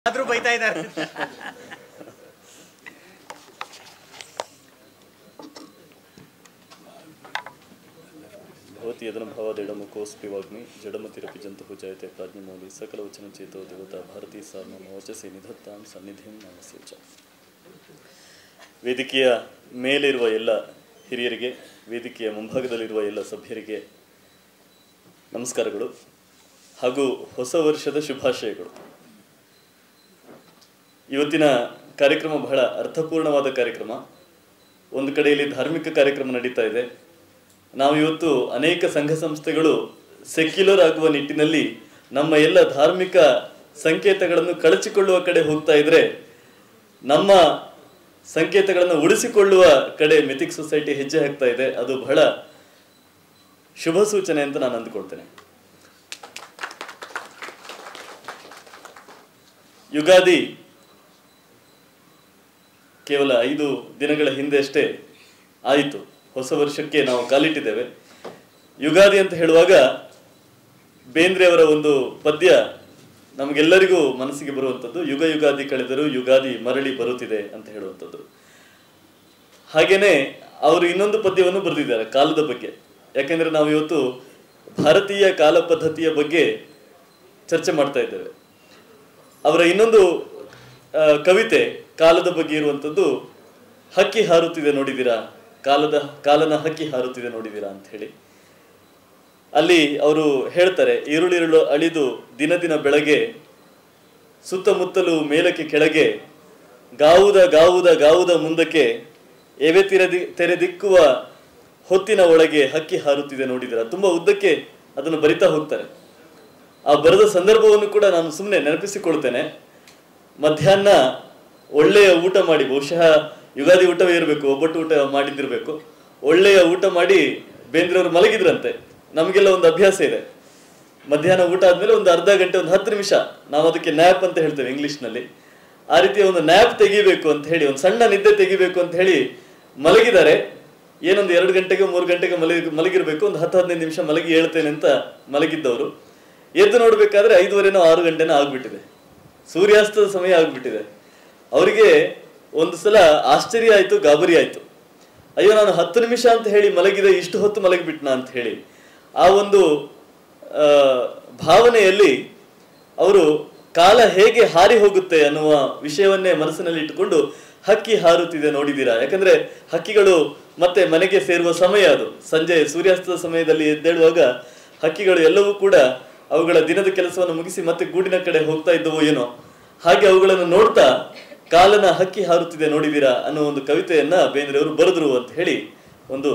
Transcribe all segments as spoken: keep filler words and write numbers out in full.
ಆದ್ರೂ ಬೈತಾ ಇದ್ದಾರೆ. ಭವತಿ ಯದನುಭವದಿಡಮುಖೋಸ್ಪಿ ವಾಗ್ಮಿ ಜಡಮತಿರಪಿ ಜಂತು ಜಾಯತೆ ಪ್ರಾಜ್ಞಮೌಲಿ ಸಕಲ ವಚನ ಚೇತೋ ದೇವತಾ ಭಾರತೀ ಸಾರ್ಮ ವಚಸೆ ನಿಧತ್ತಾಂ ಸನ್ನಿಧಿಂ ನಮಸ್ಸೇಚ. ವೇದಿಕೆಯ ಮೇಲಿರುವ ಎಲ್ಲ ಹಿರಿಯರಿಗೆ, ವೇದಿಕೆಯ ಮುಂಭಾಗದಲ್ಲಿರುವ ಎಲ್ಲ ಸಭ್ಯರಿಗೆ ನಮಸ್ಕಾರಗಳು ಹಾಗೂ ಹೊಸ ವರ್ಷದ ಶುಭಾಶಯಗಳು. ಇವತ್ತಿನ ಕಾರ್ಯಕ್ರಮ ಬಹಳ ಅರ್ಥಪೂರ್ಣವಾದ ಕಾರ್ಯಕ್ರಮ. ಒಂದು ಕಡೆಯಲ್ಲಿ ಧಾರ್ಮಿಕ ಕಾರ್ಯಕ್ರಮ ನಡೀತಾ ಇದೆ. ನಾವು ಇವತ್ತು ಅನೇಕ ಸಂಘ ಸಂಸ್ಥೆಗಳು ಸೆಕ್ಯುಲರ್ ಆಗುವ ನಿಟ್ಟಿನಲ್ಲಿ ನಮ್ಮ ಎಲ್ಲ ಧಾರ್ಮಿಕ ಸಂಕೇತಗಳನ್ನು ಕಳಚಿಕೊಳ್ಳುವ ಕಡೆ ಹೋಗ್ತಾ ಇದ್ರೆ, ನಮ್ಮ ಸಂಕೇತಗಳನ್ನು ಉಳಿಸಿಕೊಳ್ಳುವ ಕಡೆ ಮಿಥಿಕ್ ಸೊಸೈಟಿ ಹೆಜ್ಜೆ ಹಾಕ್ತಾ ಇದೆ. ಅದು ಬಹಳ ಶುಭ ಸೂಚನೆ ಅಂತ ನಾನು ಅಂದುಕೊಳ್ತೇನೆ. ಯುಗಾದಿ ಕೇವಲ ಐದು ದಿನಗಳ ಹಿಂದೆ ಅಷ್ಟೇ ಆಯಿತು. ಹೊಸ ವರ್ಷಕ್ಕೆ ನಾವು ಕಾಲಿಟ್ಟಿದ್ದೇವೆ. ಯುಗಾದಿ ಅಂತ ಹೇಳುವಾಗ ಬೇಂದ್ರೆ ಅವರ ಒಂದು ಪದ್ಯ ನಮಗೆಲ್ಲರಿಗೂ ಮನಸ್ಸಿಗೆ ಬರುವಂಥದ್ದು, ಯುಗ ಯುಗಾದಿ ಕಳೆದರೂ ಯುಗಾದಿ ಮರಳಿ ಬರುತ್ತಿದೆ ಅಂತ ಹೇಳುವಂಥದ್ದು. ಹಾಗೇನೆ ಅವರು ಇನ್ನೊಂದು ಪದ್ಯವನ್ನು ಬರೆದಿದ್ದಾರೆ ಕಾಲದ ಬಗ್ಗೆ. ಯಾಕೆಂದ್ರೆ ನಾವು ಇವತ್ತು ಭಾರತೀಯ ಕಾಲ ಪದ್ಧತಿಯ ಬಗ್ಗೆ ಚರ್ಚೆ ಮಾಡ್ತಾ ಇದ್ದೇವೆ. ಅವರ ಇನ್ನೊಂದು ಕವಿತೆ ಕಾಲದ ಬಗ್ಗೆ ಇರುವಂಥದ್ದು, ಹಕ್ಕಿ ಹಾರುತ್ತಿದೆ ನೋಡಿದಿರಾ, ಕಾಲದ ಕಾಲನ ಹಕ್ಕಿ ಹಾರುತ್ತಿದೆ ನೋಡಿದಿರಾ ಅಂತ ಹೇಳಿ. ಅಲ್ಲಿ ಅವರು ಹೇಳ್ತಾರೆ, ಈರುಳಿರುಳು ಅಳಿದು ದಿನ ದಿನ ಬೆಳಗ್ಗೆ, ಸುತ್ತಮುತ್ತಲು ಮೇಲಕ್ಕೆ ಕೆಳಗೆ, ಗಾವುದ ಗಾವುದ ಗಾವುದ ಮುಂದಕ್ಕೆ, ಎವೆ ತೆರೆದಿ ತೆರೆದಿಕ್ಕುವ ಹೊತ್ತಿನ ಒಳಗೆ ಹಕ್ಕಿ ಹಾರುತ್ತಿದೆ ನೋಡಿದಿರಾ. ತುಂಬಾ ಉದ್ದಕ್ಕೆ ಅದನ್ನು ಬರಿತಾ ಹೋಗ್ತಾರೆ. ಆ ಬರೆದ ಸಂದರ್ಭವನ್ನು ಕೂಡ ನಾನು ಸುಮ್ಮನೆ ನೆನಪಿಸಿಕೊಳ್ತೇನೆ. ಮಧ್ಯಾಹ್ನ ಒಳ್ಳೆಯ ಊಟ ಮಾಡಿ, ಬಹುಶಃ ಯುಗಾದಿ ಊಟವೇ ಇರಬೇಕು, ಒಬ್ಬಟ್ಟು ಊಟ ಮಾಡಿದ್ದಿರಬೇಕು. ಒಳ್ಳೆಯ ಊಟ ಮಾಡಿ ಬೇಂದ್ರವರು ಮಲಗಿದ್ರಂತೆ. ನಮಗೆಲ್ಲ ಒಂದು ಅಭ್ಯಾಸ ಇದೆ, ಮಧ್ಯಾಹ್ನ ಊಟ ಆದ್ಮೇಲೆ ಒಂದು ಅರ್ಧ ಗಂಟೆ ಒಂದು ಹತ್ತು ನಿಮಿಷ, ನಾವು ಅದಕ್ಕೆ ನ್ಯಾಪ್ ಅಂತ ಹೇಳ್ತೇವೆ ಇಂಗ್ಲಿಷ್ನಲ್ಲಿ. ಆ ರೀತಿಯ ಒಂದು ನ್ಯಾಪ್ ತೆಗಿಬೇಕು ಅಂತ ಹೇಳಿ, ಒಂದು ಸಣ್ಣ ನಿದ್ದೆ ತೆಗಿಬೇಕು ಅಂತ ಹೇಳಿ ಮಲಗಿದ್ದಾರೆ. ಏನೊಂದು ಎರಡು ಗಂಟೆಗೆ ಮೂರು ಗಂಟೆಗೆ ಮಲಗಿ ಮಲಗಿರ್ಬೇಕು ಒಂದು ಹತ್ತು ಹದಿನೈದು ನಿಮಿಷ ಮಲಗಿ ಹೇಳ್ತೇನೆ ಅಂತ ಮಲಗಿದ್ದವರು ಎದ್ದು ನೋಡ್ಬೇಕಾದ್ರೆ ಐದುವರೆನೋ ಆರು ಗಂಟೆನೋ ಆಗ್ಬಿಟ್ಟಿದೆ, ಸೂರ್ಯಾಸ್ತದ ಸಮಯ ಆಗ್ಬಿಟ್ಟಿದೆ. ಅವರಿಗೆ ಒಂದು ಸಲ ಆಶ್ಚರ್ಯ ಆಯ್ತು, ಗಾಬರಿ ಆಯ್ತು. ಅಯ್ಯೋ, ನಾನು ಹತ್ತು ನಿಮಿಷ ಅಂತ ಹೇಳಿ ಮಲಗಿದೆ, ಇಷ್ಟು ಹೊತ್ತು ಮಲಗಿಬಿಟ್ನ ಅಂತ ಹೇಳಿ. ಆ ಒಂದು ಆ ಭಾವನೆಯಲ್ಲಿ ಅವರು ಕಾಲ ಹೇಗೆ ಹಾರಿ ಹೋಗುತ್ತೆ ಅನ್ನುವ ವಿಷಯವನ್ನೇ ಮನಸ್ಸಿನಲ್ಲಿ ಇಟ್ಟುಕೊಂಡು ಹಕ್ಕಿ ಹಾರುತ್ತಿದೆ ನೋಡಿದ್ದೀರಾ. ಯಾಕಂದ್ರೆ ಹಕ್ಕಿಗಳು ಮತ್ತೆ ಮನೆಗೆ ಸೇರುವ ಸಮಯ ಅದು. ಸಂಜೆ ಸೂರ್ಯಾಸ್ತದ ಸಮಯದಲ್ಲಿ ಎದ್ದೇಳುವಾಗ ಹಕ್ಕಿಗಳು ಎಲ್ಲವೂ ಕೂಡ ಅವುಗಳ ದಿನದ ಕೆಲಸವನ್ನು ಮುಗಿಸಿ ಮತ್ತೆ ಗೂಡಿನ ಕಡೆ ಹೋಗ್ತಾ ಇದ್ದವು ಏನೋ. ಹಾಗೆ ಅವುಗಳನ್ನು ನೋಡ್ತಾ ಕಾಲನ ಹಕ್ಕಿ ಹಾರುತ್ತಿದೆ ನೋಡಿದಿರಾ ಅನ್ನೋ ಒಂದು ಕವಿತೆಯನ್ನ ಬೇಂದ್ರೆಯವರು ಬರೆದ್ರು ಅಂತ ಹೇಳಿ ಒಂದು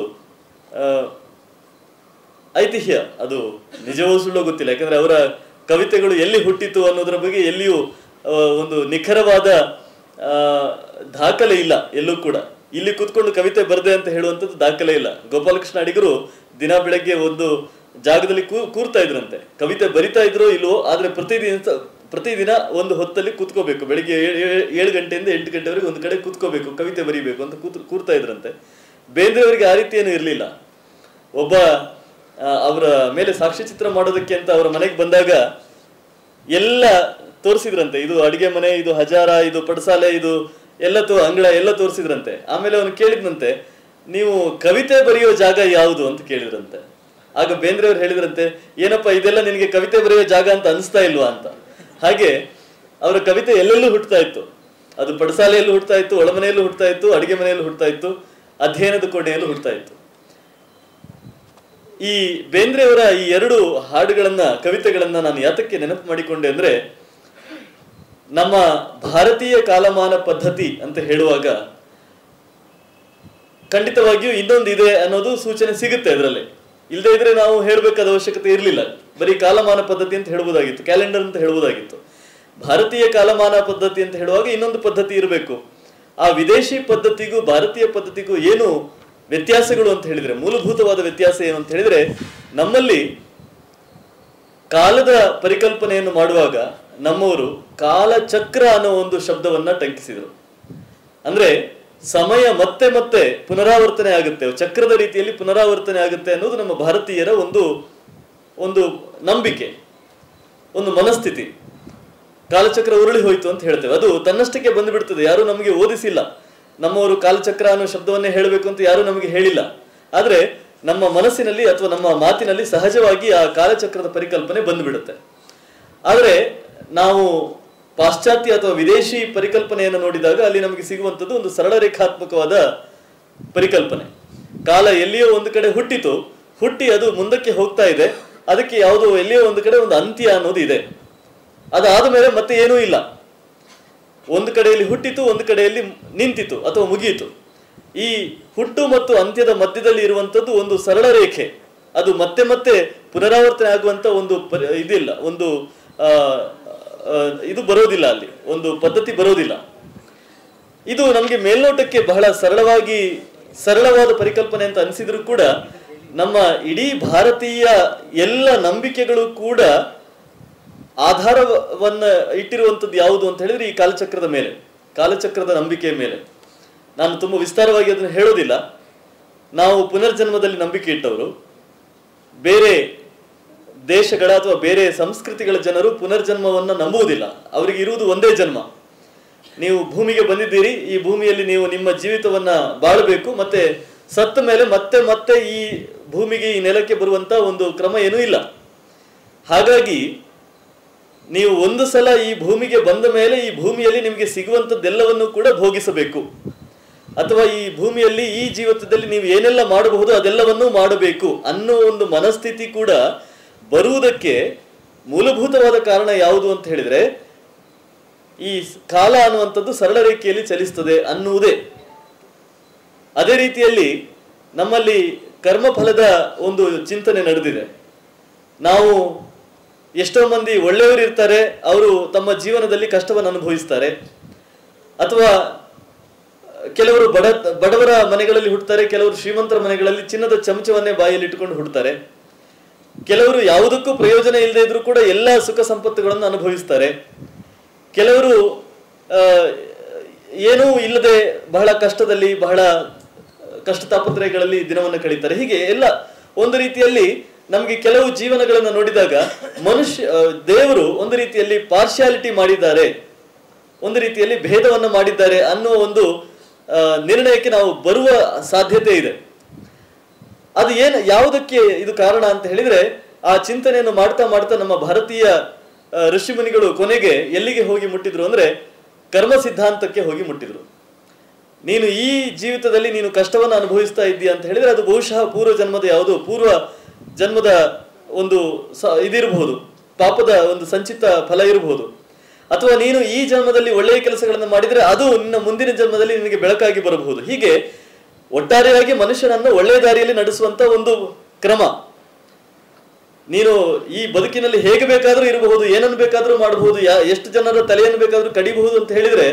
ಐತಿಹ್ಯ. ಅದು ನಿಜವೂ ಸುಳ್ಳೋ ಗೊತ್ತಿಲ್ಲ, ಯಾಕಂದ್ರೆ ಅವರ ಕವಿತೆಗಳು ಎಲ್ಲಿ ಹುಟ್ಟಿತು ಅನ್ನೋದ್ರ ಬಗ್ಗೆ ಎಲ್ಲಿಯೂ ಒಂದು ನಿಖರವಾದ ದಾಖಲೆ ಇಲ್ಲ ಎಲ್ಲೂ ಕೂಡ. ಇಲ್ಲಿ ಕೂತ್ಕೊಂಡು ಕವಿತೆ ಬರದೆ ಅಂತ ಹೇಳುವಂಥದ್ದು ದಾಖಲೆ ಇಲ್ಲ. ಗೋಪಾಲಕೃಷ್ಣ ಅಡಿಗರು ದಿನ ಬೆಳಗ್ಗೆ ಒಂದು ಜಾಗದಲ್ಲಿ ಕೂ ಕೂರ್ತಾ ಇದ್ರಂತೆ. ಕವಿತೆ ಬರಿತಾ ಇದ್ರು ಇಲ್ವೋ, ಆದ್ರೆ ಪ್ರತಿದಿನ ಪ್ರತಿದಿನ ಒಂದು ಹೊತ್ತಲ್ಲಿ ಕೂತ್ಕೋಬೇಕು. ಬೆಳಿಗ್ಗೆ ಏಳು ಗಂಟೆಯಿಂದ ಎಂಟು ಗಂಟೆವರೆಗೆ ಒಂದು ಕಡೆ ಕೂತ್ಕೋಬೇಕು, ಕವಿತೆ ಬರೀಬೇಕು ಅಂತ ಕೂತ್ ಕೂರ್ತಾ ಇದ್ರಂತೆ. ಬೇಂದ್ರೆಯವರಿಗೆ ಆ ರೀತಿ ಏನು ಇರಲಿಲ್ಲ. ಒಬ್ಬ ಅವರ ಮೇಲೆ ಸಾಕ್ಷ್ಯಚಿತ್ರ ಮಾಡೋದಕ್ಕೆ ಅಂತ ಅವರ ಮನೆಗೆ ಬಂದಾಗ ಎಲ್ಲ ತೋರಿಸಿದ್ರಂತೆ. ಇದು ಅಡಿಗೆ ಮನೆ, ಇದು ಹಜಾರ, ಇದು ಪಡಸಾಲೆ, ಇದು ಎಲ್ಲ ತೋ ಅಂಗಳ ಎಲ್ಲ ತೋರಿಸಿದ್ರಂತೆ. ಆಮೇಲೆ ಅವನು ಕೇಳಿದ್ನಂತೆ, ನೀವು ಕವಿತೆ ಬರೆಯೋ ಜಾಗ ಯಾವುದು ಅಂತ ಕೇಳಿದ್ರಂತೆ. ಆಗ ಬೇಂದ್ರೆಯವರು ಹೇಳಿದ್ರಂತೆ, ಏನಪ್ಪ ಇದೆಲ್ಲ ನಿನಗೆ ಕವಿತೆ ಬರೆಯೋ ಜಾಗ ಅಂತ ಅನಿಸ್ತಾ ಇಲ್ವಾ ಅಂತ. ಹಾಗೆ ಅವರ ಕವಿತೆ ಎಲ್ಲೆಲ್ಲೂ ಹುಟ್ಟುತ್ತಾ ಇತ್ತು. ಅದು ಪಡಸಾಲೆಯಲ್ಲೂ ಹುಟ್ಟುತ್ತಾ ಇತ್ತು, ಒಳಮನೆಯಲ್ಲೂ ಹುಟ್ಟುತ್ತಾ ಇತ್ತು, ಅಡಿಗೆ ಮನೆಯಲ್ಲೂ ಹುಟ್ಟುತ್ತಾ ಇತ್ತು, ಅಧ್ಯಯನದ ಕೋಣೆಯಲ್ಲೂ ಹುಟ್ಟುತ್ತಾ ಇತ್ತು. ಈ ಬೇಂದ್ರೆಯವರ ಈ ಎರಡು ಹಾಡುಗಳನ್ನ, ಕವಿತೆಗಳನ್ನ ನಾನು ಯಾತಕ್ಕೆ ನೆನಪು ಮಾಡಿಕೊಂಡೆ ಅಂದ್ರೆ, ನಮ್ಮ ಭಾರತೀಯ ಕಾಲಮಾನ ಪದ್ಧತಿ ಅಂತ ಹೇಳುವಾಗ ಖಂಡಿತವಾಗಿಯೂ ಇನ್ನೊಂದು ಇದೆ ಅನ್ನೋದು ಸೂಚನೆ ಸಿಗುತ್ತೆ ಅದರಲ್ಲಿ. ಇಲ್ಲದೆ ಇದ್ರೆ ನಾವು ಹೇಳಬೇಕಾದ ಅವಶ್ಯಕತೆ ಇರಲಿಲ್ಲ. ಬರೀ ಕಾಲಮಾನ ಪದ್ಧತಿ ಅಂತ ಹೇಳ್ಬೋದಾಗಿತ್ತು, ಕ್ಯಾಲೆಂಡರ್ ಅಂತ ಹೇಳ್ಬೋದಾಗಿತ್ತು. ಭಾರತೀಯ ಕಾಲಮಾನ ಪದ್ಧತಿ ಅಂತ ಹೇಳುವಾಗ ಇನ್ನೊಂದು ಪದ್ಧತಿ ಇರಬೇಕು. ಆ ವಿದೇಶಿ ಪದ್ಧತಿಗೂ ಭಾರತೀಯ ಪದ್ಧತಿಗೂ ಏನು ವ್ಯತ್ಯಾಸಗಳು ಅಂತ ಹೇಳಿದ್ರೆ, ಮೂಲಭೂತವಾದ ವ್ಯತ್ಯಾಸ ಏನು ಅಂತ ಹೇಳಿದ್ರೆ, ನಮ್ಮಲ್ಲಿ ಕಾಲದ ಪರಿಕಲ್ಪನೆಯನ್ನು ಮಾಡುವಾಗ ನಮ್ಮವರು ಕಾಲಚಕ್ರ ಅನ್ನೋ ಒಂದು ಶಬ್ದವನ್ನ ಟಂಕಿಸಿದರು. ಅಂದ್ರೆ ಸಮಯ ಮತ್ತೆ ಮತ್ತೆ ಪುನರಾವರ್ತನೆ ಆಗುತ್ತೆ, ಚಕ್ರದ ರೀತಿಯಲ್ಲಿ ಪುನರಾವರ್ತನೆ ಆಗುತ್ತೆ ಅನ್ನೋದು ನಮ್ಮ ಭಾರತೀಯರ ಒಂದು ಒಂದು ನಂಬಿಕೆ, ಒಂದು ಮನಸ್ಥಿತಿ. ಕಾಲಚಕ್ರ ಉರುಳಿ ಹೋಯ್ತು ಅಂತ ಹೇಳ್ತೇವೆ. ಅದು ತನ್ನಷ್ಟಕ್ಕೆ ಬಂದು ಬಿಡ್ತದೆ, ಯಾರು ನಮಗೆ ಓದಿಸಿಲ್ಲ. ನಮ್ಮವರು ಕಾಲಚಕ್ರ ಅನ್ನೋ ಶಬ್ದವನ್ನೇ ಹೇಳಬೇಕು ಅಂತ ಯಾರು ನಮಗೆ ಹೇಳಿಲ್ಲ. ಆದ್ರೆ ನಮ್ಮ ಮನಸ್ಸಿನಲ್ಲಿ ಅಥವಾ ನಮ್ಮ ಮಾತಿನಲ್ಲಿ ಸಹಜವಾಗಿ ಆ ಕಾಲಚಕ್ರದ ಪರಿಕಲ್ಪನೆ ಬಂದುಬಿಡುತ್ತೆ. ಆದರೆ ನಾವು ಪಾಶ್ಚಾತ್ಯ ಅಥವಾ ವಿದೇಶಿ ಪರಿಕಲ್ಪನೆಯನ್ನು ನೋಡಿದಾಗ ಅಲ್ಲಿ ನಮಗೆ ಸಿಗುವಂಥದ್ದು ಒಂದು ಸರಳ ರೇಖಾತ್ಮಕವಾದ ಪರಿಕಲ್ಪನೆ. ಕಾಲ ಎಲ್ಲಿಯೋ ಒಂದು ಕಡೆ ಹುಟ್ಟಿತು, ಹುಟ್ಟಿ ಅದು ಮುಂದಕ್ಕೆ ಹೋಗ್ತಾ ಇದೆ, ಅದಕ್ಕೆ ಯಾವುದೋ ಎಲ್ಲಿಯೋ ಒಂದು ಕಡೆ ಒಂದು ಅಂತ್ಯ ಅನ್ನೋದು ಇದೆ. ಅದಾದ ಮೇಲೆ ಮತ್ತೆ ಏನೂ ಇಲ್ಲ. ಒಂದು ಕಡೆಯಲ್ಲಿ ಹುಟ್ಟಿತು, ಒಂದು ಕಡೆಯಲ್ಲಿ ನಿಂತಿತು ಅಥವಾ ಮುಗಿಯಿತು. ಈ ಹುಟ್ಟು ಮತ್ತು ಅಂತ್ಯದ ಮಧ್ಯದಲ್ಲಿ ಇರುವಂಥದ್ದು ಒಂದು ಸರಳ ರೇಖೆ. ಅದು ಮತ್ತೆ ಮತ್ತೆ ಪುನರಾವರ್ತನೆ ಆಗುವಂತ ಒಂದು ಇದಿಲ್ಲ, ಒಂದು ಆ ಇದು ಬರೋದಿಲ್ಲ, ಅಲ್ಲಿ ಒಂದು ಪದ್ಧತಿ ಬರೋದಿಲ್ಲ. ಇದು ನಮಗೆ ಮೇಲ್ನೋಟಕ್ಕೆ ಬಹಳ ಸರಳವಾಗಿ ಸರಳವಾದ ಪರಿಕಲ್ಪನೆ ಅಂತ ಅನಿಸಿದ್ರು ಕೂಡ ನಮ್ಮ ಇಡೀ ಭಾರತೀಯ ಎಲ್ಲ ನಂಬಿಕೆಗಳು ಕೂಡ ಆಧಾರವನ್ನ ಇಟ್ಟಿರುವಂಥದ್ದು ಯಾವುದು ಅಂತ ಹೇಳಿದ್ರೆ ಈ ಕಾಲಚಕ್ರದ ಮೇಲೆ, ಕಾಲಚಕ್ರದ ನಂಬಿಕೆಯ ಮೇಲೆ. ನಾನು ತುಂಬಾ ವಿಸ್ತಾರವಾಗಿ ಅದನ್ನು ಹೇಳೋದಿಲ್ಲ. ನಾವು ಪುನರ್ಜನ್ಮದಲ್ಲಿ ನಂಬಿಕೆ ಇಟ್ಟವರು. ಬೇರೆ ದೇಶಗಳ ಅಥವಾ ಬೇರೆ ಸಂಸ್ಕೃತಿಗಳ ಜನರು ಪುನರ್ಜನ್ಮವನ್ನ ನಂಬುವುದಿಲ್ಲ. ಅವರಿಗೆ ಇರುವುದು ಒಂದೇ ಜನ್ಮ. ನೀವು ಭೂಮಿಗೆ ಬಂದಿದ್ದೀರಿ, ಈ ಭೂಮಿಯಲ್ಲಿ ನೀವು ನಿಮ್ಮ ಜೀವಿತವನ್ನ ಬಾಳಬೇಕು, ಮತ್ತೆ ಸತ್ತ ಮೇಲೆ ಮತ್ತೆ ಮತ್ತೆ ಈ ಭೂಮಿಗೆ ಈ ನೆಲಕ್ಕೆ ಬರುವಂತ ಒಂದು ಕ್ರಮ ಏನೂ ಇಲ್ಲ. ಹಾಗಾಗಿ ನೀವು ಒಂದು ಸಲ ಈ ಭೂಮಿಗೆ ಬಂದ ಮೇಲೆ ಈ ಭೂಮಿಯಲ್ಲಿ ನಿಮಗೆ ಸಿಗುವಂಥದ್ದೆಲ್ಲವನ್ನು ಕೂಡ ಭೋಗಿಸಬೇಕು, ಅಥವಾ ಈ ಭೂಮಿಯಲ್ಲಿ ಈ ಜೀವಿತದಲ್ಲಿ ನೀವು ಏನೆಲ್ಲ ಮಾಡಬಹುದು ಅದೆಲ್ಲವನ್ನೂ ಮಾಡಬೇಕು ಅನ್ನೋ ಒಂದು ಮನಸ್ಥಿತಿ ಕೂಡ ಬರುವುದಕ್ಕೆ ಮೂಲಭೂತವಾದ ಕಾರಣ ಯಾವುದು ಅಂತ ಹೇಳಿದ್ರೆ ಈ ಕಾಲ ಅನ್ನುವಂಥದ್ದು ಸರಳ ರೇಖೆಯಲ್ಲಿ ಚಲಿಸ್ತದೆ ಅನ್ನುವುದೇ. ಅದೇ ರೀತಿಯಲ್ಲಿ ನಮ್ಮಲ್ಲಿ ಕರ್ಮಫಲದ ಒಂದು ಚಿಂತನೆ ನಡೆದಿದೆ. ನಾವು ಎಷ್ಟೋ ಮಂದಿ ಒಳ್ಳೆಯವರು ಇರ್ತಾರೆ, ಅವರು ತಮ್ಮ ಜೀವನದಲ್ಲಿ ಕಷ್ಟವನ್ನು ಅನುಭವಿಸ್ತಾರೆ, ಅಥವಾ ಕೆಲವರು ಬಡ ಬಡವರ ಮನೆಗಳಲ್ಲಿ ಹುಟ್ಟುತ್ತಾರೆ, ಕೆಲವರು ಶ್ರೀಮಂತರ ಮನೆಗಳಲ್ಲಿ ಚಿನ್ನದ ಚಮಚವನ್ನೇ ಬಾಯಲ್ಲಿ ಇಟ್ಟುಕೊಂಡು ಹುಟ್ಟುತ್ತಾರೆ, ಕೆಲವರು ಯಾವುದಕ್ಕೂ ಪ್ರಯೋಜನ ಇಲ್ಲದೆ ಇದ್ರೂ ಕೂಡ ಎಲ್ಲ ಸುಖ ಸಂಪತ್ತುಗಳನ್ನು ಅನುಭವಿಸ್ತಾರೆ, ಕೆಲವರು ಏನೂ ಇಲ್ಲದೆ ಬಹಳ ಕಷ್ಟದಲ್ಲಿ ಬಹಳ ಕಷ್ಟ ತಾಪತ್ರಯಗಳಲ್ಲಿ ದಿನವನ್ನು ಕಳೀತಾರೆ. ಹೀಗೆ ಎಲ್ಲ ಒಂದು ರೀತಿಯಲ್ಲಿ ನಮಗೆ ಕೆಲವು ಜೀವನಗಳನ್ನು ನೋಡಿದಾಗ ಮನುಷ್ಯ ದೇವರು ಒಂದು ರೀತಿಯಲ್ಲಿ ಪಾರ್ಶಿಯಾಲಿಟಿ ಮಾಡಿದ್ದಾರೆ, ಒಂದು ರೀತಿಯಲ್ಲಿ ಭೇದವನ್ನು ಮಾಡಿದ್ದಾರೆ ಅನ್ನುವ ಒಂದು ನಿರ್ಣಯಕ್ಕೆ ನಾವು ಬರುವ ಸಾಧ್ಯತೆ ಇದೆ. ಅದು ಏನು ಯಾವುದಕ್ಕೆ ಇದು ಕಾರಣ ಅಂತ ಹೇಳಿದ್ರೆ ಆ ಚಿಂತನೆಯನ್ನು ಮಾಡ್ತಾ ಮಾಡ್ತಾ ನಮ್ಮ ಭಾರತೀಯ ಋಷಿಮುನಿಗಳು ಕೊನೆಗೆ ಎಲ್ಲಿಗೆ ಹೋಗಿ ಮುಟ್ಟಿದ್ರು ಅಂದ್ರೆ ಕರ್ಮ ಸಿದ್ಧಾಂತಕ್ಕೆ ಹೋಗಿ ಮುಟ್ಟಿದ್ರು. ನೀನು ಈ ಜೀವಿತದಲ್ಲಿ ನೀನು ಕಷ್ಟವನ್ನು ಅನುಭವಿಸ್ತಾ ಇದ್ದೀಯ ಅಂತ ಹೇಳಿದ್ರೆ ಅದು ಬಹುಶಃ ಪೂರ್ವ ಜನ್ಮದ ಯಾವುದು ಪೂರ್ವ ಜನ್ಮದ ಒಂದು ಇದಿರಬಹುದು, ಪಾಪದ ಒಂದು ಸಂಚಿತ ಫಲ ಇರಬಹುದು, ಅಥವಾ ನೀನು ಈ ಜನ್ಮದಲ್ಲಿ ಒಳ್ಳೆಯ ಕೆಲಸಗಳನ್ನು ಮಾಡಿದ್ರೆ ಅದು ನಿನ್ನ ಮುಂದಿನ ಜನ್ಮದಲ್ಲಿ ನಿನಗೆ ಬೆಳಕಾಗಿ ಬರಬಹುದು. ಹೀಗೆ ಒಟ್ಟಾರೆಯಾಗಿ ಮನುಷ್ಯನನ್ನು ಒಳ್ಳೆಯ ದಾರಿಯಲ್ಲಿ ನಡೆಸುವಂತ ಒಂದು ಕ್ರಮ. ನೀನು ಈ ಬದುಕಿನಲ್ಲಿ ಹೇಗೆ ಬೇಕಾದ್ರೂ ಇರಬಹುದು, ಏನನ್ನು ಬೇಕಾದ್ರೂ ಮಾಡಬಹುದು, ಎಷ್ಟು ಜನರ ತಲೆಯನ್ನು ಬೇಕಾದ್ರೂ ಕಡಿಬಹುದು ಅಂತ ಹೇಳಿದ್ರೆ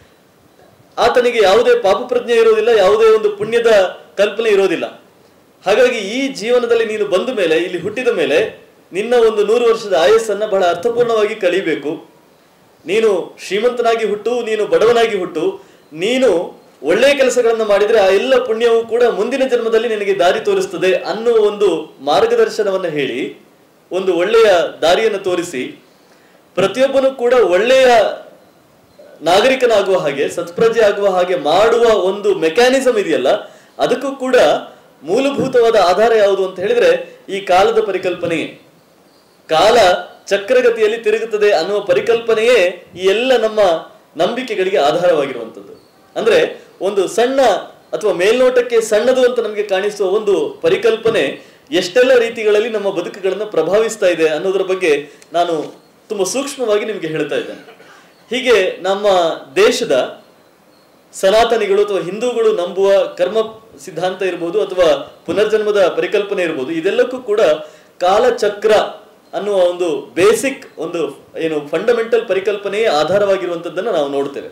ಆತನಿಗೆ ಯಾವುದೇ ಪಾಪ ಪ್ರಜ್ಞೆ ಇರೋದಿಲ್ಲ, ಯಾವುದೇ ಒಂದು ಪುಣ್ಯದ ಕಲ್ಪನೆ ಇರೋದಿಲ್ಲ. ಹಾಗಾಗಿ ಈ ಜೀವನದಲ್ಲಿ ನೀನು ಬಂದ ಮೇಲೆ, ಇಲ್ಲಿ ಹುಟ್ಟಿದ ಮೇಲೆ ನಿನ್ನ ಒಂದು ನೂರು ವರ್ಷದ ಆಯಸ್ಸನ್ನ ಬಹಳ ಅರ್ಥಪೂರ್ಣವಾಗಿ ಕಳೀಬೇಕು. ನೀನು ಶ್ರೀಮಂತನಾಗಿ ಹುಟ್ಟು, ನೀನು ಬಡವನಾಗಿ ಹುಟ್ಟು, ನೀನು ಒಳ್ಳೆಯ ಕೆಲಸಗಳನ್ನು ಮಾಡಿದ್ರೆ ಆ ಎಲ್ಲ ಪುಣ್ಯವು ಕೂಡ ಮುಂದಿನ ಜನ್ಮದಲ್ಲಿ ನಿನಗೆ ದಾರಿ ತೋರಿಸ್ತದೆ ಅನ್ನೋ ಒಂದು ಮಾರ್ಗದರ್ಶನವನ್ನು ಹೇಳಿ, ಒಂದು ಒಳ್ಳೆಯ ದಾರಿಯನ್ನು ತೋರಿಸಿ, ಪ್ರತಿಯೊಬ್ಬನು ಕೂಡ ಒಳ್ಳೆಯ ನಾಗರಿಕನಾಗುವ ಹಾಗೆ, ಸತ್ಪ್ರಜೆ ಆಗುವ ಹಾಗೆ ಮಾಡುವ ಒಂದು ಮೆಕ್ಯಾನಿಸಮ್ ಇದೆಯಲ್ಲ, ಅದಕ್ಕೂ ಕೂಡ ಮೂಲಭೂತವಾದ ಆಧಾರ ಯಾವುದು ಅಂತ ಹೇಳಿದ್ರೆ ಈ ಕಾಲದ ಪರಿಕಲ್ಪನೆಯೇ. ಕಾಲ ಚಕ್ರಗತಿಯಲ್ಲಿ ತಿರುಗುತ್ತದೆ ಅನ್ನುವ ಪರಿಕಲ್ಪನೆಯೇ ಈ ಎಲ್ಲ ನಮ್ಮ ನಂಬಿಕೆಗಳಿಗೆ ಆಧಾರವಾಗಿರುವಂಥದ್ದು. ಅಂದ್ರೆ ಒಂದು ಸಣ್ಣ ಅಥವಾ ಮೇಲ್ನೋಟಕ್ಕೆ ಸಣ್ಣದು ಅಂತ ನಮಗೆ ಕಾಣಿಸುವ ಒಂದು ಪರಿಕಲ್ಪನೆ ಎಷ್ಟೆಲ್ಲ ರೀತಿಗಳಲ್ಲಿ ನಮ್ಮ ಬದುಕುಗಳನ್ನು ಪ್ರಭಾವಿಸ್ತಾ ಇದೆ ಅನ್ನೋದರ ಬಗ್ಗೆ ನಾನು ತುಂಬಾ ಸೂಕ್ಷ್ಮವಾಗಿ ನಿಮಗೆ ಹೇಳ್ತಾ ಇದ್ದೇನೆ. ಹೀಗೆ ನಮ್ಮ ದೇಶದ ಸನಾತನಿಗಳು ಅಥವಾ ಹಿಂದೂಗಳು ನಂಬುವ ಕರ್ಮ ಸಿದ್ಧಾಂತ ಇರ್ಬೋದು ಅಥವಾ ಪುನರ್ಜನ್ಮದ ಪರಿಕಲ್ಪನೆ ಇರ್ಬೋದು, ಇದೆಲ್ಲಕ್ಕೂ ಕೂಡ ಕಾಲಚಕ್ರ ಅನ್ನುವ ಒಂದು ಬೇಸಿಕ್ ಒಂದು ಏನು ಫಂಡಮೆಂಟಲ್ ಪರಿಕಲ್ಪನೆಯೇ ಆಧಾರವಾಗಿರುವಂಥದ್ದನ್ನು ನಾವು ನೋಡ್ತೇವೆ.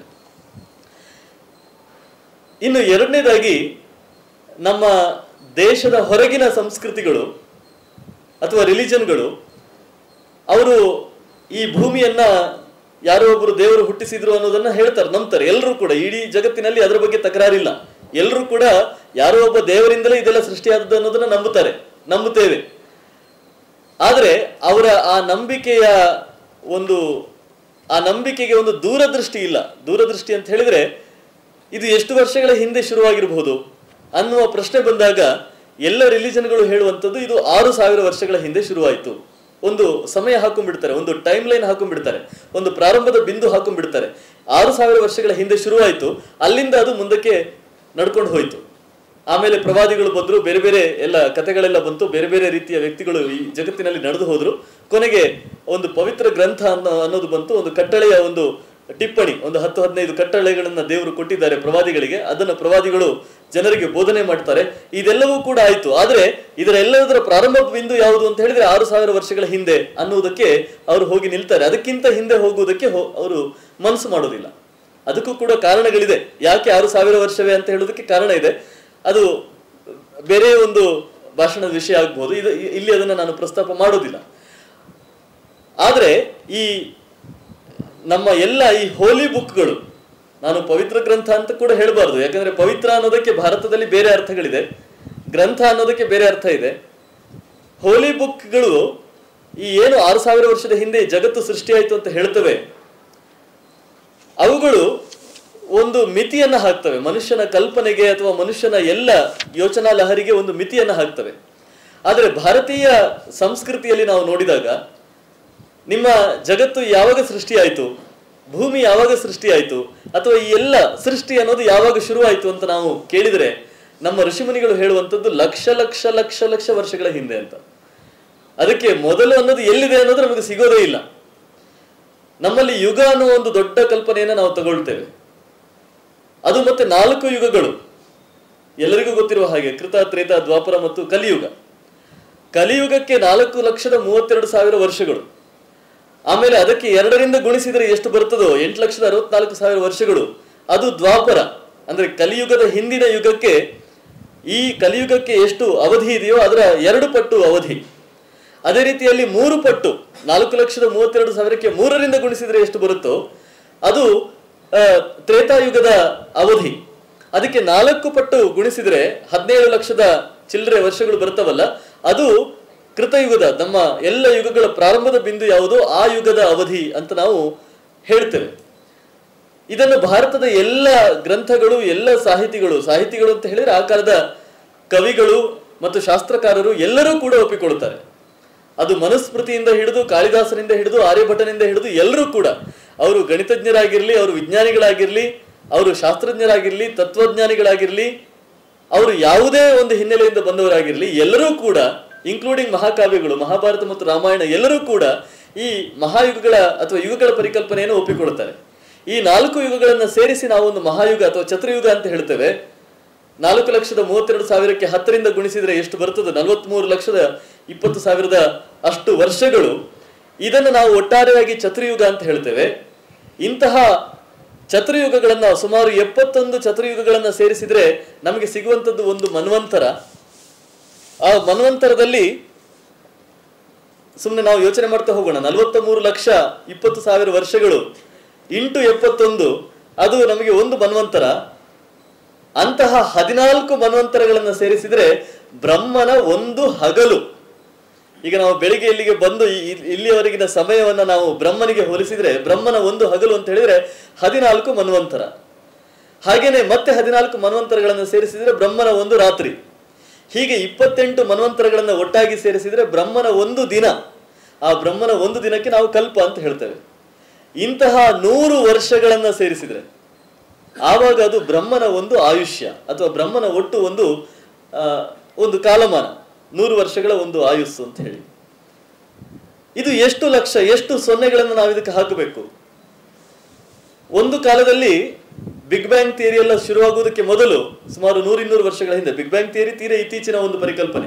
ಇನ್ನು ಎರಡನೇದಾಗಿ ನಮ್ಮ ದೇಶದ ಹೊರಗಿನ ಸಂಸ್ಕೃತಿಗಳು ಅಥವಾ ರಿಲಿಜನ್ಗಳು ಅವರು ಈ ಭೂಮಿಯನ್ನ ಯಾರೋ ಒಬ್ಬರು ದೇವರು ಹುಟ್ಟಿಸಿದ್ರು ಅನ್ನೋದನ್ನ ಹೇಳ್ತಾರೆ, ನಂಬ್ತಾರೆ. ಎಲ್ಲರೂ ಕೂಡ ಇಡೀ ಜಗತ್ತಿನಲ್ಲಿ ಅದರ ಬಗ್ಗೆ ತಕರಾರಿಲ್ಲ. ಎಲ್ಲರೂ ಕೂಡ ಯಾರೋ ಒಬ್ಬ ದೇವರಿಂದಲೇ ಇದೆಲ್ಲ ಸೃಷ್ಟಿಯಾದದ್ದು ಅನ್ನೋದನ್ನ ನಂಬುತ್ತಾರೆ, ನಂಬುತ್ತೇವೆ. ಆದರೆ ಅವರ ಆ ನಂಬಿಕೆಯ ಒಂದು ಆ ನಂಬಿಕೆಗೆ ಒಂದು ದೂರದೃಷ್ಟಿ ಇಲ್ಲ. ದೂರದೃಷ್ಟಿ ಅಂತ ಹೇಳಿದ್ರೆ ಇದು ಎಷ್ಟು ವರ್ಷಗಳ ಹಿಂದೆ ಶುರುವಾಗಿರಬಹುದು ಅನ್ನುವ ಪ್ರಶ್ನೆ ಬಂದಾಗ ಎಲ್ಲ ರಿಲಿಜನ್ಗಳು ಹೇಳುವಂಥದ್ದು ಇದು ಆರು ಸಾವಿರ ವರ್ಷಗಳ ಹಿಂದೆ ಶುರುವಾಯಿತು. ಒಂದು ಸಮಯ ಹಾಕೊಂಡ್ಬಿಡ್ತಾರೆ, ಒಂದು ಟೈಮ್ ಲೈನ್ ಹಾಕೊಂಡ್ಬಿಡ್ತಾರೆ, ಒಂದು ಪ್ರಾರಂಭದ ಬಿಂದು ಹಾಕೊಂಡ್ಬಿಡ್ತಾರೆ. ಆರು ಸಾವಿರ ವರ್ಷಗಳ ಹಿಂದೆ ಶುರುವಾಯಿತು, ಅಲ್ಲಿಂದ ಅದು ಮುಂದಕ್ಕೆ ನಡ್ಕೊಂಡು ಹೋಯಿತು. ಆಮೇಲೆ ಪ್ರವಾದಿಗಳು ಬಂದರು, ಬೇರೆ ಬೇರೆ ಎಲ್ಲ ಕಥೆಗಳೆಲ್ಲ ಬಂತು, ಬೇರೆ ಬೇರೆ ರೀತಿಯ ವ್ಯಕ್ತಿಗಳು ಈ ಜಗತ್ತಿನಲ್ಲಿ ನಡೆದು ಹೋದ್ರು. ಕೊನೆಗೆ ಒಂದು ಪವಿತ್ರ ಗ್ರಂಥ ಅನ್ನೋ ಅನ್ನೋದು ಬಂತು, ಒಂದು ಕಟ್ಟಳೆಯ ಒಂದು ಟಿಪ್ಪಣಿ, ಒಂದು ಹತ್ತು ಹದಿನೈದು ಕಟ್ಟಳೆಗಳನ್ನ ದೇವರು ಕೊಟ್ಟಿದ್ದಾರೆ ಪ್ರವಾದಿಗಳಿಗೆ. ಅದನ್ನು ಪ್ರವಾದಿಗಳು ಜನರಿಗೆ ಬೋಧನೆ ಮಾಡ್ತಾರೆ. ಇದೆಲ್ಲವೂ ಕೂಡ ಆಯ್ತು. ಆದ್ರೆ ಇದರ ಎಲ್ಲದರ ಪ್ರಾರಂಭ ಬಿಂದು ಯಾವುದು ಅಂತ ಹೇಳಿದ್ರೆ ಆರು ಸಾವಿರ ವರ್ಷಗಳ ಹಿಂದೆ ಅನ್ನುವುದಕ್ಕೆ ಅವರು ಹೋಗಿ ನಿಲ್ತಾರೆ. ಅದಕ್ಕಿಂತ ಹಿಂದೆ ಹೋಗುವುದಕ್ಕೆ ಅವರು ಮನಸ್ಸು ಮಾಡೋದಿಲ್ಲ. ಅದಕ್ಕೂ ಕೂಡ ಕಾರಣಗಳಿದೆ. ಯಾಕೆ ಆರು ಸಾವಿರ ವರ್ಷವೇ ಅಂತ ಹೇಳೋದಕ್ಕೆ ಕಾರಣ ಇದೆ. ಅದು ಬೇರೆ ಒಂದು ಭಾಷಣದ ವಿಷಯ ಆಗ್ಬಹುದು. ಇದು ಇಲ್ಲಿ ಅದನ್ನು ನಾನು ಪ್ರಸ್ತಾಪ ಮಾಡೋದಿಲ್ಲ. ಆದ್ರೆ ಈ ನಮ್ಮ ಎಲ್ಲ ಈ ಹೋಲಿ ಬುಕ್ಗಳು, ನಾನು ಪವಿತ್ರ ಗ್ರಂಥ ಅಂತ ಕೂಡ ಹೇಳಬಾರ್ದು, ಯಾಕಂದ್ರೆ ಪವಿತ್ರ ಅನ್ನೋದಕ್ಕೆ ಭಾರತದಲ್ಲಿ ಬೇರೆ ಅರ್ಥಗಳಿದೆ, ಗ್ರಂಥ ಅನ್ನೋದಕ್ಕೆ ಬೇರೆ ಅರ್ಥ ಇದೆ. ಹೋಲಿ ಬುಕ್ಗಳು ಈ ಏನು ಆರು ಸಾವಿರ ವರ್ಷದ ಹಿಂದೆ ಜಗತ್ತು ಸೃಷ್ಟಿಯಾಯಿತು ಅಂತ ಹೇಳ್ತವೆ, ಅವುಗಳು ಒಂದು ಮಿತಿಯನ್ನ ಹಾಕ್ತವೆ. ಮನುಷ್ಯನ ಕಲ್ಪನೆಗೆ ಅಥವಾ ಮನುಷ್ಯನ ಎಲ್ಲ ಯೋಚನಾ ಲಹರಿಗೆ ಒಂದು ಮಿತಿಯನ್ನ ಹಾಕ್ತವೆ. ಆದರೆ ಭಾರತೀಯ ಸಂಸ್ಕೃತಿಯಲ್ಲಿ ನಾವು ನೋಡಿದಾಗ ನಿಮ್ಮ ಜಗತ್ತು ಯಾವಾಗ ಸೃಷ್ಟಿಯಾಯಿತು, ಭೂಮಿ ಯಾವಾಗ ಸೃಷ್ಟಿಯಾಯಿತು, ಅಥವಾ ಈ ಎಲ್ಲ ಸೃಷ್ಟಿ ಅನ್ನೋದು ಯಾವಾಗ ಶುರುವಾಯಿತು ಅಂತ ನಾವು ಕೇಳಿದರೆ ನಮ್ಮ ಋಷಿಮುನಿಗಳು ಹೇಳುವಂಥದ್ದು ಲಕ್ಷ ಲಕ್ಷ ಲಕ್ಷ ಲಕ್ಷ ವರ್ಷಗಳ ಹಿಂದೆ ಅಂತ. ಅದಕ್ಕೆ ಮೊದಲು ಅನ್ನೋದು ಎಲ್ಲಿದೆ ಅನ್ನೋದು ನಮಗೆ ಸಿಗೋದೇ ಇಲ್ಲ. ನಮ್ಮಲ್ಲಿ ಯುಗ ಅನ್ನೋ ಒಂದು ದೊಡ್ಡ ಕಲ್ಪನೆಯನ್ನು ನಾವು ತಗೊಳ್ತೇವೆ. ಅದು ಮತ್ತೆ ನಾಲ್ಕು ಯುಗಗಳು ಎಲ್ಲರಿಗೂ ಗೊತ್ತಿರುವ ಹಾಗೆ, ಕೃತ, ತ್ರೇತ, ದ್ವಾಪರ ಮತ್ತು ಕಲಿಯುಗ. ಕಲಿಯುಗಕ್ಕೆ ನಾಲ್ಕು ಲಕ್ಷದ ಮೂವತ್ತೆರಡು ಸಾವಿರ ವರ್ಷಗಳು. ಆಮೇಲೆ ಅದಕ್ಕೆ ಎರಡರಿಂದ ಗುಣಿಸಿದರೆ ಎಷ್ಟು ಬರ್ತದೋ ಎಂಟು ಲಕ್ಷದ ಅರವತ್ನಾಲ್ಕು ಸಾವಿರ ವರ್ಷಗಳು, ಅದು ದ್ವಾಪರ. ಅಂದ್ರೆ ಕಲಿಯುಗದ ಹಿಂದಿನ ಯುಗಕ್ಕೆ ಈ ಕಲಿಯುಗಕ್ಕೆ ಎಷ್ಟು ಅವಧಿ ಇದೆಯೋ ಅದರ ಎರಡು ಪಟ್ಟು ಅವಧಿ. ಅದೇ ರೀತಿಯಲ್ಲಿ ಮೂರು ಪಟ್ಟು, ನಾಲ್ಕು ಲಕ್ಷದ ಮೂವತ್ತೆರಡು ಸಾವಿರಕ್ಕೆ ಮೂರರಿಂದ ಗುಣಿಸಿದರೆ ಎಷ್ಟು ಬರುತ್ತೋ ಅದು ತ್ರೇತಾಯುಗದ ಅವಧಿ. ಅದಕ್ಕೆ ನಾಲ್ಕು ಪಟ್ಟು ಗುಣಿಸಿದ್ರೆ ಹದಿನೇಳು ಲಕ್ಷದ ಚಿಲ್ಲರೆ ವರ್ಷಗಳು ಬರ್ತವಲ್ಲ, ಅದು ಕೃತಯುಗದ, ನಮ್ಮ ಎಲ್ಲ ಯುಗಗಳ ಪ್ರಾರಂಭದ ಬಿಂದು ಯಾವುದೋ ಆ ಯುಗದ ಅವಧಿ ಅಂತ ನಾವು ಹೇಳ್ತೇವೆ. ಇದನ್ನು ಭಾರತದ ಎಲ್ಲ ಗ್ರಂಥಗಳು, ಎಲ್ಲ ಸಾಹಿತಿಗಳು, ಸಾಹಿತಿಗಳು ಅಂತ ಹೇಳಿದ್ರೆ ಆ ಕಾಲದ ಕವಿಗಳು ಮತ್ತು ಶಾಸ್ತ್ರಕಾರರು ಎಲ್ಲರೂ ಕೂಡ ಒಪ್ಪಿಕೊಳ್ತಾರೆ. ಅದು ಮನುಸ್ಮೃತಿಯಿಂದ ಹಿಡಿದು ಕಾಳಿದಾಸನಿಂದ ಹಿಡಿದು ಆರ್ಯಭಟನಿಂದ ಹಿಡಿದು ಎಲ್ಲರೂ ಕೂಡ, ಅವರು ಗಣಿತಜ್ಞರಾಗಿರ್ಲಿ, ಅವರು ವಿಜ್ಞಾನಿಗಳಾಗಿರ್ಲಿ, ಅವರು ಶಾಸ್ತ್ರಜ್ಞರಾಗಿರ್ಲಿ, ತತ್ವಜ್ಞಾನಿಗಳಾಗಿರ್ಲಿ, ಅವರು ಯಾವುದೇ ಒಂದು ಹಿನ್ನೆಲೆಯಿಂದ ಬಂದವರಾಗಿರ್ಲಿ, ಎಲ್ಲರೂ ಕೂಡ ಇನ್ಕ್ಲೂಡಿಂಗ್ ಮಹಾಕಾವ್ಯಗಳು, ಮಹಾಭಾರತ ಮತ್ತು ರಾಮಾಯಣ, ಎಲ್ಲರೂ ಕೂಡ ಈ ಮಹಾಯುಗಗಳ ಅಥವಾ ಯುಗಗಳ ಪರಿಕಲ್ಪನೆಯನ್ನು ಒಪ್ಪಿಕೊಳ್ತಾರೆ. ಈ ನಾಲ್ಕು ಯುಗಗಳನ್ನು ಸೇರಿಸಿ ನಾವು ಒಂದು ಮಹಾಯುಗ ಅಥವಾ ಚತುರ್ಯುಗ ಅಂತ ಹೇಳ್ತೇವೆ. ನಾಲ್ಕು ಲಕ್ಷದ ಮೂವತ್ತೆರಡು ಸಾವಿರಕ್ಕೆ ಹತ್ತರಿಂದ ಗುಣಿಸಿದ್ರೆ ಎಷ್ಟು ಬರ್ತದೆ? ನಲವತ್ಮೂರು ಲಕ್ಷದ ಇಪ್ಪತ್ತು ಸಾವಿರದ ಅಷ್ಟು ವರ್ಷಗಳು. ಇದನ್ನು ನಾವು ಒಟ್ಟಾರೆಯಾಗಿ ಚತುರ್ಯುಗ ಅಂತ ಹೇಳ್ತೇವೆ. ಇಂತಹ ಚತುರ್ಯುಗಗಳನ್ನ, ಸುಮಾರು ಎಪ್ಪತ್ತೊಂದು ಚತುರ್ಯುಗಗಳನ್ನ ಸೇರಿಸಿದ್ರೆ ನಮಗೆ ಸಿಗುವಂಥದ್ದು ಒಂದು ಮನ್ವಂತರ. ಆ ಮನ್ವಂತರದಲ್ಲಿ ಸುಮ್ಮನೆ ನಾವು ಯೋಚನೆ ಮಾಡ್ತಾ ಹೋಗೋಣ, ನಲವತ್ತ ಮೂರು ಲಕ್ಷ ಇಪ್ಪತ್ತು ಸಾವಿರ ವರ್ಷಗಳು ಇಂಟು ಎಪ್ಪತ್ತೊಂದು, ಅದು ನಮಗೆ ಒಂದು ಮನ್ವಂತರ. ಅಂತಹ ಹದಿನಾಲ್ಕು ಮನ್ವಂತರಗಳನ್ನು ಸೇರಿಸಿದ್ರೆ ಬ್ರಹ್ಮನ ಒಂದು ಹಗಲು. ಈಗ ನಾವು ಬೆಳಿಗ್ಗೆ ಇಲ್ಲಿಗೆ ಬಂದು ಇಲ್ಲಿಯವರೆಗಿನ ಸಮಯವನ್ನ ನಾವು ಬ್ರಹ್ಮನಿಗೆ ಹೋಲಿಸಿದ್ರೆ ಬ್ರಹ್ಮನ ಒಂದು ಹಗಲು ಅಂತ ಹೇಳಿದ್ರೆ ಹದಿನಾಲ್ಕು ಮನ್ವಂತರ. ಹಾಗೇನೆ ಮತ್ತೆ ಹದಿನಾಲ್ಕು ಮನ್ವಂತರಗಳನ್ನು ಸೇರಿಸಿದ್ರೆ ಬ್ರಹ್ಮನ ಒಂದು ರಾತ್ರಿ. ಹೀಗೆ ಇಪ್ಪತ್ತೆಂಟು ಮನ್ವಂತರಗಳನ್ನು ಒಟ್ಟಾಗಿ ಸೇರಿಸಿದ್ರೆ ಬ್ರಹ್ಮನ ಒಂದು ದಿನ. ಆ ಬ್ರಹ್ಮನ ಒಂದು ದಿನಕ್ಕೆ ನಾವು ಕಲ್ಪ ಅಂತ ಹೇಳ್ತೇವೆ. ಇಂತಹ ನೂರು ವರ್ಷಗಳನ್ನ ಸೇರಿಸಿದ್ರೆ ಆವಾಗ ಅದು ಬ್ರಹ್ಮನ ಒಂದು ಆಯುಷ್ಯ ಅಥವಾ ಬ್ರಹ್ಮನ ಒಟ್ಟು ಒಂದು ಆ ಒಂದು ಕಾಲಮಾನ, ನೂರು ವರ್ಷಗಳ ಒಂದು ಆಯುಸ್ಸು ಅಂತ ಹೇಳಿ. ಇದು ಎಷ್ಟು ಲಕ್ಷ, ಎಷ್ಟು ಸೊನ್ನೆಗಳನ್ನು ನಾವು ಇದಕ್ಕೆ ಹಾಕಬೇಕು? ಒಂದು ಕಾಲದಲ್ಲಿ ಬಿಗ್ ಬ್ಯಾಂಗ್ ಥಿಯರಿ ಎಲ್ಲ ಶುರುವಾಗುವುದಕ್ಕೆ ಮೊದಲು ಸುಮಾರು ನೂರಿನ್ನೂರು ವರ್ಷಗಳ ಹಿಂದೆ, ಬಿಗ್ ಬ್ಯಾಂಗ್ ಥಿಯರಿ ತೀರಾ ಇತ್ತೀಚಿನ ಒಂದು ಪರಿಕಲ್ಪನೆ,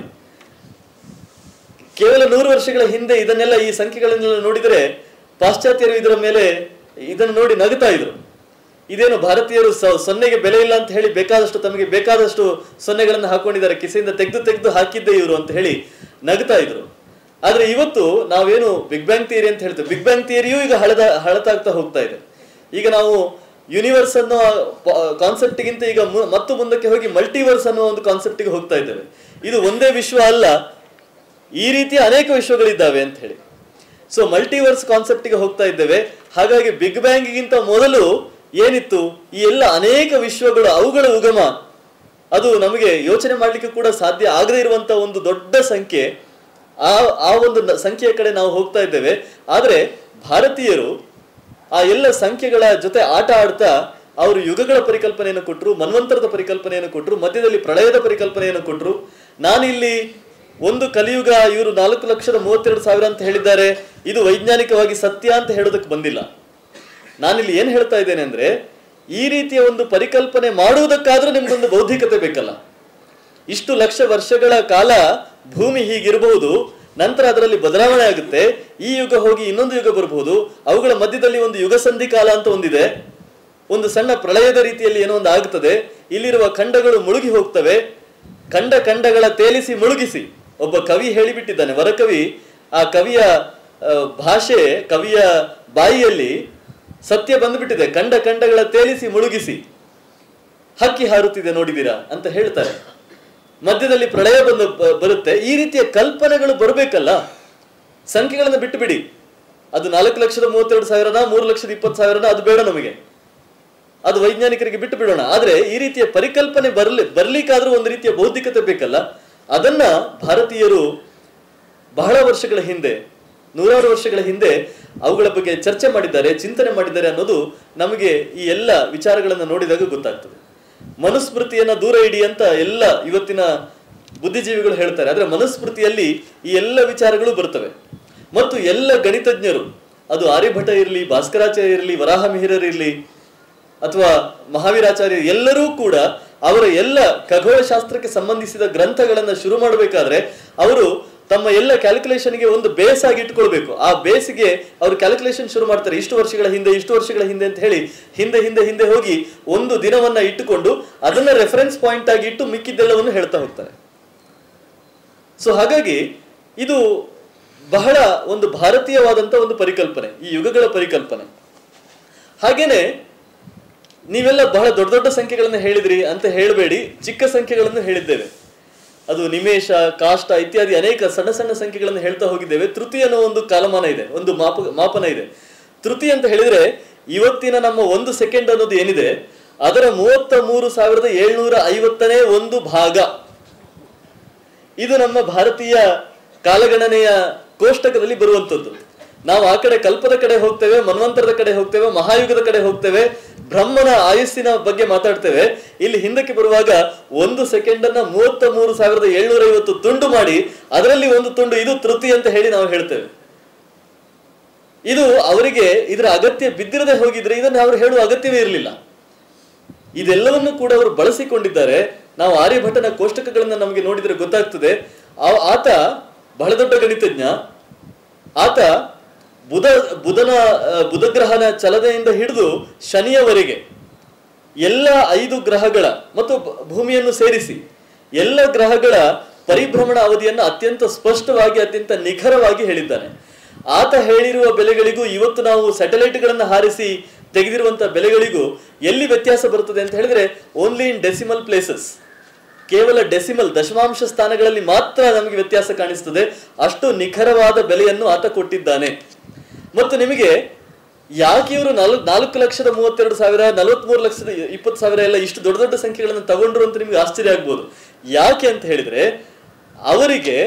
ಕೇವಲ ನೂರು ವರ್ಷಗಳ ಹಿಂದೆ ಇದನ್ನೆಲ್ಲ, ಈ ಸಂಖ್ಯೆಗಳನ್ನೆಲ್ಲ ನೋಡಿದರೆ ಪಾಶ್ಚಾತ್ಯರು ಇದರ ಮೇಲೆ ಇದನ್ನು ನೋಡಿ ನಗುತ್ತಾ ಇದ್ರು. ಇದೇನು ಭಾರತೀಯರು ಸೊನ್ನೆಗೆ ಬೆಲೆ ಇಲ್ಲ ಅಂತ ಹೇಳಿ ಬೇಕಾದಷ್ಟು ತಮಗೆ ಬೇಕಾದಷ್ಟು ಸೊನ್ನೆಗಳನ್ನು ಹಾಕೊಂಡಿದ್ದಾರೆ, ಕಿಸೆಯಿಂದ ತೆಗೆದು ತೆಗೆದು ಹಾಕಿದ್ದೆ ಇವರು ಅಂತ ಹೇಳಿ ನಗುತ್ತಾ ಇದ್ರು. ಆದ್ರೆ ಇವತ್ತು ನಾವೇನು ಬಿಗ್ ಬ್ಯಾಂಗ್ ಥಿಯರಿ ಅಂತ ಹೇಳ್ತೇವೆ, ಬಿಗ್ ಬ್ಯಾಂಗ್ ಥಿಯರಿಯೂ ಈಗ ಹಳದ ಹಳತಾಗ್ತಾ ಹೋಗ್ತಾ ಇದೆ. ಈಗ ನಾವು ಯೂನಿವರ್ಸ್ ಅನ್ನೋ ಕಾನ್ಸೆಪ್ಟ್ಗಿಂತ ಈಗ ಮತ್ತು ಮುಂದಕ್ಕೆ ಹೋಗಿ ಮಲ್ಟಿವರ್ಸ್ ಅನ್ನೋ ಒಂದು ಕಾನ್ಸೆಪ್ಟ್ಗೆ ಹೋಗ್ತಾ ಇದ್ದೇವೆ. ಇದು ಒಂದೇ ವಿಶ್ವ ಅಲ್ಲ, ಈ ರೀತಿಯ ಅನೇಕ ವಿಶ್ವಗಳಿದ್ದಾವೆ ಅಂತ ಹೇಳಿ. ಸೊ ಮಲ್ಟಿವರ್ಸ್ ಕಾನ್ಸೆಪ್ಟ್ಗೆ ಹೋಗ್ತಾ ಇದ್ದೇವೆ. ಹಾಗಾಗಿ ಬಿಗ್ ಬ್ಯಾಂಗಿಗಿಂತ ಮೊದಲು ಏನಿತ್ತು, ಈ ಎಲ್ಲ ಅನೇಕ ವಿಶ್ವಗಳು ಅವುಗಳ ಉಗಮ, ಅದು ನಮಗೆ ಯೋಚನೆ ಮಾಡಲಿಕ್ಕೆ ಕೂಡ ಸಾಧ್ಯ ಆಗದೇ ಇರುವಂತ ಒಂದು ದೊಡ್ಡ ಸಂಖ್ಯೆ. ಆ ಆ ಒಂದು ಸಂಖ್ಯೆಯ ಕಡೆ ನಾವು ಹೋಗ್ತಾ ಇದ್ದೇವೆ. ಆದರೆ ಭಾರತೀಯರು ಆ ಎಲ್ಲ ಸಂಖ್ಯೆಗಳ ಜೊತೆ ಆಟ ಆಡ್ತಾ ಅವರು ಯುಗಗಳ ಪರಿಕಲ್ಪನೆಯನ್ನು ಕೊಟ್ಟರು, ಮನ್ವಂತರದ ಪರಿಕಲ್ಪನೆಯನ್ನು ಕೊಟ್ಟರು, ಮಧ್ಯದಲ್ಲಿ ಪ್ರಳಯದ ಪರಿಕಲ್ಪನೆಯನ್ನು ಕೊಟ್ಟರು. ನಾನಿಲ್ಲಿ ಒಂದು ಕಲಿಯುಗ, ಇವರು ನಾಲ್ಕು ಲಕ್ಷದ ಮೂವತ್ತೆರಡು ಸಾವಿರ ಅಂತ ಹೇಳಿದ್ದಾರೆ, ಇದು ವೈಜ್ಞಾನಿಕವಾಗಿ ಸತ್ಯ ಅಂತ ಹೇಳೋದಕ್ಕೆ ಬಂದಿಲ್ಲ. ನಾನಿಲ್ಲಿ ಏನು ಹೇಳ್ತಾ ಇದ್ದೇನೆ ಅಂದ್ರೆ, ಈ ರೀತಿಯ ಒಂದು ಪರಿಕಲ್ಪನೆ ಮಾಡುವುದಕ್ಕಾದ್ರೂ ನಿಮ್ಗೊಂದು ಬೌದ್ಧಿಕತೆ ಬೇಕಲ್ಲ. ಇಷ್ಟು ಲಕ್ಷ ವರ್ಷಗಳ ಕಾಲ ಭೂಮಿ ಹೀಗಿರಬಹುದು, ನಂತರ ಅದರಲ್ಲಿ ಬದಲಾವಣೆ ಆಗುತ್ತೆ, ಈ ಯುಗ ಹೋಗಿ ಇನ್ನೊಂದು ಯುಗ ಬರಬಹುದು, ಅವುಗಳ ಮಧ್ಯದಲ್ಲಿ ಒಂದು ಯುಗ ಸಂಧಿ ಕಾಲ ಅಂತ ಒಂದಿದೆ, ಒಂದು ಸಣ್ಣ ಪ್ರಳಯದ ರೀತಿಯಲ್ಲಿ ಏನೋ ಒಂದು ಆಗುತ್ತದೆ, ಇಲ್ಲಿರುವ ಖಂಡಗಳು ಮುಳುಗಿ ಹೋಗ್ತವೆ, ಖಂಡ ಖಂಡಗಳ ತೇಲಿಸಿ ಮುಳುಗಿಸಿ. ಒಬ್ಬ ಕವಿ ಹೇಳಿಬಿಟ್ಟಿದ್ದಾನೆ, ವರಕವಿ. ಆ ಕವಿಯ ಭಾಷೆ, ಕವಿಯ ಬಾಯಿಯಲ್ಲಿ ಸತ್ಯ ಬಂದ್ಬಿಟ್ಟಿದೆ. ಖಂಡ ಖಂಡಗಳ ತೇಲಿಸಿ ಮುಳುಗಿಸಿ ಹಕ್ಕಿ ಹಾರುತ್ತಿದೆ ನೋಡಿದಿರಾ ಅಂತ ಹೇಳ್ತಾರೆ. ಮಧ್ಯದಲ್ಲಿ ಪ್ರಳಯ ಬಂದು ಬರುತ್ತೆ. ಈ ರೀತಿಯ ಕಲ್ಪನೆಗಳು ಬರಬೇಕಲ್ಲ. ಸಂಖ್ಯೆಗಳನ್ನು ಬಿಟ್ಟು ಬಿಡಿ, ಅದು ನಾಲ್ಕು ಲಕ್ಷದ ಮೂವತ್ತೆರಡು ಸಾವಿರನ ಮೂರು ಲಕ್ಷದ ಇಪ್ಪತ್ತು ಸಾವಿರನ ಅದು ಬೇಡ ನಮಗೆ, ಅದು ವೈಜ್ಞಾನಿಕರಿಗೆ ಬಿಟ್ಟು ಬಿಡೋಣ. ಆದ್ರೆ ಈ ರೀತಿಯ ಪರಿಕಲ್ಪನೆ ಬರ್ಲಿ ಬರ್ಲಿಕ್ಕಾದ್ರೂ ಒಂದು ರೀತಿಯ ಬೌದ್ಧಿಕತೆ ಬೇಕಲ್ಲ. ಅದನ್ನ ಭಾರತೀಯರು ಬಹಳ ವರ್ಷಗಳ ಹಿಂದೆ, ನೂರಾರು ವರ್ಷಗಳ ಹಿಂದೆ ಅವುಗಳ ಬಗ್ಗೆ ಚರ್ಚೆ ಮಾಡಿದ್ದಾರೆ, ಚಿಂತನೆ ಮಾಡಿದ್ದಾರೆ ಅನ್ನೋದು ನಮಗೆ ಈ ಎಲ್ಲ ವಿಚಾರಗಳನ್ನು ನೋಡಿದಾಗ ಗೊತ್ತಾಗ್ತದೆ. ಮನುಸ್ಮೃತಿಯನ್ನ ದೂರ ಇಡಿ ಅಂತ ಎಲ್ಲ ಇವತ್ತಿನ ಬುದ್ಧಿಜೀವಿಗಳು ಹೇಳ್ತಾರೆ. ಆದ್ರೆ ಮನುಸ್ಮೃತಿಯಲ್ಲಿ ಈ ಎಲ್ಲ ವಿಚಾರಗಳು ಬರ್ತವೆ. ಮತ್ತು ಎಲ್ಲ ಗಣಿತಜ್ಞರು, ಅದು ಆರ್ಯಭಟ ಇರಲಿ, ಭಾಸ್ಕರಾಚಾರ್ಯ ಇರಲಿ, ವರಾಹ ಮಿಹಿರರಿರಲಿ ಅಥವಾ ಮಹಾವೀರಾಚಾರ್ಯ, ಎಲ್ಲರೂ ಕೂಡ ಅವರ ಎಲ್ಲ ಖಗೋಳಶಾಸ್ತ್ರಕ್ಕೆ ಸಂಬಂಧಿಸಿದ ಗ್ರಂಥಗಳನ್ನ ಶುರು ಮಾಡಬೇಕಾದ್ರೆ ಅವರು ತಮ್ಮ ಎಲ್ಲ ಕ್ಯಾಲ್ಕುಲೇಷನ್ಗೆ ಒಂದು ಬೇಸ್ ಆಗಿ ಇಟ್ಕೊಳ್ಬೇಕು. ಆ ಬೇಸಿಗೆ ಅವರು ಕ್ಯಾಲ್ಕುಲೇಷನ್ ಶುರು ಮಾಡ್ತಾರೆ. ಇಷ್ಟು ವರ್ಷಗಳ ಹಿಂದೆ, ಇಷ್ಟು ವರ್ಷಗಳ ಹಿಂದೆ ಅಂತ ಹೇಳಿ ಹಿಂದೆ ಹಿಂದೆ ಹಿಂದೆ ಹೋಗಿ ಒಂದು ದಿನವನ್ನ ಇಟ್ಟುಕೊಂಡು ಅದನ್ನ ರೆಫರೆನ್ಸ್ ಪಾಯಿಂಟ್ ಆಗಿ ಇಟ್ಟು ಮಿಕ್ಕಿದ್ದೆಲ್ಲವನ್ನು ಹೇಳ್ತಾ ಹೋಗ್ತಾರೆ. ಸೊ ಹಾಗಾಗಿ ಇದು ಬಹಳ ಒಂದು ಭಾರತೀಯವಾದಂತ ಒಂದು ಪರಿಕಲ್ಪನೆ, ಈ ಯುಗಗಳ ಪರಿಕಲ್ಪನೆ. ಹಾಗೇನೆ ನೀವೆಲ್ಲ ಬಹಳ ದೊಡ್ಡ ದೊಡ್ಡ ಸಂಖ್ಯೆಗಳನ್ನು ಹೇಳಿದ್ರಿ ಅಂತ ಹೇಳಬೇಡಿ, ಚಿಕ್ಕ ಸಂಖ್ಯೆಗಳನ್ನು ಹೇಳಿದ್ದೇವೆ. ಅದು ನಿಮೇಶ, ಕಾಷ್ಟ ಇತ್ಯಾದಿ ಅನೇಕ ಸಣ್ಣ ಸಣ್ಣ ಸಂಖ್ಯೆಗಳನ್ನು ಹೇಳ್ತಾ ಹೋಗಿದ್ದೇವೆ. ತೃತೀಯ ಅನ್ನೋ ಒಂದು ಕಾಲಮಾನ ಇದೆ, ಒಂದು ಮಾಪ ಮಾಪನ ಇದೆ. ತೃತೀಯ ಅಂತ ಹೇಳಿದ್ರೆ ಇವತ್ತಿನ ನಮ್ಮ ಒಂದು ಸೆಕೆಂಡ್ ಅನ್ನೋದು ಏನಿದೆ ಅದರ ಮೂವತ್ತ ಮೂರು ಸಾವಿರದ ಏಳ್ನೂರ ಐವತ್ತನೇ ಒಂದು ಭಾಗ. ಇದು ನಮ್ಮ ಭಾರತೀಯ ಕಾಲಗಣನೆಯ ಕೋಷ್ಟಕದಲ್ಲಿ ಬರುವಂತದ್ದು. ನಾವು ಆ ಕಡೆ ಕಲ್ಪದ ಕಡೆ ಹೋಗ್ತೇವೆ, ಮನ್ವಂತರದ ಕಡೆ ಹೋಗ್ತೇವೆ, ಮಹಾಯುಗದ ಕಡೆ ಹೋಗ್ತೇವೆ, ಬ್ರಹ್ಮನ ಆಯುಸ್ಸಿನ ಬಗ್ಗೆ ಮಾತಾಡ್ತೇವೆ. ಇಲ್ಲಿ ಹಿಂದಕ್ಕೆ ಬರುವಾಗ ಒಂದು ಸೆಕೆಂಡ್ ಅನ್ನ ಮೂವತ್ತ ಮೂರು ಸಾವಿರದ ಏಳ್ನೂರ ಐವತ್ತು ತುಂಡು ಮಾಡಿ ಅದರಲ್ಲಿ ಒಂದು ತುಂಡು ಇದು ತೃತೀಯ ಅಂತ ಹೇಳಿ ನಾವು ಹೇಳ್ತೇವೆ. ಇದು ಅವರಿಗೆ ಇದರ ಅಗತ್ಯ ಬಿದ್ದಿರದೆ ಹೋಗಿದ್ರೆ ಇದನ್ನು ಅವರು ಹೇಳುವ ಅಗತ್ಯವೇ ಇರಲಿಲ್ಲ. ಇದೆಲ್ಲವನ್ನು ಕೂಡ ಅವರು ಬಳಸಿಕೊಂಡಿದ್ದಾರೆ. ನಾವು ಆರ್ಯಭಟನ ಕೋಷ್ಟಕಗಳನ್ನ ನಮಗೆ ನೋಡಿದ್ರೆ ಗೊತ್ತಾಗ್ತದೆ. ಆತ ಬಹಳ ದೊಡ್ಡ ಗಣಿತಜ್ಞ. ಆತ ಬುಧ ಬುಧನ ಬುಧಗ್ರಹನ ಚಲನೆಯಿಂದ ಹಿಡಿದು ಶನಿಯವರೆಗೆ ಎಲ್ಲ ಐದು ಗ್ರಹಗಳ ಮತ್ತು ಭೂಮಿಯನ್ನು ಸೇರಿಸಿ ಎಲ್ಲ ಗ್ರಹಗಳ ಪರಿಭ್ರಮಣ ಅವಧಿಯನ್ನು ಅತ್ಯಂತ ಸ್ಪಷ್ಟವಾಗಿ, ಅತ್ಯಂತ ನಿಖರವಾಗಿ ಹೇಳಿದ್ದಾನೆ. ಆತ ಹೇಳಿರುವ ಬೆಲೆಗಳಿಗೂ ಇವತ್ತು ನಾವು ಸ್ಯಾಟಲೈಟ್ಗಳನ್ನು ಹಾರಿಸಿ ತೆಗೆದಿರುವಂತಹ ಬೆಲೆಗಳಿಗೂ ಎಲ್ಲಿ ವ್ಯತ್ಯಾಸ ಬರುತ್ತದೆ ಅಂತ ಹೇಳಿದ್ರೆ ಓನ್ಲಿ ಇನ್ ಡೆಸಿಮಲ್ ಪ್ಲೇಸಸ್, ಕೇವಲ ಡೆಸಿಮಲ್ ದಶಮಾಂಶ ಸ್ಥಾನಗಳಲ್ಲಿ ಮಾತ್ರ ನಮಗೆ ವ್ಯತ್ಯಾಸ ಕಾಣಿಸ್ತದೆ. ಅಷ್ಟು ನಿಖರವಾದ ಬೆಲೆಯನ್ನು ಆತ ಕೊಟ್ಟಿದ್ದಾನೆ. ಮತ್ತು ನಿಮಗೆ ಯಾಕೆ ಇವರು ನಾಲ್ಕು ನಾಲ್ಕು ಲಕ್ಷದ ಮೂವತ್ತೆರಡು ಸಾವಿರ ನಲವತ್ಮೂರು ಲಕ್ಷದ ಇಪ್ಪತ್ತು ಸಾವಿರ ಎಲ್ಲ ಇಷ್ಟು ದೊಡ್ಡ ದೊಡ್ಡ ಸಂಖ್ಯೆಗಳನ್ನು ತಗೊಂಡ್ರು ಅಂತ ನಿಮ್ಗೆ ಆಶ್ಚರ್ಯ ಆಗ್ಬೋದು. ಯಾಕೆ ಅಂತ ಹೇಳಿದ್ರೆ ಅವರಿಗೆ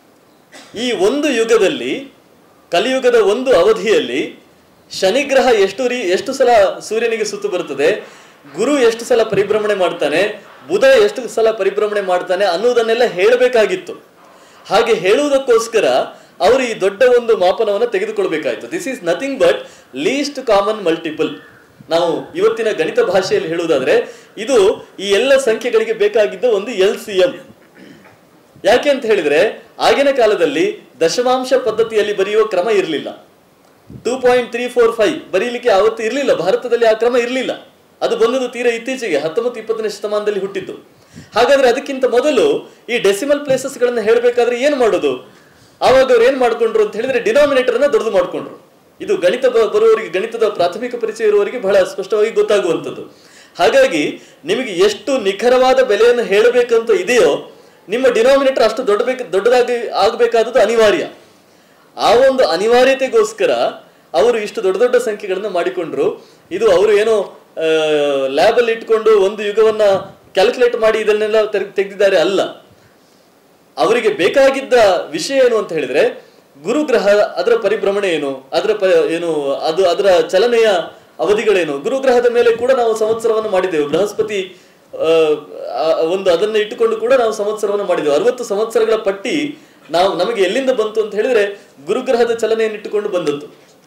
ಈ ಒಂದು ಯುಗದಲ್ಲಿ, ಕಲಿಯುಗದ ಒಂದು ಅವಧಿಯಲ್ಲಿ ಶನಿಗ್ರಹ ಎಷ್ಟು ರೀ ಎಷ್ಟು ಸಲ ಸೂರ್ಯನಿಗೆ ಸುತ್ತು ಬರುತ್ತದೆ, ಗುರು ಎಷ್ಟು ಸಲ ಪರಿಭ್ರಮಣೆ ಮಾಡ್ತಾನೆ, ಬುಧ ಎಷ್ಟು ಸಲ ಪರಿಭ್ರಮಣೆ ಮಾಡ್ತಾನೆ ಅನ್ನುವುದನ್ನೆಲ್ಲ ಹೇಳಬೇಕಾಗಿತ್ತು. ಹಾಗೆ ಹೇಳುವುದಕ್ಕೋಸ್ಕರ ಅವರು ಈ ದೊಡ್ಡ ಒಂದು ಮಾಪನವನ್ನು ತೆಗೆದುಕೊಳ್ಬೇಕಾಯ್ತು. This is nothing but least common multiple. ನಾವು ಇವತ್ತಿನ ಗಣಿತ ಭಾಷೆಯಲ್ಲಿ ಹೇಳುವುದಾದ್ರೆ ಇದು ಈ ಎಲ್ಲ ಸಂಖ್ಯೆಗಳಿಗೆ ಬೇಕಾಗಿದ್ದ ಒಂದು ಎಲ್ ಸಿ ಎಂ. ಯಾಕೆ ಅಂತ ಹೇಳಿದ್ರೆ ಆಗಿನ ಕಾಲದಲ್ಲಿ ದಶಮಾಂಶ ಪದ್ಧತಿಯಲ್ಲಿ ಬರೆಯುವ ಕ್ರಮ ಇರಲಿಲ್ಲ. Two point three four five ಬರೀಲಿಕ್ಕೆ ಆವತ್ತು ಇರಲಿಲ್ಲ. ಭಾರತದಲ್ಲಿ ಆ ಕ್ರಮ ಇರಲಿಲ್ಲ. ಅದು ಬಂದದ್ದು ತೀರಾ ಇತ್ತೀಚೆಗೆ ಹತ್ತೊಂಬತ್ತು ಇಪ್ಪತ್ತನೇ ಶತಮಾನದಲ್ಲಿ ಹುಟ್ಟಿದ್ದು. ಹಾಗಾದ್ರೆ ಅದಕ್ಕಿಂತ ಮೊದಲು ಈ ಡೆಸಿಮಲ್ ಪ್ಲೇಸಸ್ ಗಳನ್ನ ಹೇಳಬೇಕಾದ್ರೆ ಏನ್ ಮಾಡೋದು? ಆವಾಗ ಅವ್ರು ಏನ್ ಮಾಡ್ಕೊಂಡ್ರು ಅಂತ ಹೇಳಿದ್ರೆ ಡಿನಾಮಿನೇಟರ್ ಅನ್ನ ದೊಡ್ಡದು ಮಾಡ್ಕೊಂಡ್ರು. ಇದು ಗಣಿತ ಬರುವವರಿಗೆ, ಗಣಿತದ ಪ್ರಾಥಮಿಕ ಪರಿಚಯ ಇರುವವರಿಗೆ ಬಹಳ ಸ್ಪಷ್ಟವಾಗಿ ಗೊತ್ತಾಗುವಂಥದ್ದು. ಹಾಗಾಗಿ ನಿಮಗೆ ಎಷ್ಟು ನಿಖರವಾದ ಬೆಲೆಯನ್ನು ಹೇಳಬೇಕಂತ ಇದೆಯೋ ನಿಮ್ಮ ಡಿನಾಮಿನೇಟರ್ ಅಷ್ಟು ದೊಡ್ಡ ದೊಡ್ಡದಾಗಿ ಆಗಬೇಕಾದದ್ದು ಅನಿವಾರ್ಯ. ಆ ಒಂದು ಅನಿವಾರ್ಯತೆಗೋಸ್ಕರ ಅವರು ಇಷ್ಟು ದೊಡ್ಡ ದೊಡ್ಡ ಸಂಖ್ಯೆಗಳನ್ನ ಮಾಡಿಕೊಂಡ್ರು. ಇದು ಅವರು ಏನೋ ಲ್ಯಾಬ್ ಅಲ್ಲಿ ಇಟ್ಕೊಂಡು ಒಂದು ಯುಗವನ್ನ ಕ್ಯಾಲ್ಕುಲೇಟ್ ಮಾಡಿ ಇದನ್ನೆಲ್ಲ ತೆಗೆದಿದ್ದಾರೆ ಅಲ್ಲ. ಅವರಿಗೆ ಬೇಕಾಗಿದ್ದ ವಿಷಯ ಏನು ಅಂತ ಹೇಳಿದ್ರೆ ಗುರುಗ್ರಹ, ಅದರ ಪರಿಭ್ರಮಣೆ ಏನು, ಅದರ ಪ ಏನು ಅದು ಅದರ ಚಲನೆಯ ಅವಧಿಗಳೇನು. ಗುರುಗ್ರಹದ ಮೇಲೆ ಕೂಡ ನಾವು ಸಂವತ್ಸರವನ್ನು ಮಾಡಿದ್ದೆವು. ಬೃಹಸ್ಪತಿ ಒಂದು ಅದನ್ನ ಇಟ್ಟುಕೊಂಡು ಕೂಡ ನಾವು ಸಂವತ್ಸರವನ್ನು ಮಾಡಿದೆವು. ಅರವತ್ತು ಸಂವತ್ಸರಗಳ ಪಟ್ಟಿ ನಾವು ನಮಗೆ ಎಲ್ಲಿಂದ ಬಂತು ಅಂತ ಹೇಳಿದ್ರೆ ಗುರುಗ್ರಹದ ಚಲನೆಯನ್ನು ಇಟ್ಟುಕೊಂಡು ಬಂದದ್ದು.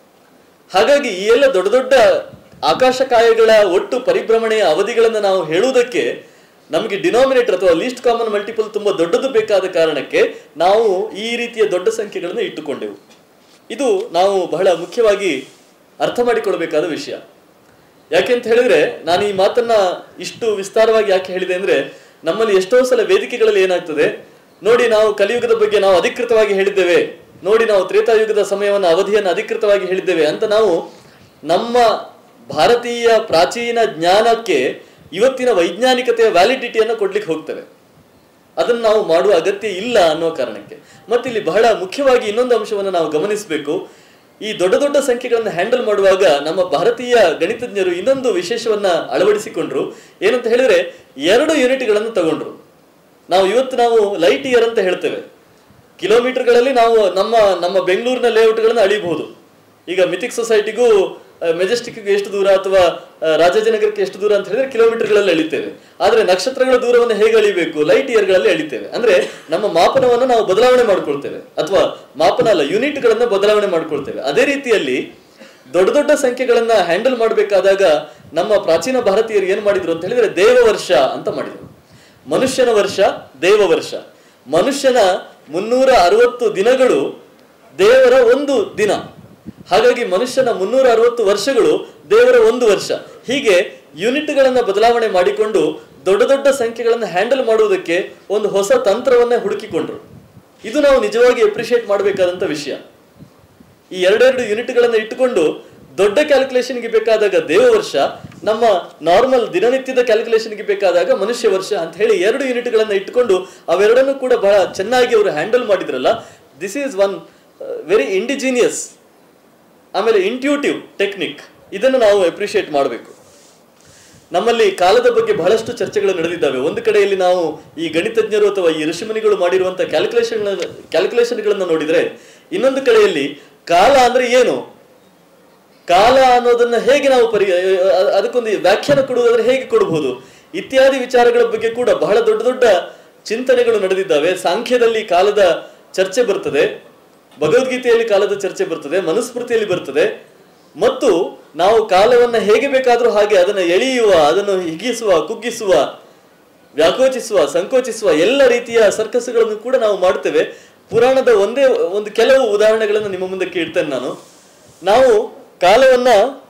ಹಾಗಾಗಿ ಈ ಎಲ್ಲ ದೊಡ್ಡ ದೊಡ್ಡ ಆಕಾಶಕಾಯಗಳ ಒಟ್ಟು ಪರಿಭ್ರಮಣೆಯ ಅವಧಿಗಳನ್ನು ನಾವು ಹೇಳುವುದಕ್ಕೆ ನಮಗೆ ಡಿನಾಮಿನೇಟರ್ ಅಥವಾ ಲೀಸ್ಟ್ ಕಾಮನ್ ಮಲ್ಟಿಪಲ್ ತುಂಬಾ ದೊಡ್ಡದು ಬೇಕಾದ ಕಾರಣಕ್ಕೆ ನಾವು ಈ ರೀತಿಯ ದೊಡ್ಡ ಸಂಖ್ಯೆಗಳನ್ನು ಇಟ್ಟುಕೊಂಡೆವು. ಇದು ನಾವು ಬಹಳ ಮುಖ್ಯವಾಗಿ ಅರ್ಥ ಮಾಡಿಕೊಳ್ಬೇಕಾದ ವಿಷಯ. ಯಾಕೆಂತ ಹೇಳಿದ್ರೆ ನಾನು ಈ ಮಾತನ್ನ ಇಷ್ಟು ವಿಸ್ತಾರವಾಗಿ ಯಾಕೆ ಹೇಳಿದೆ ಅಂದ್ರೆ, ನಮ್ಮಲ್ಲಿ ಎಷ್ಟೋ ಸಲ ವೇದಿಕೆಗಳಲ್ಲಿ ಏನಾಗ್ತದೆ ನೋಡಿ, ನಾವು ಕಲಿಯುಗದ ಬಗ್ಗೆ ನಾವು ಅಧಿಕೃತವಾಗಿ ಹೇಳಿದ್ದೇವೆ, ನೋಡಿ ನಾವು ತ್ರೇತಾಯುಗದ ಸಮಯವನ್ನು ಅವಧಿಯನ್ನು ಅಧಿಕೃತವಾಗಿ ಹೇಳಿದ್ದೇವೆ ಅಂತ ನಾವು ನಮ್ಮ ಭಾರತೀಯ ಪ್ರಾಚೀನ ಜ್ಞಾನಕ್ಕೆ ಇವತ್ತಿನ ವೈಜ್ಞಾನಿಕತೆಯ ವ್ಯಾಲಿಡಿಟಿಯನ್ನು ಕೊಡ್ಲಿಕ್ಕೆ ಹೋಗ್ತೇವೆ. ಅದನ್ನು ನಾವು ಮಾಡುವ ಅಗತ್ಯ ಇಲ್ಲ ಅನ್ನೋ ಕಾರಣಕ್ಕೆ. ಮತ್ತೆ ಇಲ್ಲಿ ಬಹಳ ಮುಖ್ಯವಾಗಿ ಇನ್ನೊಂದು ಅಂಶವನ್ನು ನಾವು ಗಮನಿಸಬೇಕು. ಈ ದೊಡ್ಡ ದೊಡ್ಡ ಸಂಖ್ಯೆಗಳನ್ನು ಹ್ಯಾಂಡಲ್ ಮಾಡುವಾಗ ನಮ್ಮ ಭಾರತೀಯ ಗಣಿತಜ್ಞರು ಇನ್ನೊಂದು ವಿಶೇಷವನ್ನ ಅಳವಡಿಸಿಕೊಂಡ್ರು. ಏನಂತ ಹೇಳಿದ್ರೆ ಎರಡು ಯೂನಿಟ್ಗಳನ್ನು ತಗೊಂಡ್ರು. ನಾವು ಇವತ್ತು ನಾವು ಲೈಟ್ ಇಯರ್ ಅಂತ ಹೇಳ್ತೇವೆ. ಕಿಲೋಮೀಟರ್ಗಳಲ್ಲಿ ನಾವು ನಮ್ಮ ನಮ್ಮ ಬೆಂಗಳೂರಿನ ಲೇಔಟ್ಗಳನ್ನು ಅಳಿಬಹುದು. ಈಗ ಮಿಥಿಕ್ ಸೊಸೈಟಿಗೂ ಮೆಜೆಸ್ಟಿಕ್ಗೆ ಎಷ್ಟು ದೂರ ಅಥವಾ ರಾಜಾಜಿನಗರಕ್ಕೆ ಎಷ್ಟು ದೂರ ಅಂತ ಹೇಳಿದ್ರೆ ಕಿಲೋಮೀಟರ್ಗಳಲ್ಲಿ ಅಳಿತೇವೆ. ಆದ್ರೆ ನಕ್ಷತ್ರಗಳ ದೂರವನ್ನು ಹೇಗೆ ಅಳಿಬೇಕು? ಲೈಟ್ ಇಯರ್ಗಳಲ್ಲಿ ಅಳಿತೇವೆ. ಅಂದ್ರೆ ನಮ್ಮ ಮಾಪನವನ್ನು ನಾವು ಬದಲಾವಣೆ ಮಾಡ್ಕೊಳ್ತೇವೆ, ಅಥವಾ ಮಾಪನ ಅಲ್ಲ ಯೂನಿಟ್ಗಳನ್ನ ಬದಲಾವಣೆ ಮಾಡ್ಕೊಳ್ತೇವೆ. ಅದೇ ರೀತಿಯಲ್ಲಿ ದೊಡ್ಡ ದೊಡ್ಡ ಸಂಖ್ಯೆಗಳನ್ನ ಹ್ಯಾಂಡಲ್ ಮಾಡಬೇಕಾದಾಗ ನಮ್ಮ ಪ್ರಾಚೀನ ಭಾರತೀಯರು ಏನ್ ಮಾಡಿದ್ರು ಅಂತ ಹೇಳಿದ್ರೆ ದೇವ ವರ್ಷ ಅಂತ ಮಾಡಿದ್ರು. ಮನುಷ್ಯನ ವರ್ಷ, ದೇವ ವರ್ಷ. ಮನುಷ್ಯನ ಮುನ್ನೂರ ಅರವತ್ತು ದಿನಗಳು ದೇವರ ಒಂದು ದಿನ. ಹಾಗಾಗಿ ಮನುಷ್ಯನ ಮುನ್ನೂರ ಅರವತ್ತು ವರ್ಷಗಳು ದೇವರ ಒಂದು ವರ್ಷ. ಹೀಗೆ ಯೂನಿಟ್ಗಳನ್ನ ಬದಲಾವಣೆ ಮಾಡಿಕೊಂಡು ದೊಡ್ಡ ದೊಡ್ಡ ಸಂಖ್ಯೆಗಳನ್ನು ಹ್ಯಾಂಡಲ್ ಮಾಡುವುದಕ್ಕೆ ಒಂದು ಹೊಸ ತಂತ್ರವನ್ನೇ ಹುಡುಕಿಕೊಂಡ್ರು. ಇದು ನಾವು ನಿಜವಾಗಿ ಅಪ್ರಿಶಿಯೇಟ್ ಮಾಡಬೇಕಾದಂತ ವಿಷಯ. ಈ ಎರಡೆರಡು ಯೂನಿಟ್ಗಳನ್ನ ಇಟ್ಟುಕೊಂಡು ದೊಡ್ಡ ಕ್ಯಾಲ್ಕುಲೇಷನ್ಗೆ ಬೇಕಾದಾಗ ದೇವ ವರ್ಷ, ನಮ್ಮ ನಾರ್ಮಲ್ ದಿನನಿತ್ಯದ ಕ್ಯಾಲ್ಕುಲೇಷನ್ಗೆ ಬೇಕಾದಾಗ ಮನುಷ್ಯ ವರ್ಷ ಅಂತ ಹೇಳಿ ಎರಡು ಯೂನಿಟ್ಗಳನ್ನ ಇಟ್ಟುಕೊಂಡು ಅವೆರಡನ್ನು ಕೂಡ ಬಹಳ ಚೆನ್ನಾಗಿ ಅವರು ಹ್ಯಾಂಡಲ್ ಮಾಡಿದ್ರಲ್ಲ. This is one very indigenous ಆಮೇಲೆ ಇಂಟ್ಯೂಟಿವ್ ಟೆಕ್ನಿಕ್. ಇದನ್ನು ನಾವು ಅಪ್ರಿಶಿಯೇಟ್ ಮಾಡಬೇಕು. ನಮ್ಮಲ್ಲಿ ಕಾಲದ ಬಗ್ಗೆ ಬಹಳಷ್ಟು ಚರ್ಚೆಗಳು ನಡೆದಿದ್ದಾವೆ. ಒಂದು ಕಡೆಯಲ್ಲಿ ನಾವು ಈ ಗಣಿತಜ್ಞರು ಅಥವಾ ಈ ಋಷಿಮುನಿಗಳು ಮಾಡಿರುವಂತಹ ಕ್ಯಾಲ್ಕುಲೇಷನ್ ಕ್ಯಾಲ್ಕುಲೇಷನ್ಗಳನ್ನು ನೋಡಿದ್ರೆ, ಇನ್ನೊಂದು ಕಡೆಯಲ್ಲಿ ಕಾಲ ಅಂದ್ರೆ ಏನು, ಕಾಲ ಅನ್ನೋದನ್ನ ಹೇಗೆ ನಾವು ಪರಿ ಅದಕ್ಕೊಂದು ವ್ಯಾಖ್ಯಾನ ಕೊಡುವುದಾದ್ರೆ ಹೇಗೆ ಕೊಡಬಹುದು ಇತ್ಯಾದಿ ವಿಚಾರಗಳ ಬಗ್ಗೆ ಕೂಡ ಬಹಳ ದೊಡ್ಡ ದೊಡ್ಡ ಚಿಂತನೆಗಳು ನಡೆದಿದ್ದಾವೆ. ಸಾಂಖ್ಯದಲ್ಲಿ ಕಾಲದ ಚರ್ಚೆ ಬರ್ತದೆ, ಭಗವದ್ಗೀತೆಯಲ್ಲಿ ಕಾಲದ ಚರ್ಚೆ ಬರ್ತದೆ, ಮನುಸ್ಮೃತಿಯಲ್ಲಿ ಬರ್ತದೆ. ಮತ್ತು ನಾವು ಕಾಲವನ್ನ ಹೇಗೆ ಬೇಕಾದ್ರೂ ಹಾಗೆ ಅದನ್ನು ಎಳೆಯುವ, ಅದನ್ನು ಹಿಗ್ಗಿಸುವ, ಕುಗ್ಗಿಸುವ, ವ್ಯಾಕೋಚಿಸುವ, ಸಂಕೋಚಿಸುವ ಎಲ್ಲ ರೀತಿಯ ಸರ್ಕಸ್ಗಳನ್ನು ಕೂಡ ನಾವು ಮಾಡ್ತೇವೆ. ಪುರಾಣದ ಒಂದೇ ಒಂದು ಕೆಲವು ಉದಾಹರಣೆಗಳನ್ನು ನಿಮ್ಮ ಮುಂದಕ್ಕೆ ಇಡ್ತೇನೆ ನಾನು. ನಾವು ಕಾಲವನ್ನ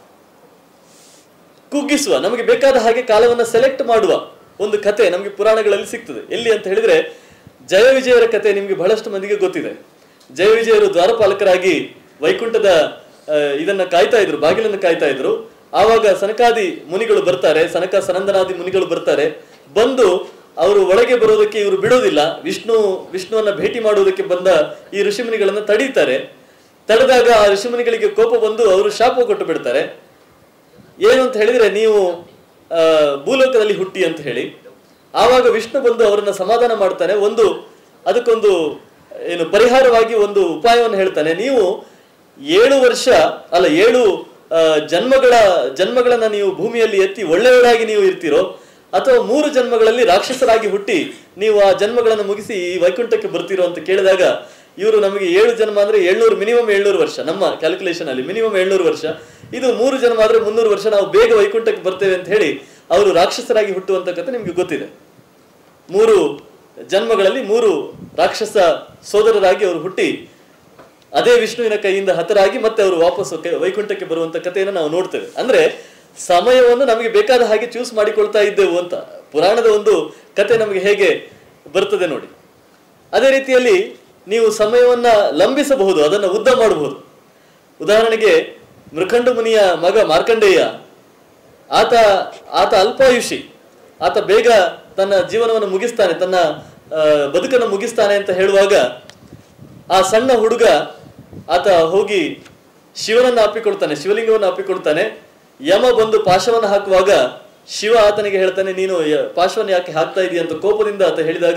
ಕುಗ್ಗಿಸುವ, ನಮಗೆ ಬೇಕಾದ ಹಾಗೆ ಕಾಲವನ್ನ ಸೆಲೆಕ್ಟ್ ಮಾಡುವ ಒಂದು ಕತೆ ನಮಗೆ ಪುರಾಣಗಳಲ್ಲಿ ಸಿಗ್ತದೆ. ಎಲ್ಲಿ ಅಂತ ಹೇಳಿದ್ರೆ ಜಯ ವಿಜಯರ ಕತೆ ನಿಮ್ಗೆ ಬಹಳಷ್ಟು ಮಂದಿಗೆ ಗೊತ್ತಿದೆ. ಜಯ ವಿಜಯರು ದ್ವಾರಪಾಲಕರಾಗಿ ವೈಕುಂಠದ ಇದನ್ನ ಕಾಯ್ತಾ ಇದ್ರು, ಬಾಗಿಲನ್ನು ಕಾಯ್ತಾ ಇದ್ರು. ಆವಾಗ ಸನಕಾದಿ ಮುನಿಗಳು ಬರ್ತಾರೆ, ಸನಕ ಸನಂದನಾದಿ ಮುನಿಗಳು ಬರ್ತಾರೆ. ಬಂದು ಅವರು ಒಳಗೆ ಬರೋದಕ್ಕೆ ಇವರು ಬಿಡೋದಿಲ್ಲ. ವಿಷ್ಣು ವಿಷ್ಣುವನ್ನ ಭೇಟಿ ಮಾಡುವುದಕ್ಕೆ ಬಂದ ಈ ಋಷಿಮುನಿಗಳನ್ನ ತಡೀತಾರೆ. ತಡೆದಾಗ ಆ ಋಷಿಮುನಿಗಳಿಗೆ ಕೋಪ ಬಂದು ಅವರು ಶಾಪ ಕೊಟ್ಟು ಬಿಡ್ತಾರೆ. ಏನು ಅಂತ ಹೇಳಿದ್ರೆ, ನೀವು ಆ ಭೂಲೋಕದಲ್ಲಿ ಹುಟ್ಟಿ ಅಂತ ಹೇಳಿ. ಆವಾಗ ವಿಷ್ಣು ಬಂದು ಅವರನ್ನ ಸಮಾಧಾನ ಮಾಡ್ತಾನೆ. ಒಂದು ಅದಕ್ಕೊಂದು ಏನು ಪರಿಹಾರವಾಗಿ ಒಂದು ಉಪಾಯವನ್ನು ಹೇಳ್ತಾನೆ. ನೀವು ಏಳು ವರ್ಷ ಅಲ್ಲ ಏಳು ಜನ್ಮಗಳ ಜನ್ಮಗಳನ್ನ ನೀವು ಭೂಮಿಯಲ್ಲಿ ಎತ್ತಿ ಒಳ್ಳೆಯವರಾಗಿ ನೀವು ಇರ್ತೀರೋ, ಅಥವಾ ಮೂರು ಜನ್ಮಗಳಲ್ಲಿ ರಾಕ್ಷಸರಾಗಿ ಹುಟ್ಟಿ ನೀವು ಆ ಜನ್ಮಗಳನ್ನು ಮುಗಿಸಿ ಈ ವೈಕುಂಠಕ್ಕೆ ಬರ್ತೀರೋ ಅಂತ ಕೇಳಿದಾಗ ಇವರು ನಮಗೆ ಏಳು ಜನ್ಮ ಅಂದ್ರೆ ಏಳ್ನೂರು ಮಿನಿಮಮ್ ಏಳ್ನೂರು ವರ್ಷ, ನಮ್ಮ ಕ್ಯಾಲ್ಕುಲೇಷನ್ ಅಲ್ಲಿ ಮಿನಿಮಮ್ ಏಳ್ನೂರು ವರ್ಷ, ಇದು ಮೂರು ಜನ್ಮ ಆದ್ರೆ ಮುನ್ನೂರು ವರ್ಷ, ನಾವು ಬೇಗ ವೈಕುಂಠಕ್ಕೆ ಬರ್ತೇವೆ ಅಂತ ಹೇಳಿ ಅವರು ರಾಕ್ಷಸರಾಗಿ ಹುಟ್ಟುವಂತ ಕಥೆ ನಿಮ್ಗೆ ಗೊತ್ತಿದೆ. ಮೂರು ಜನ್ಮಗಳಲ್ಲಿ ಮೂರು ರಾಕ್ಷಸ ಸೋದರರಾಗಿ ಅವರು ಹುಟ್ಟಿ ಅದೇ ವಿಷ್ಣುವಿನ ಕೈಯಿಂದ ಹತರಾಗಿ ಮತ್ತೆ ಅವರು ವಾಪಸ್ ವೈಕುಂಠಕ್ಕೆ ಬರುವಂತ ಕಥೆಯನ್ನು ನಾವು ನೋಡ್ತೇವೆ. ಅಂದ್ರೆ ಸಮಯವನ್ನು ನಮಗೆ ಬೇಕಾದ ಹಾಗೆ ಚೂಸ್ ಮಾಡಿಕೊಳ್ತಾ ಇದ್ದೆವು ಅಂತ ಪುರಾಣದ ಒಂದು ಕತೆ ನಮಗೆ ಹೇಗೆ ಬರ್ತದೆ ನೋಡಿ. ಅದೇ ರೀತಿಯಲ್ಲಿ ನೀವು ಸಮಯವನ್ನ ಲಂಬಿಸಬಹುದು, ಅದನ್ನು ಉದ್ದ ಮಾಡಬಹುದು. ಉದಾಹರಣೆಗೆ ಮೃಖಂಡ ಮುನಿಯ ಮಗ ಮಾರ್ಕಂಡೇಯ, ಆತ ಆತ ಅಲ್ಪಾಯುಷಿ, ಆತ ಬೇಗ ತನ್ನ ಜೀವನವನ್ನು ಮುಗಿಸ್ತಾನೆ, ತನ್ನ ಬದುಕನ್ನು ಮುಗಿಸ್ತಾನೆ ಅಂತ ಹೇಳುವಾಗ ಆ ಸಣ್ಣ ಹುಡುಗ ಆತ ಹೋಗಿ ಶಿವನನ್ನು ಅಪ್ಪಿಕೊಳ್ತಾನೆ, ಶಿವಲಿಂಗವನ್ನು ಅಪ್ಪಿಕೊಳ್ತಾನೆ. ಯಮ ಬಂದು ಪಾಶವನ್ನು ಹಾಕುವಾಗ ಶಿವ ಆತನಿಗೆ ಹೇಳ್ತಾನೆ, ನೀನು ಪಾಶವನ್ನು ಯಾಕೆ ಹಾಕ್ತಾ ಇದೀಯ ಅಂತ ಕೋಪದಿಂದ ಆತ ಹೇಳಿದಾಗ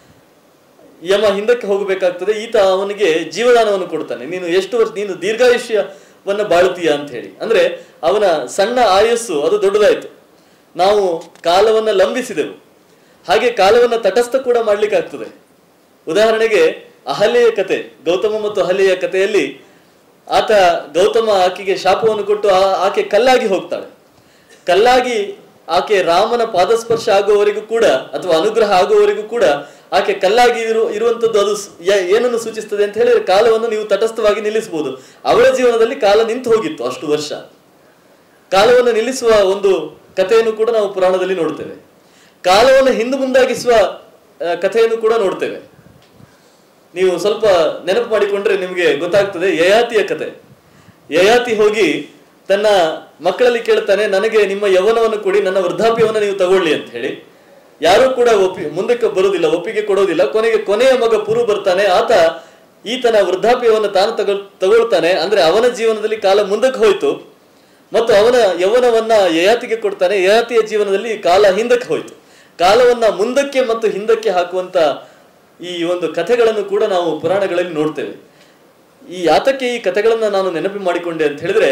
ಯಮ ಹಿಂದಕ್ಕೆ ಹೋಗಬೇಕಾಗ್ತದೆ. ಈತ ಅವನಿಗೆ ಜೀವದಾನವನ್ನು ಕೊಡ್ತಾನೆ, ನೀನು ಎಷ್ಟು ವರ್ಷ ನೀನು ದೀರ್ಘಾಯುಷ್ಯವನ್ನ ಬಾಳುತ್ತೀಯ ಅಂತ ಹೇಳಿ. ಅಂದ್ರೆ ಅವನ ಸಣ್ಣ ಆಯಸ್ಸು ಅದು ದೊಡ್ಡದಾಯ್ತು. ನಾವು ಕಾಲವನ್ನ ಲಂಬಿಸಿದೆವು, ಹಾಗೆ ಕಾಲವನ್ನ ತಟಸ್ಥ ಕೂಡ ಮಾಡ್ಲಿಕ್ಕೆ ಆಗ್ತದೆ. ಉದಾಹರಣೆಗೆ ಅಹಲ್ಯೆಯ ಕತೆ, ಗೌತಮ ಮತ್ತು ಅಹಲ್ಯೆಯ ಕಥೆಯಲ್ಲಿ ಆತ ಗೌತಮ ಆಕೆಗೆ ಶಾಪವನ್ನು ಕೊಟ್ಟು ಆಕೆ ಕಲ್ಲಾಗಿ ಹೋಗ್ತಾಳೆ. ಕಲ್ಲಾಗಿ ಆಕೆ ರಾಮನ ಪಾದಸ್ಪರ್ಶ ಆಗುವವರೆಗೂ ಕೂಡ ಅಥವಾ ಅನುಗ್ರಹ ಆಗುವವರೆಗೂ ಕೂಡ ಆಕೆ ಕಲ್ಲಾಗಿ ಇರು ಇರುವಂತದ್ದು ಅದು ಏನನ್ನು ಸೂಚಿಸ್ತದೆ ಅಂತ ಹೇಳಿದ್ರೆ ಕಾಲವನ್ನು ನೀವು ತಟಸ್ಥವಾಗಿ ನಿಲ್ಲಿಸಬಹುದು. ಅವಳ ಜೀವನದಲ್ಲಿ ಕಾಲ ನಿಂತು ಹೋಗಿತ್ತು ಅಷ್ಟು ವರ್ಷ. ಕಾಲವನ್ನು ನಿಲ್ಲಿಸುವ ಒಂದು ಕಥೆಯನ್ನು ಕೂಡ ನಾವು ಪುರಾಣದಲ್ಲಿ ನೋಡ್ತೇವೆ. ಕಾಲವನ್ನು ಹಿಂದು ಮುಂದಾಗಿಸುವ ಕಥೆಯನ್ನು ಕೂಡ ನೋಡ್ತೇವೆ. ನೀವು ಸ್ವಲ್ಪ ನೆನಪು ಮಾಡಿಕೊಂಡ್ರೆ ನಿಮಗೆ ಗೊತ್ತಾಗ್ತದೆ. ಯಯಾತಿಯ ಕತೆ. ಯಯಾತಿ ಹೋಗಿ ತನ್ನ ಮಕ್ಕಳಲ್ಲಿ ಕೇಳ್ತಾನೆ, ನನಗೆ ನಿಮ್ಮ ಯೌವನವನ್ನು ಕೊಡಿ, ನನ್ನ ವೃದ್ಧಾಪ್ಯವನ್ನು ನೀವು ತಗೊಳ್ಳಿ ಅಂತ ಹೇಳಿ. ಯಾರೂ ಕೂಡ ಒಪ್ಪಿ ಮುಂದಕ್ಕೆ ಬರುವುದಿಲ್ಲ, ಒಪ್ಪಿಗೆ ಕೊಡೋದಿಲ್ಲ. ಕೊನೆಗೆ ಕೊನೆಯ ಮಗ ಪುರು ಬರ್ತಾನೆ. ಆತ ಈತನ ವೃದ್ಧಾಪ್ಯವನ್ನು ತಾನು ತಗೊಳ್ ತಗೊಳ್ತಾನೆ. ಅಂದ್ರೆ ಅವನ ಜೀವನದಲ್ಲಿ ಕಾಲ ಮುಂದಕ್ಕೆ ಹೋಯ್ತು ಮತ್ತು ಅವನ ಯೌವನವನ್ನ ಯಯಾತಿಗೆ ಕೊಡ್ತಾನೆ. ಯಯಾತಿಯ ಜೀವನದಲ್ಲಿ ಕಾಲ ಹಿಂದಕ್ಕೆ ಹೋಯ್ತು. ಕಾಲವನ್ನ ಮುಂದಕ್ಕೆ ಮತ್ತು ಹಿಂದಕ್ಕೆ ಹಾಕುವಂತ ಈ ಒಂದು ಕಥೆಗಳನ್ನು ಕೂಡ ನಾವು ಪುರಾಣಗಳಲ್ಲಿ ನೋಡ್ತೇವೆ. ಈ ಯಾತಕ್ಕೆ ಈ ಕಥೆಗಳನ್ನ ನಾನು ನೆನಪು ಮಾಡಿಕೊಂಡೆ ಅಂತ ಹೇಳಿದ್ರೆ,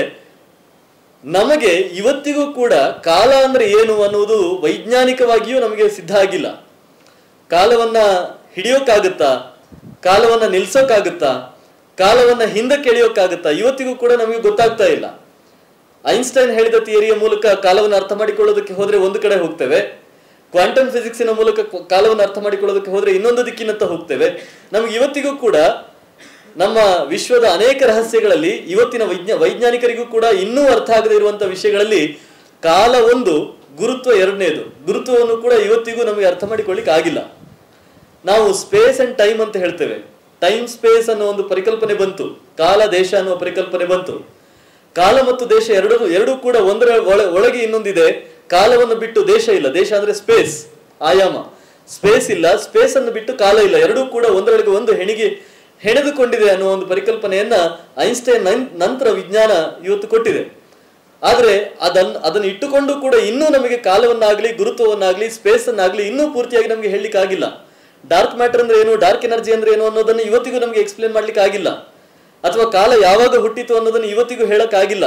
ನಮಗೆ ಇವತ್ತಿಗೂ ಕೂಡ ಕಾಲ ಅಂದ್ರೆ ಏನು ಅನ್ನುವುದು ವೈಜ್ಞಾನಿಕವಾಗಿಯೂ ನಮಗೆ ಸಿದ್ಧ ಆಗಿಲ್ಲ. ಕಾಲವನ್ನ ಹಿಡಿಯೋಕ್ಕಾಗುತ್ತಾ, ಕಾಲವನ್ನ ನಿಲ್ಸೋಕ್ಕಾಗುತ್ತಾ, ಕಾಲವನ್ನ ಹಿಂದಕ್ಕೆ ಎಳೆಯೋಕ್ಕಾಗುತ್ತಾ, ಇವತ್ತಿಗೂ ಕೂಡ ನಮಗೆ ಗೊತ್ತಾಗ್ತಾ ಇಲ್ಲ. ಐನ್ಸ್ಟೈನ್ ಹೇಳಿದ ಥಿಯರಿಯ ಮೂಲಕ ಕಾಲವನ್ನು ಅರ್ಥ ಮಾಡಿಕೊಳ್ಳೋದಕ್ಕೆ ಹೋದ್ರೆ ಒಂದು ಕಡೆ ಹೋಗ್ತೇವೆ, ಕ್ವಾಂಟಮ್ ಫಿಸಿಕ್ಸಿನ ಮೂಲಕ ಕಾಲವನ್ನು ಅರ್ಥ ಮಾಡಿಕೊಳ್ಳೋದಕ್ಕೆ ಹೋದ್ರೆ ಇನ್ನೊಂದು ದಿಕ್ಕಿನತ್ತ ಹೋಗ್ತೇವೆ. ನಮ್ಗೆ ಇವತ್ತಿಗೂ ಕೂಡ ನಮ್ಮ ವಿಶ್ವದ ಅನೇಕ ರಹಸ್ಯಗಳಲ್ಲಿ, ಇವತ್ತಿನ ವೈಜ್ಞಾ ವೈಜ್ಞಾನಿಕರಿಗೂ ಕೂಡ ಇನ್ನೂ ಅರ್ಥ ಆಗದೆ ಇರುವಂತಹ ವಿಷಯಗಳಲ್ಲಿ ಕಾಲ ಒಂದು, ಗುರುತ್ವ ಎರಡನೇದು. ಗುರುತ್ವವನ್ನು ಕೂಡ ಇವತ್ತಿಗೂ ನಮಗೆ ಅರ್ಥ ಮಾಡಿಕೊಳ್ಳಿಕ್ಕೆ ಆಗಿಲ್ಲ. ನಾವು ಸ್ಪೇಸ್ ಅಂಡ್ ಟೈಮ್ ಅಂತ ಹೇಳ್ತೇವೆ. ಟೈಮ್ ಸ್ಪೇಸ್ ಅನ್ನೋ ಒಂದು ಪರಿಕಲ್ಪನೆ ಬಂತು, ಕಾಲ ದೇಶ ಅನ್ನುವ ಪರಿಕಲ್ಪನೆ ಬಂತು. ಕಾಲ ಮತ್ತು ದೇಶ ಎರಡು ಎರಡೂ ಕೂಡ ಒಂದರ ಒಳ ಒಳಗೆ ಇನ್ನೊಂದಿದೆ. ಕಾಲವನ್ನು ಬಿಟ್ಟು ದೇಶ ಇಲ್ಲ. ದೇಶ ಅಂದ್ರೆ ಸ್ಪೇಸ್, ಆಯಾಮ. ಸ್ಪೇಸ್ ಇಲ್ಲ, ಸ್ಪೇಸ್ ಅನ್ನು ಬಿಟ್ಟು ಕಾಲ ಇಲ್ಲ. ಎರಡೂ ಕೂಡ ಒಂದರೊಳಗೆ ಒಂದು ಹೆಣಿಗೆ ಹೆಣೆದುಕೊಂಡಿದೆ ಅನ್ನುವ ಒಂದು ಪರಿಕಲ್ಪನೆಯನ್ನ ಐನ್ಸ್ಟೈನ್ ನಂತರ ವಿಜ್ಞಾನ ಇವತ್ತು ಕೊಟ್ಟಿದೆ. ಆದ್ರೆ ಅದನ್ನ ಅದನ್ನು ಇಟ್ಟುಕೊಂಡು ಕೂಡ ಇನ್ನೂ ನಮಗೆ ಕಾಲವನ್ನಾಗ್ಲಿ, ಗುರುತ್ವವನ್ನಾಗ್ಲಿ, ಸ್ಪೇಸ್ ಅನ್ನಾಗ್ಲಿ ಇನ್ನೂ ಪೂರ್ತಿಯಾಗಿ ನಮಗೆ ಹೇಳಲಿಕ್ಕೆ ಆಗಿಲ್ಲ. ಡಾರ್ಕ್ ಮ್ಯಾಟರ್ ಅಂದ್ರೆ ಏನು, ಡಾರ್ಕ್ ಎನರ್ಜಿ ಅಂದ್ರೆ ಏನು ಅನ್ನೋದನ್ನು ಇವತ್ತಿಗೂ ನಮಗೆ ಎಕ್ಸ್ಪ್ಲೇನ್ ಮಾಡ್ಲಿಕ್ಕೆ ಆಗಿಲ್ಲ. ಅಥವಾ ಕಾಲ ಯಾವಾಗ ಹುಟ್ಟಿತು ಅನ್ನೋದನ್ನು ಇವತ್ತಿಗೂ ಹೇಳಕ್ ಆಗಿಲ್ಲ.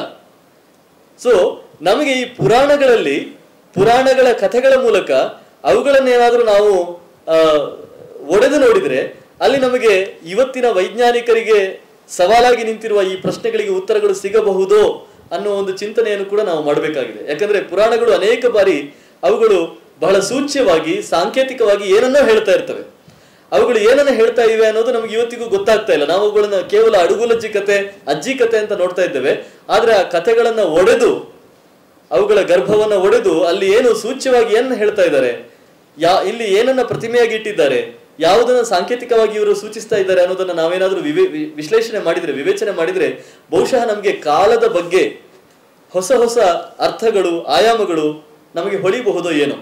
ಸೊ ನಮಗೆ ಈ ಪುರಾಣಗಳಲ್ಲಿ, ಪುರಾಣಗಳ ಕಥೆಗಳ ಮೂಲಕ ಅವುಗಳನ್ನೇನಾದ್ರೂ ನಾವು ಆ ಒಡೆದು ನೋಡಿದ್ರೆ ಅಲ್ಲಿ ನಮಗೆ ಇವತ್ತಿನ ವೈಜ್ಞಾನಿಕರಿಗೆ ಸವಾಲಾಗಿ ನಿಂತಿರುವ ಈ ಪ್ರಶ್ನೆಗಳಿಗೆ ಉತ್ತರಗಳು ಸಿಗಬಹುದೋ ಅನ್ನೋ ಒಂದು ಚಿಂತನೆಯನ್ನು ಕೂಡ ನಾವು ಮಾಡಬೇಕಾಗಿದೆ. ಯಾಕಂದ್ರೆ ಪುರಾಣಗಳು ಅನೇಕ ಬಾರಿ ಅವುಗಳು ಬಹಳ ಸೂಚ್ಯವಾಗಿ, ಸಾಂಕೇತಿಕವಾಗಿ ಏನನ್ನೋ ಹೇಳ್ತಾ ಇರ್ತವೆ. ಅವುಗಳು ಏನನ್ನ ಹೇಳ್ತಾ ಇವೆ ಅನ್ನೋದು ನಮ್ಗೆ ಇವತ್ತಿಗೂ ಗೊತ್ತಾಗ್ತಾ ಇಲ್ಲ. ನಾವು ಅವುಗಳನ್ನ ಕೇವಲ ಅಡುಗುಲಜ್ಜಿ ಕತೆ, ಅಜ್ಜಿ ಕತೆ ಅಂತ ನೋಡ್ತಾ ಇದ್ದೇವೆ. ಆದ್ರೆ ಆ ಕಥೆಗಳನ್ನ ಒಡೆದು, ಅವುಗಳ ಗರ್ಭವನ್ನ ಒಡೆದು ಅಲ್ಲಿ ಏನು ಸೂಚ್ಯವಾಗಿ ಏನನ್ನ ಹೇಳ್ತಾ ಇದ್ದಾರೆ, ಯಾ ಇಲ್ಲಿ ಏನನ್ನ ಪ್ರತಿಮೆಯಾಗಿ ಇಟ್ಟಿದ್ದಾರೆ, ಯಾವುದನ್ನ ಸಾಂಕೇತಿಕವಾಗಿ ಇವರು ಸೂಚಿಸ್ತಾ ಇದ್ದಾರೆ ಅನ್ನೋದನ್ನ ನಾವೇನಾದ್ರೂ ವಿವೇ ವಿಶ್ಲೇಷಣೆ ಮಾಡಿದ್ರೆ, ವಿವೇಚನೆ ಮಾಡಿದ್ರೆ ಬಹುಶಃ ನಮಗೆ ಕಾಲದ ಬಗ್ಗೆ ಹೊಸ ಹೊಸ ಅರ್ಥಗಳು, ಆಯಾಮಗಳು ನಮಗೆ ಹೊಳಿಬಹುದೋ ಏನೋ.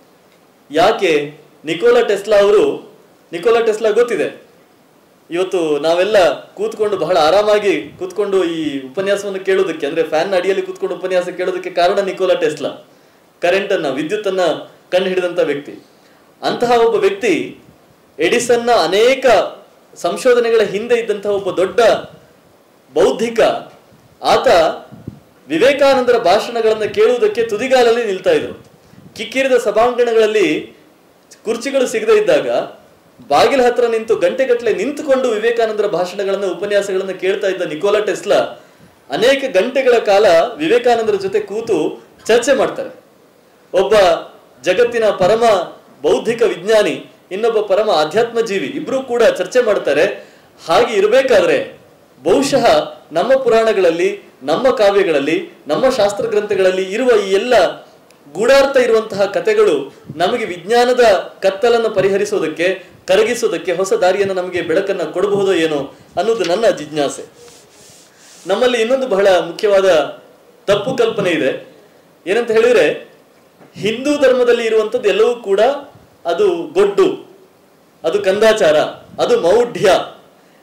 ಯಾಕೆ ನಿಕೋಲಾ ಟೆಸ್ಲಾ ಅವರು, ನಿಕೋಲಾ ಟೆಸ್ಲಾ ಗೊತ್ತಿದೆ, ಇವತ್ತು ನಾವೆಲ್ಲ ಕೂತ್ಕೊಂಡು ಬಹಳ ಆರಾಮಾಗಿ ಕೂತ್ಕೊಂಡು ಈ ಉಪನ್ಯಾಸವನ್ನು ಕೇಳೋದಕ್ಕೆ, ಅಂದ್ರೆ ಫ್ಯಾನ್ ಅಡಿಯಲ್ಲಿ ಕೂತ್ಕೊಂಡು ಉಪನ್ಯಾಸ ಕೇಳೋದಕ್ಕೆ ಕಾರಣ ನಿಕೋಲಾ ಟೆಸ್ಲಾ. ಕರೆಂಟ್ ಅನ್ನ, ವಿದ್ಯುತ್ ಅನ್ನ ಕಂಡು ಹಿಡಿದಂತ ವ್ಯಕ್ತಿ. ಅಂತಹ ಒಬ್ಬ ವ್ಯಕ್ತಿ ಎಡಿಸನ್ನ ಅನೇಕ ಸಂಶೋಧನೆಗಳ ಹಿಂದೆ ಇದ್ದಂತಹ ಒಬ್ಬ ದೊಡ್ಡ ಬೌದ್ಧಿಕ. ಆತ ವಿವೇಕಾನಂದರ ಭಾಷಣಗಳನ್ನ ಕೇಳುವುದಕ್ಕೆ ತುದಿಗಾಲಲ್ಲಿ ನಿಲ್ತಾ ಇದ್ರು. ಕಿಕ್ಕಿರಿದ ಸಭಾಂಗಣಗಳಲ್ಲಿ ಕುರ್ಚಿಗಳು ಸಿಗದೇ ಇದ್ದಾಗ ಬಾಗಿಲ ಹತ್ರ ನಿಂತು ಗಂಟೆಗಟ್ಟಲೆ ನಿಂತುಕೊಂಡು ವಿವೇಕಾನಂದರ ಭಾಷಣಗಳನ್ನ, ಉಪನ್ಯಾಸಗಳನ್ನ ಕೇಳ್ತಾ ಇದ್ದ ನಿಕೋಲಾ ಟೆಸ್ಲಾ ಅನೇಕ ಗಂಟೆಗಳ ಕಾಲ ವಿವೇಕಾನಂದರ ಜೊತೆ ಕೂತು ಚರ್ಚೆ ಮಾಡ್ತಾರೆ. ಒಬ್ಬ ಜಗತ್ತಿನ ಪರಮ ಬೌದ್ಧಿಕ ವಿಜ್ಞಾನಿ, ಇನ್ನೊಬ್ಬ ಪರಮ ಆಧ್ಯಾತ್ಮ ಜೀವಿ, ಇಬ್ರು ಕೂಡ ಚರ್ಚೆ ಮಾಡ್ತಾರೆ. ಹಾಗೆ ಇರಬೇಕಾದ್ರೆ ಬಹುಶಃ ನಮ್ಮ ಪುರಾಣಗಳಲ್ಲಿ, ನಮ್ಮ ಕಾವ್ಯಗಳಲ್ಲಿ, ನಮ್ಮ ಶಾಸ್ತ್ರ ಗ್ರಂಥಗಳಲ್ಲಿ ಇರುವ ಈ ಎಲ್ಲ ಗೂಢಾರ್ಥ ಇರುವಂತಹ ಕಥೆಗಳು ನಮಗೆ ವಿಜ್ಞಾನದ ಕತ್ತಲನ್ನು ಪರಿಹರಿಸೋದಕ್ಕೆ, ಕರಗಿಸೋದಕ್ಕೆ ಹೊಸ ದಾರಿಯನ್ನು ನಮಗೆ ಬೆಳಕನ್ನು ಕೊಡಬಹುದೋ ಏನೋ ಅನ್ನೋದು ನನ್ನ ಜಿಜ್ಞಾಸೆ. ನಮ್ಮಲ್ಲಿ ಇನ್ನೊಂದು ಬಹಳ ಮುಖ್ಯವಾದ ತಪ್ಪು ಕಲ್ಪನೆ ಇದೆ. ಏನಂತ ಹೇಳಿದ್ರೆ, ಹಿಂದೂ ಧರ್ಮದಲ್ಲಿ ಇರುವಂಥದ್ದು ಎಲ್ಲವೂ ಕೂಡ ಅದು ಗೊಡ್ಡು, ಅದು ಕಂದಾಚಾರ, ಅದು ಮೌಢ್ಯ.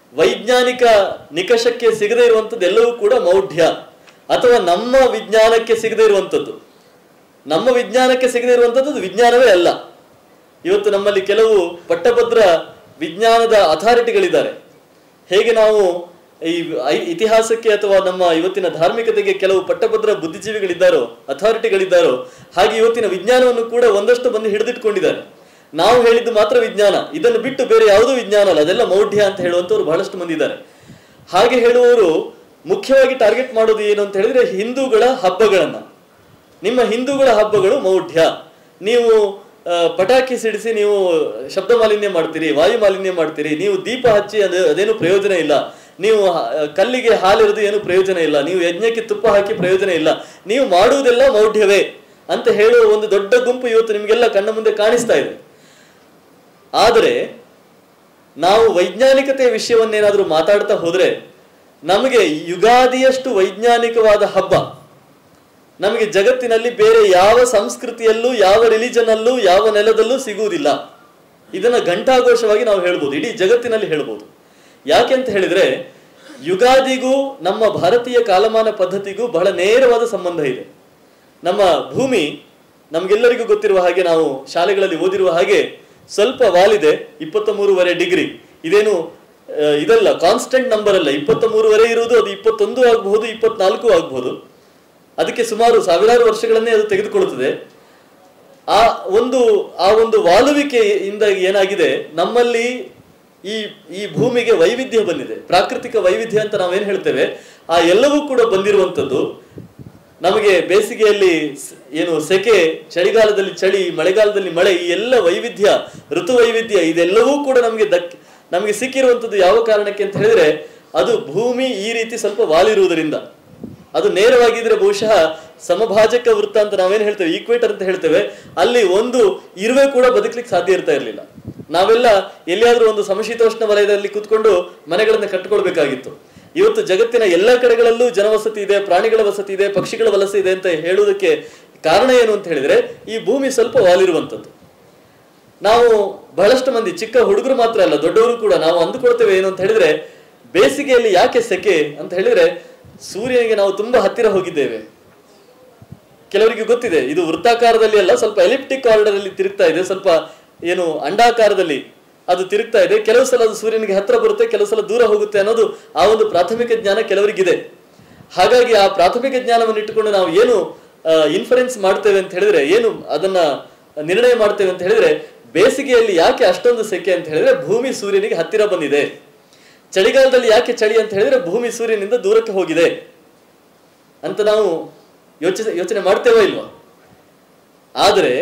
ವೈಜ್ಞಾನಿಕ ನಿಕಷಕ್ಕೆ ಸಿಗದೇ ಇರುವಂಥದ್ದು ಎಲ್ಲವೂ ಕೂಡ ಮೌಢ್ಯ, ಅಥವಾ ನಮ್ಮ ವಿಜ್ಞಾನಕ್ಕೆ ಸಿಗದೇ ಇರುವಂಥದ್ದು. ನಮ್ಮ ವಿಜ್ಞಾನಕ್ಕೆ ಸಿಗದೇ ಇರುವಂಥದ್ದು ವಿಜ್ಞಾನವೇ ಅಲ್ಲ. ಇವತ್ತು ನಮ್ಮಲ್ಲಿ ಕೆಲವು ಪಟ್ಟಭದ್ರ ವಿಜ್ಞಾನದ ಅಥಾರಿಟಿಗಳಿದ್ದಾರೆ. ಹೇಗೆ ನಾವು ಈ ಇತಿಹಾಸಕ್ಕೆ ಅಥವಾ ನಮ್ಮ ಇವತ್ತಿನ ಧಾರ್ಮಿಕತೆಗೆ ಕೆಲವು ಪಟ್ಟಭದ್ರ ಬುದ್ಧಿಜೀವಿಗಳಿದ್ದಾರೋ, ಅಥಾರಿಟಿಗಳಿದ್ದಾರೋ, ಹಾಗೆ ಇವತ್ತಿನ ವಿಜ್ಞಾನವನ್ನು ಕೂಡ ಒಂದಷ್ಟು ಮಂದಿ ಹಿಡಿದಿಟ್ಕೊಂಡಿದ್ದಾರೆ. ನಾವು ಹೇಳಿದ್ದು ಮಾತ್ರ ವಿಜ್ಞಾನ, ಇದನ್ನು ಬಿಟ್ಟು ಬೇರೆ ಯಾವುದೂ ವಿಜ್ಞಾನ ಅಲ್ಲ, ಅದೆಲ್ಲ ಮೌಢ್ಯ ಅಂತ ಹೇಳುವಂಥವ್ರು ಬಹಳಷ್ಟು ಮಂದಿ ಇದ್ದಾರೆ. ಹಾಗೆ ಹೇಳುವವರು ಮುಖ್ಯವಾಗಿ ಟಾರ್ಗೆಟ್ ಮಾಡೋದು ಏನು ಅಂತ ಹೇಳಿದ್ರೆ ಹಿಂದೂಗಳ ಹಬ್ಬಗಳನ್ನ. ನಿಮ್ಮ ಹಿಂದೂಗಳ ಹಬ್ಬಗಳು ಮೌಢ್ಯ, ನೀವು ಪಟಾಕಿ ಸಿಡಿಸಿ ನೀವು ಶಬ್ದ ಮಾಲಿನ್ಯ ಮಾಡ್ತೀರಿ, ವಾಯು ಮಾಲಿನ್ಯ ಮಾಡ್ತೀರಿ, ನೀವು ದೀಪ ಹಚ್ಚಿ ಅದು ಅದೇನು ಪ್ರಯೋಜನ ಇಲ್ಲ, ನೀವು ಕಲ್ಲಿಗೆ ಹಾಲಿರೋದು ಏನು ಪ್ರಯೋಜನ ಇಲ್ಲ, ನೀವು ಯಜ್ಞಕ್ಕೆ ತುಪ್ಪ ಹಾಕಿ ಪ್ರಯೋಜನ ಇಲ್ಲ, ನೀವು ಮಾಡುವುದೆಲ್ಲ ಮೌಢ್ಯವೇ ಅಂತ ಹೇಳುವ ಒಂದು ದೊಡ್ಡ ಗುಂಪು ಇವತ್ತು ನಿಮಗೆಲ್ಲ ಕಣ್ಣ ಮುಂದೆ ಕಾಣಿಸ್ತಾ ಇದೆ. ಆದರೆ ನಾವು ವೈಜ್ಞಾನಿಕತೆಯ ವಿಷಯವನ್ನೇನಾದರೂ ಮಾತಾಡ್ತಾ ಹೋದ್ರೆ ನಮಗೆ ಯುಗಾದಿಯಷ್ಟು ವೈಜ್ಞಾನಿಕವಾದ ಹಬ್ಬ ನಮಗೆ ಜಗತ್ತಿನಲ್ಲಿ ಬೇರೆ ಯಾವ ಸಂಸ್ಕೃತಿಯಲ್ಲೂ, ಯಾವ ರಿಲಿಜನ್ ಅಲ್ಲೂ, ಯಾವ ನೆಲದಲ್ಲೂ ಸಿಗುವುದಿಲ್ಲ. ಇದನ್ನ ಘಂಟಾಘೋಷವಾಗಿ ನಾವು ಹೇಳ್ಬೋದು, ಇಡೀ ಜಗತ್ತಿನಲ್ಲಿ ಹೇಳ್ಬೋದು. ಯಾಕೆ ಅಂತ ಹೇಳಿದ್ರೆ ಯುಗಾದಿಗೂ ನಮ್ಮ ಭಾರತೀಯ ಕಾಲಮಾನ ಪದ್ಧತಿಗೂ ಬಹಳ ನೇರವಾದ ಸಂಬಂಧ ಇದೆ. ನಮ್ಮ ಭೂಮಿ ನಮ್ಗೆಲ್ಲರಿಗೂ ಗೊತ್ತಿರುವ ಹಾಗೆ, ನಾವು ಶಾಲೆಗಳಲ್ಲಿ ಓದಿರುವ ಹಾಗೆ ಸ್ವಲ್ಪ ವಾಲಿದೆ, ಇಪ್ಪತ್ತ ಮೂರುವರೆ ಡಿಗ್ರಿ. ಇದೇನು ಇದಲ್ಲ, ಕಾನ್ಸ್ಟೆಂಟ್ ನಂಬರ್ ಅಲ್ಲ. ಇಪ್ಪತ್ತ ಮೂರುವರೆ ಇರುವುದು ಅದು ಇಪ್ಪತ್ತೊಂದು ಆಗಬಹುದು, ಇಪ್ಪತ್ನಾಲ್ಕು ಆಗಬಹುದು. ಅದಕ್ಕೆ ಸುಮಾರು ಸಾವಿರಾರು ವರ್ಷಗಳನ್ನೇ ಅದು ತೆಗೆದುಕೊಳ್ಳುತ್ತದೆ. ಆ ಒಂದು ಆ ಒಂದು ವಾಲುವಿಕೆಯಿಂದ ಏನಾಗಿದೆ, ನಮ್ಮಲ್ಲಿ ಈ ಈ ಭೂಮಿಗೆ ವೈವಿಧ್ಯ ಬಂದಿದೆ, ಪ್ರಾಕೃತಿಕ ವೈವಿಧ್ಯ ಅಂತ ನಾವೇನ್ ಹೇಳ್ತೇವೆ, ಆ ಎಲ್ಲವೂ ಕೂಡ ಬಂದಿರುವಂಥದ್ದು. ನಮಗೆ ಬೇಸಿಗೆಯಲ್ಲಿ ಏನು ಸೆಕೆ, ಚಳಿಗಾಲದಲ್ಲಿ ಚಳಿ, ಮಳೆಗಾಲದಲ್ಲಿ ಮಳೆ, ಈ ಎಲ್ಲ ವೈವಿಧ್ಯ, ಋತು ವೈವಿಧ್ಯ, ಇದೆಲ್ಲವೂ ಕೂಡ ನಮಗೆ ದಕ್ ನಮಗೆ ಸಿಕ್ಕಿರುವಂಥದ್ದು ಯಾವ ಕಾರಣಕ್ಕೆ ಅಂತ ಹೇಳಿದ್ರೆ ಅದು ಭೂಮಿ ಈ ರೀತಿ ಸ್ವಲ್ಪ ವಾಲಿರುವುದರಿಂದ. ಅದು ನೇರವಾಗಿದ್ರೆ ಬಹುಶಃ ಸಮಭಾಜಕ ವೃತ್ತ ಅಂತ ನಾವೇನು ಹೇಳ್ತೇವೆ, ಈಕ್ವೇಟರ್ ಅಂತ ಹೇಳ್ತೇವೆ, ಅಲ್ಲಿ ಒಂದು ಇರುವೆ ಕೂಡ ಬದುಕಲಿಕ್ಕೆ ಸಾಧ್ಯ ಇರ್ತಾ ಇರಲಿಲ್ಲ. ನಾವೆಲ್ಲ ಎಲ್ಲಿಯಾದ್ರೂ ಒಂದು ಸಮಶೀತೋಷ್ಣ ವಲಯದಲ್ಲಿ ಕೂತ್ಕೊಂಡು ಮನೆಗಳನ್ನು ಕಟ್ಟಿಕೊಳ್ಬೇಕಾಗಿತ್ತು. ಇವತ್ತು ಜಗತ್ತಿನ ಎಲ್ಲ ಕಡೆಗಳಲ್ಲೂ ಜನವಸತಿ ಇದೆ, ಪ್ರಾಣಿಗಳ ವಸತಿ ಇದೆ, ಪಕ್ಷಿಗಳ ವಲಸೆ ಇದೆ ಅಂತ ಹೇಳುವುದಕ್ಕೆ ಕಾರಣ ಏನು ಅಂತ ಹೇಳಿದ್ರೆ ಈ ಭೂಮಿ ಸ್ವಲ್ಪ ವಾಲಿರುವಂಥದ್ದು. ನಾವು ಬಹಳಷ್ಟು ಮಂದಿ, ಚಿಕ್ಕ ಹುಡುಗರು ಮಾತ್ರ ಅಲ್ಲ ದೊಡ್ಡವರು ಕೂಡ, ನಾವು ಅಂದುಕೊಳ್ತೇವೆ ಏನು ಅಂತ ಹೇಳಿದ್ರೆ ಬೇಸಿಗೆಯಲ್ಲಿ ಯಾಕೆ ಸೆಕೆ ಅಂತ ಹೇಳಿದ್ರೆ ಸೂರ್ಯನಿಗೆ ನಾವು ತುಂಬಾ ಹತ್ತಿರ ಹೋಗಿದ್ದೇವೆ. ಕೆಲವರಿಗೆ ಗೊತ್ತಿದೆ ಇದು ವೃತ್ತಾಕಾರದಲ್ಲಿ ಅಲ್ಲ, ಸ್ವಲ್ಪ ಎಲಿಪ್ಟಿಕ್ ಆರ್ಡರ್ ಅಲ್ಲಿ ತಿರುಗ್ತಾ ಇದೆ, ಸ್ವಲ್ಪ ಏನು ಅಂಡಾಕಾರದಲ್ಲಿ ಅದು ತಿರುಗ್ತಾ ಇದೆ. ಕೆಲವು ಸಲ ಅದು ಸೂರ್ಯನಿಗೆ ಹತ್ತಿರ ಬರುತ್ತೆ, ಕೆಲವು ಸಲ ದೂರ ಹೋಗುತ್ತೆ ಅನ್ನೋದು ಆ ಒಂದು ಪ್ರಾಥಮಿಕ ಜ್ಞಾನ ಕೆಲವರಿಗಿದೆ. ಹಾಗಾಗಿ ಆ ಪ್ರಾಥಮಿಕ ಜ್ಞಾನವನ್ನು ಇಟ್ಟುಕೊಂಡು ನಾವು ಏನು ಇನ್ಫರೆನ್ಸ್ ಮಾಡ್ತೇವೆ ಅಂತ ಹೇಳಿದ್ರೆ, ಏನು ಅದನ್ನ ನಿರ್ಣಯ ಮಾಡ್ತೇವೆ ಅಂತ ಹೇಳಿದ್ರೆ, ಬೇಸಿಗೆಯಲ್ಲಿ ಯಾಕೆ ಅಷ್ಟೊಂದು ಸೆಕೆ ಅಂತ ಹೇಳಿದ್ರೆ ಭೂಮಿ ಸೂರ್ಯನಿಗೆ ಹತ್ತಿರ ಬಂದಿದೆ. ಚಳಿಗಾಲದಲ್ಲಿ ಯಾಕೆ ಚಳಿ ಅಂತ ಹೇಳಿದ್ರೆ ಭೂಮಿ ಸೂರ್ಯನಿಂದ ದೂರಕ್ಕೆ ಹೋಗಿದೆ ಅಂತ ನಾವು ಯೋಚನೆ ಯೋಚನೆ ಮಾಡ್ತೇವೋ ಇಲ್ವಾ? ಆದರೆ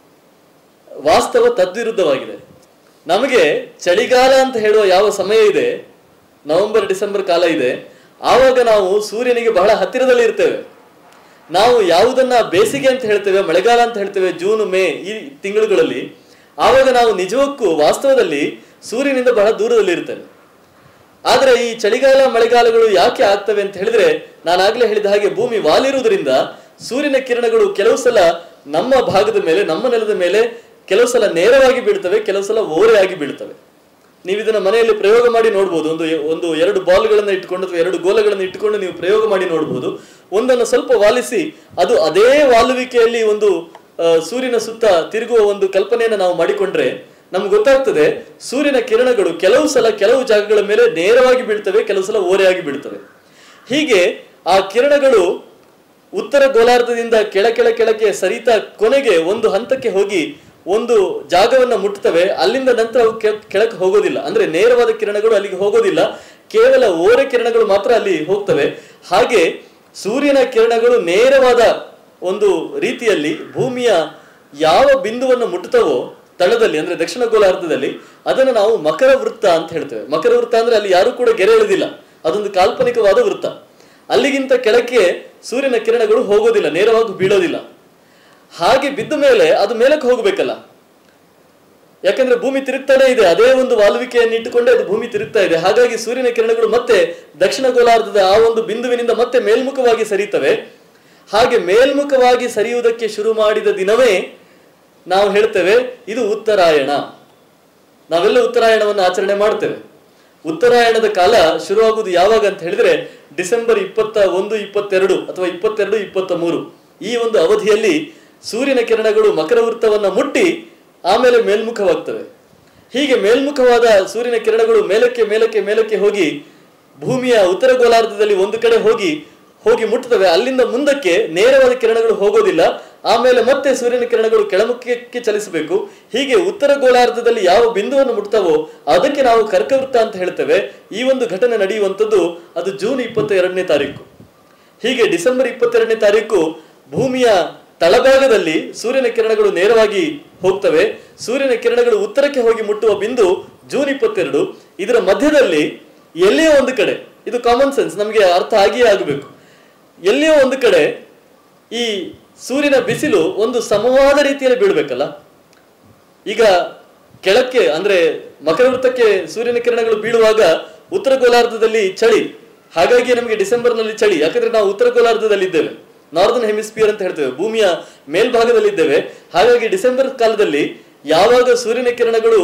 ವಾಸ್ತವ ತದ್ವಿರುದ್ಧವಾಗಿದೆ. ನಮಗೆ ಚಳಿಗಾಲ ಅಂತ ಹೇಳುವ ಯಾವ ಸಮಯ ಇದೆ, ನವೆಂಬರ್ ಡಿಸೆಂಬರ್ ಕಾಲ ಇದೆ, ಆವಾಗ ನಾವು ಸೂರ್ಯನಿಗೆ ಬಹಳ ಹತ್ತಿರದಲ್ಲಿ ಇರ್ತೇವೆ. ನಾವು ಯಾವುದನ್ನ ಬೇಸಿಗೆ ಅಂತ ಹೇಳ್ತೇವೆ, ಮಳೆಗಾಲ ಅಂತ ಹೇಳ್ತೇವೆ, ಜೂನ್ ಮೇ ಈ ತಿಂಗಳುಗಳಲ್ಲಿ, ಆವಾಗ ನಾವು ನಿಜಕ್ಕೂ ವಾಸ್ತವದಲ್ಲಿ ಸೂರ್ಯನಿಂದ ಬಹಳ ದೂರದಲ್ಲಿ ಇರ್ತೇವೆ. ಆದ್ರೆ ಈ ಚಳಿಗಾಲ ಮಳೆಗಾಲಗಳು ಯಾಕೆ ಆಗ್ತವೆ ಅಂತ ಹೇಳಿದ್ರೆ, ನಾನು ಆಗ್ಲೇ ಹೇಳಿದ ಹಾಗೆ ಭೂಮಿ ವಾಲಿರುವುದರಿಂದ ಸೂರ್ಯನ ಕಿರಣಗಳು ಕೆಲವು ಸಲ ನಮ್ಮ ಭಾಗದ ಮೇಲೆ, ನಮ್ಮ ನೆಲದ ಮೇಲೆ ಕೆಲವು ಸಲ ನೇರವಾಗಿ ಬೀಳ್ತವೆ, ಕೆಲವು ಸಲ ಓರೆಯಾಗಿ ಬೀಳ್ತವೆ. ನೀವು ಇದನ್ನ ಮನೆಯಲ್ಲಿ ಪ್ರಯೋಗ ಮಾಡಿ ನೋಡ್ಬೋದು. ಒಂದು ಒಂದು ಎರಡು ಬಾಲ್ಗಳನ್ನ ಇಟ್ಕೊಂಡು ಅಥವಾ ಎರಡು ಗೋಲಗಳನ್ನು ಇಟ್ಟುಕೊಂಡು ನೀವು ಪ್ರಯೋಗ ಮಾಡಿ ನೋಡ್ಬೋದು. ಒಂದನ್ನು ಸ್ವಲ್ಪ ವಾಲಿಸಿ ಅದು ಅದೇ ವಾಲುವಿಕೆಯಲ್ಲಿ ಒಂದು ಸೂರ್ಯನ ಸುತ್ತ ತಿರುಗುವ ಒಂದು ಕಲ್ಪನೆಯನ್ನು ನಾವು ಮಾಡಿಕೊಂಡ್ರೆ ನಮ್ಗೆ ಗೊತ್ತಾಗ್ತದೆ ಸೂರ್ಯನ ಕಿರಣಗಳು ಕೆಲವು ಸಲ ಕೆಲವು ಜಾಗಗಳ ಮೇಲೆ ನೇರವಾಗಿ ಬೀಳ್ತವೆ, ಕೆಲವು ಸಲ ಓರೆಯಾಗಿ ಬೀಳ್ತವೆ. ಹೀಗೆ ಆ ಕಿರಣಗಳು ಉತ್ತರ ಗೋಲಾರ್ಧದಿಂದ ಕೆಳ ಕೆಳ ಕೆಳಕ್ಕೆ ಸರಿತಾ ಕೊನೆಗೆ ಒಂದು ಹಂತಕ್ಕೆ ಹೋಗಿ ಒಂದು ಜಾಗವನ್ನ ಮುಟ್ತವೆ. ಅಲ್ಲಿಂದ ನಂತರ ಅವು ಕೆಳಕ್ಕೆ ಹೋಗೋದಿಲ್ಲ, ಅಂದ್ರೆ ನೇರವಾದ ಕಿರಣಗಳು ಅಲ್ಲಿಗೆ ಹೋಗೋದಿಲ್ಲ, ಕೇವಲ ಓರೆ ಕಿರಣಗಳು ಮಾತ್ರ ಅಲ್ಲಿ ಹೋಗ್ತವೆ. ಹಾಗೆ ಸೂರ್ಯನ ಕಿರಣಗಳು ನೇರವಾದ ಒಂದು ರೀತಿಯಲ್ಲಿ ಭೂಮಿಯ ಯಾವ ಬಿಂದುವನ್ನು ಮುಟ್ಟುತ್ತವೋ ತಳದಲ್ಲಿ, ಅಂದ್ರೆ ದಕ್ಷಿಣ ಗೋಲಾರ್ಧದಲ್ಲಿ, ಅದನ್ನು ನಾವು ಮಕರ ವೃತ್ತ ಅಂತ ಹೇಳ್ತೇವೆ. ಮಕರ ವೃತ್ತ ಅಂದ್ರೆ ಅಲ್ಲಿ ಯಾರು ಕೂಡ ಗೆರೆ ಎಳೆದಿಲ್ಲ, ಅದೊಂದು ಕಾಲ್ಪನಿಕವಾದ ವೃತ್ತ. ಅಲ್ಲಿಗಿಂತ ಕೆಳಕ್ಕೆ ಸೂರ್ಯನ ಕಿರಣಗಳು ಹೋಗೋದಿಲ್ಲ, ನೇರವಾಗಿ ಬೀಳೋದಿಲ್ಲ. ಹಾಗೆ ಬಿದ್ದ ಮೇಲೆ ಅದು ಮೇಲಕ್ಕೆ ಹೋಗ್ಬೇಕಲ್ಲ, ಯಾಕಂದ್ರೆ ಭೂಮಿ ತಿರುಗ್ತಾನೆ ಇದೆ, ಅದೇ ಒಂದು ವಾಲುವಿಕೆಯನ್ನು ಇಟ್ಟುಕೊಂಡೇ ಅದು ಭೂಮಿ ತಿರುಗ್ತಾ ಇದೆ. ಹಾಗಾಗಿ ಸೂರ್ಯನ ಕಿರಣಗಳು ಮತ್ತೆ ದಕ್ಷಿಣ ಗೋಲಾರ್ಧದ ಆ ಒಂದು ಬಿಂದುವಿನಿಂದ ಮತ್ತೆ ಮೇಲ್ಮುಖವಾಗಿ ಸರಿಯುತ್ತವೆ. ಹಾಗೆ ಮೇಲ್ಮುಖವಾಗಿ ಸರಿಯುವುದಕ್ಕೆ ಶುರು ಮಾಡಿದ ದಿನವೇ ನಾವು ಹೇಳ್ತೇವೆ ಇದು ಉತ್ತರಾಯಣ. ನಾವೆಲ್ಲ ಉತ್ತರಾಯಣವನ್ನು ಆಚರಣೆ ಮಾಡ್ತೇವೆ. ಉತ್ತರಾಯಣದ ಕಾಲ ಶುರುವಾಗುವುದು ಯಾವಾಗ ಅಂತ ಹೇಳಿದ್ರೆ ಡಿಸೆಂಬರ್ ಇಪ್ಪತ್ತ ಒಂದು ಇಪ್ಪತ್ತೆರಡು ಅಥವಾ ಇಪ್ಪತ್ತೆರಡು ಇಪ್ಪತ್ತ ಮೂರು ಈ ಒಂದು ಅವಧಿಯಲ್ಲಿ ಸೂರ್ಯನ ಕಿರಣಗಳು ಮಕರ ವೃತ್ತವನ್ನ ಮುಟ್ಟಿ ಆಮೇಲೆ ಮೇಲ್ಮುಖವಾಗ್ತವೆ. ಹೀಗೆ ಮೇಲ್ಮುಖವಾದ ಸೂರ್ಯನ ಕಿರಣಗಳು ಮೇಲಕ್ಕೆ ಮೇಲಕ್ಕೆ ಮೇಲಕ್ಕೆ ಹೋಗಿ ಭೂಮಿಯ ಉತ್ತರ ಗೋಲಾರ್ಧದಲ್ಲಿ ಒಂದು ಕಡೆ ಹೋಗಿ ಹೋಗಿ ಮುಟ್ಟುತ್ತವೆ. ಅಲ್ಲಿಂದ ಮುಂದಕ್ಕೆ ನೇರವಾದ ಕಿರಣಗಳು ಹೋಗೋದಿಲ್ಲ. ಆಮೇಲೆ ಮತ್ತೆ ಸೂರ್ಯನ ಕಿರಣಗಳು ಕೆಳಮುಖಕ್ಕೆ ಚಲಿಸಬೇಕು. ಹೀಗೆ ಉತ್ತರ ಗೋಲಾರ್ಧದಲ್ಲಿ ಯಾವ ಬಿಂದುವನ್ನು ಮುಟ್ತಾವೋ ಅದಕ್ಕೆ ನಾವು ಕರ್ಕವೃತ್ತ ಅಂತ ಹೇಳ್ತೇವೆ. ಈ ಒಂದು ಘಟನೆ ನಡೆಯುವಂಥದ್ದು ಅದು ಜೂನ್ ಇಪ್ಪತ್ತ ಎರಡನೇ ತಾರೀಕು. ಹೀಗೆ ಡಿಸೆಂಬರ್ ಇಪ್ಪತ್ತೆರಡನೇ ತಾರೀಕು ಭೂಮಿಯ ತಳಭಾಗದಲ್ಲಿ ಸೂರ್ಯನ ಕಿರಣಗಳು ನೇರವಾಗಿ ಹೋಗ್ತವೆ. ಸೂರ್ಯನ ಕಿರಣಗಳು ಉತ್ತರಕ್ಕೆ ಹೋಗಿ ಮುಟ್ಟುವ ಬಿಂದು ಜೂನ್ ಇಪ್ಪತ್ತೆರಡು. ಇದರ ಮಧ್ಯದಲ್ಲಿ ಎಲ್ಲಿಯೋ ಒಂದು ಕಡೆ, ಇದು ಕಾಮನ್ ಸೆನ್ಸ್, ನಮಗೆ ಅರ್ಥ ಆಗಿಯೇ ಆಗಬೇಕು, ಎಲ್ಲಿಯೋ ಒಂದು ಕಡೆ ಈ ಸೂರ್ಯನ ಬಿಸಿಲು ಒಂದು ಸಮವಾದ ರೀತಿಯಲ್ಲಿ ಬೀಳ್ಬೇಕಲ್ಲ. ಈಗ ಕೆಳಕ್ಕೆ ಅಂದ್ರೆ ಮಕರ ವೃತ್ತಕ್ಕೆ ಸೂರ್ಯನ ಕಿರಣಗಳು ಬೀಳುವಾಗ ಉತ್ತರ ಗೋಲಾರ್ಧದಲ್ಲಿ ಚಳಿ, ಹಾಗಾಗಿ ನಮಗೆ ಡಿಸೆಂಬರ್ನಲ್ಲಿ ಚಳಿ. ಯಾಕಂದ್ರೆ ನಾವು ಉತ್ತರ ಗೋಲಾರ್ಧದಲ್ಲಿ ಇದ್ದೇವೆ, ನಾರ್ದರ್ನ್ ಹೆಮಿಸ್ಫಿಯರ್ ಅಂತ ಹೇಳ್ತೇವೆ, ಭೂಮಿಯ ಮೇಲ್ಭಾಗದಲ್ಲಿ ಇದ್ದೇವೆ. ಹಾಗಾಗಿ ಡಿಸೆಂಬರ್ ಕಾಲದಲ್ಲಿ ಯಾವಾಗ ಸೂರ್ಯನ ಕಿರಣಗಳು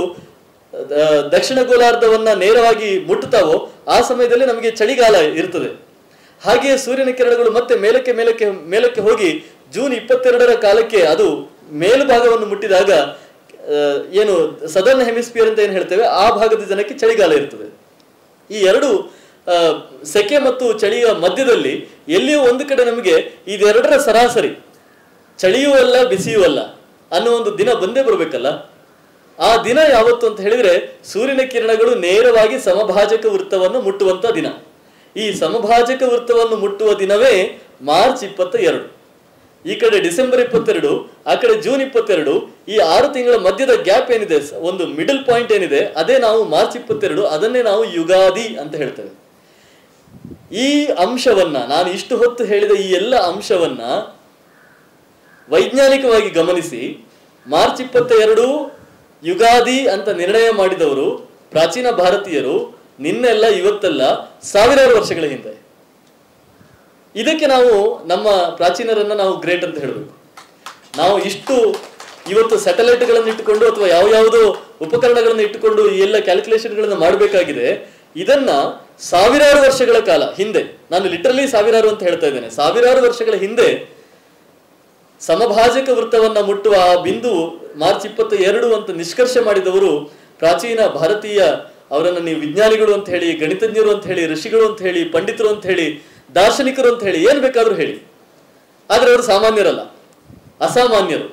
ದಕ್ಷಿಣ ಗೋಲಾರ್ಧವನ್ನ ನೇರವಾಗಿ ಮುಟ್ಟುತ್ತಾವೋ ಆ ಸಮಯದಲ್ಲಿ ನಮಗೆ ಚಳಿಗಾಲ ಇರ್ತದೆ. ಹಾಗೆಯೇ ಸೂರ್ಯನ ಕಿರಣಗಳು ಮತ್ತೆ ಮೇಲಕ್ಕೆ ಮೇಲಕ್ಕೆ ಮೇಲಕ್ಕೆ ಹೋಗಿ ಜೂನ್ ಇಪ್ಪತ್ತೆರಡರ ಕಾಲಕ್ಕೆ ಅದು ಮೇಲ್ಭಾಗವನ್ನು ಮುಟ್ಟಿದಾಗ ಏನು ಸದರ್ನ್ ಹೆಮಿಸ್ಫಿಯರ್ ಅಂತ ಏನು ಹೇಳ್ತೇವೆ ಆ ಭಾಗದ ಜನಕ್ಕೆ ಚಳಿಗಾಲ ಇರ್ತದೆ. ಈ ಎರಡು ಸೆಕೆ ಮತ್ತು ಚಳಿಯ ಮಧ್ಯದಲ್ಲಿ ಎಲ್ಲಿಯೂ ಒಂದು ಕಡೆ ನಮಗೆ ಇದೆರಡರ ಸರಾಸರಿ, ಚಳಿಯೂ ಅಲ್ಲ ಬಿಸಿಯೂ ಅಲ್ಲ ಅನ್ನೋ ಒಂದು ದಿನ ಬಂದೇ ಬರಬೇಕಲ್ಲ. ಆ ದಿನ ಯಾವತ್ತು ಅಂತ ಹೇಳಿದ್ರೆ ಸೂರ್ಯನ ಕಿರಣಗಳು ನೇರವಾಗಿ ಸಮಭಾಜಕ ವೃತ್ತವನ್ನು ಮುಟ್ಟುವಂತ ದಿನ. ಈ ಸಮಭಾಜಕ ವೃತ್ತವನ್ನು ಮುಟ್ಟುವ ದಿನವೇ ಮಾರ್ಚ್ ಇಪ್ಪತ್ತ ಎರಡು. ಈ ಕಡೆ ಡಿಸೆಂಬರ್ ಇಪ್ಪತ್ತೆರಡು, ಆ ಕಡೆ ಜೂನ್ ಇಪ್ಪತ್ತೆರಡು. ಈ ಆರು ತಿಂಗಳ ಮಧ್ಯದ ಗ್ಯಾಪ್ ಏನಿದೆ, ಒಂದು ಮಿಡಲ್ ಪಾಯಿಂಟ್ ಏನಿದೆ, ಅದೇ ನಾವು ಮಾರ್ಚ್ ಇಪ್ಪತ್ತೆರಡು, ಅದನ್ನೇ ನಾವು ಯುಗಾದಿ ಅಂತ ಹೇಳ್ತೇವೆ. ಈ ಅಂಶವನ್ನ, ನಾನು ಇಷ್ಟು ಹೊತ್ತು ಹೇಳಿದ ಈ ಎಲ್ಲ ಅಂಶವನ್ನ ವೈಜ್ಞಾನಿಕವಾಗಿ ಗಮನಿಸಿ ಮಾರ್ಚ್ ಇಪ್ಪತ್ತ ಎರಡು ಯುಗಾದಿ ಅಂತ ನಿರ್ಣಯ ಮಾಡಿದವರು ಪ್ರಾಚೀನ ಭಾರತೀಯರು ನಿನ್ನೆಲ್ಲ ಇವತ್ತಲ್ಲ ಸಾವಿರಾರು ವರ್ಷಗಳ ಹಿಂದೆ. ಇದಕ್ಕೆ ನಾವು ನಮ್ಮ ಪ್ರಾಚೀನರನ್ನ ನಾವು ಗ್ರೇಟ್ ಅಂತ ಹೇಳಬೇಕು. ನಾವು ಇಷ್ಟು ಇವತ್ತು ಸ್ಯಾಟಲೈಟ್ಗಳನ್ನು ಇಟ್ಟುಕೊಂಡು ಅಥವಾ ಯಾವ ಯಾವುದೋ ಉಪಕರಣಗಳನ್ನು ಇಟ್ಟುಕೊಂಡು ಈ ಎಲ್ಲ ಕ್ಯಾಲ್ಕುಲೇಷನ್ಗಳನ್ನು ಮಾಡಬೇಕಾಗಿದೆ. ಇದನ್ನ ಸಾವಿರಾರು ವರ್ಷಗಳ ಕಾಲ ಹಿಂದೆ, ನಾನು ಲಿಟರಲಿ ಸಾವಿರಾರು ಅಂತ ಹೇಳ್ತಾ ಇದ್ದೇನೆ, ಸಾವಿರಾರು ವರ್ಷಗಳ ಹಿಂದೆ ಸಮಭಾಜಕ ವೃತ್ತವನ್ನ ಮುಟ್ಟುವ ಆ ಬಿಂದು ಮಾರ್ಚ್ ಇಪ್ಪತ್ತ ಎರಡು ಅಂತ ನಿಷ್ಕರ್ಷೆ ಮಾಡಿದವರು ಪ್ರಾಚೀನ ಭಾರತೀಯ. ಅವರನ್ನು ನೀವು ವಿಜ್ಞಾನಿಗಳು ಅಂತ ಹೇಳಿ, ಗಣಿತಜ್ಞರು ಅಂತ ಹೇಳಿ, ಋಷಿಗಳು ಅಂತ ಹೇಳಿ, ಪಂಡಿತರು ಅಂತ ಹೇಳಿ, ದಾರ್ಶನಿಕರು ಅಂತ ಹೇಳಿ, ಏನ್ ಬೇಕಾದ್ರೂ ಹೇಳಿ, ಆದ್ರೆ ಅವರು ಸಾಮಾನ್ಯರಲ್ಲ, ಅಸಾಮಾನ್ಯರು.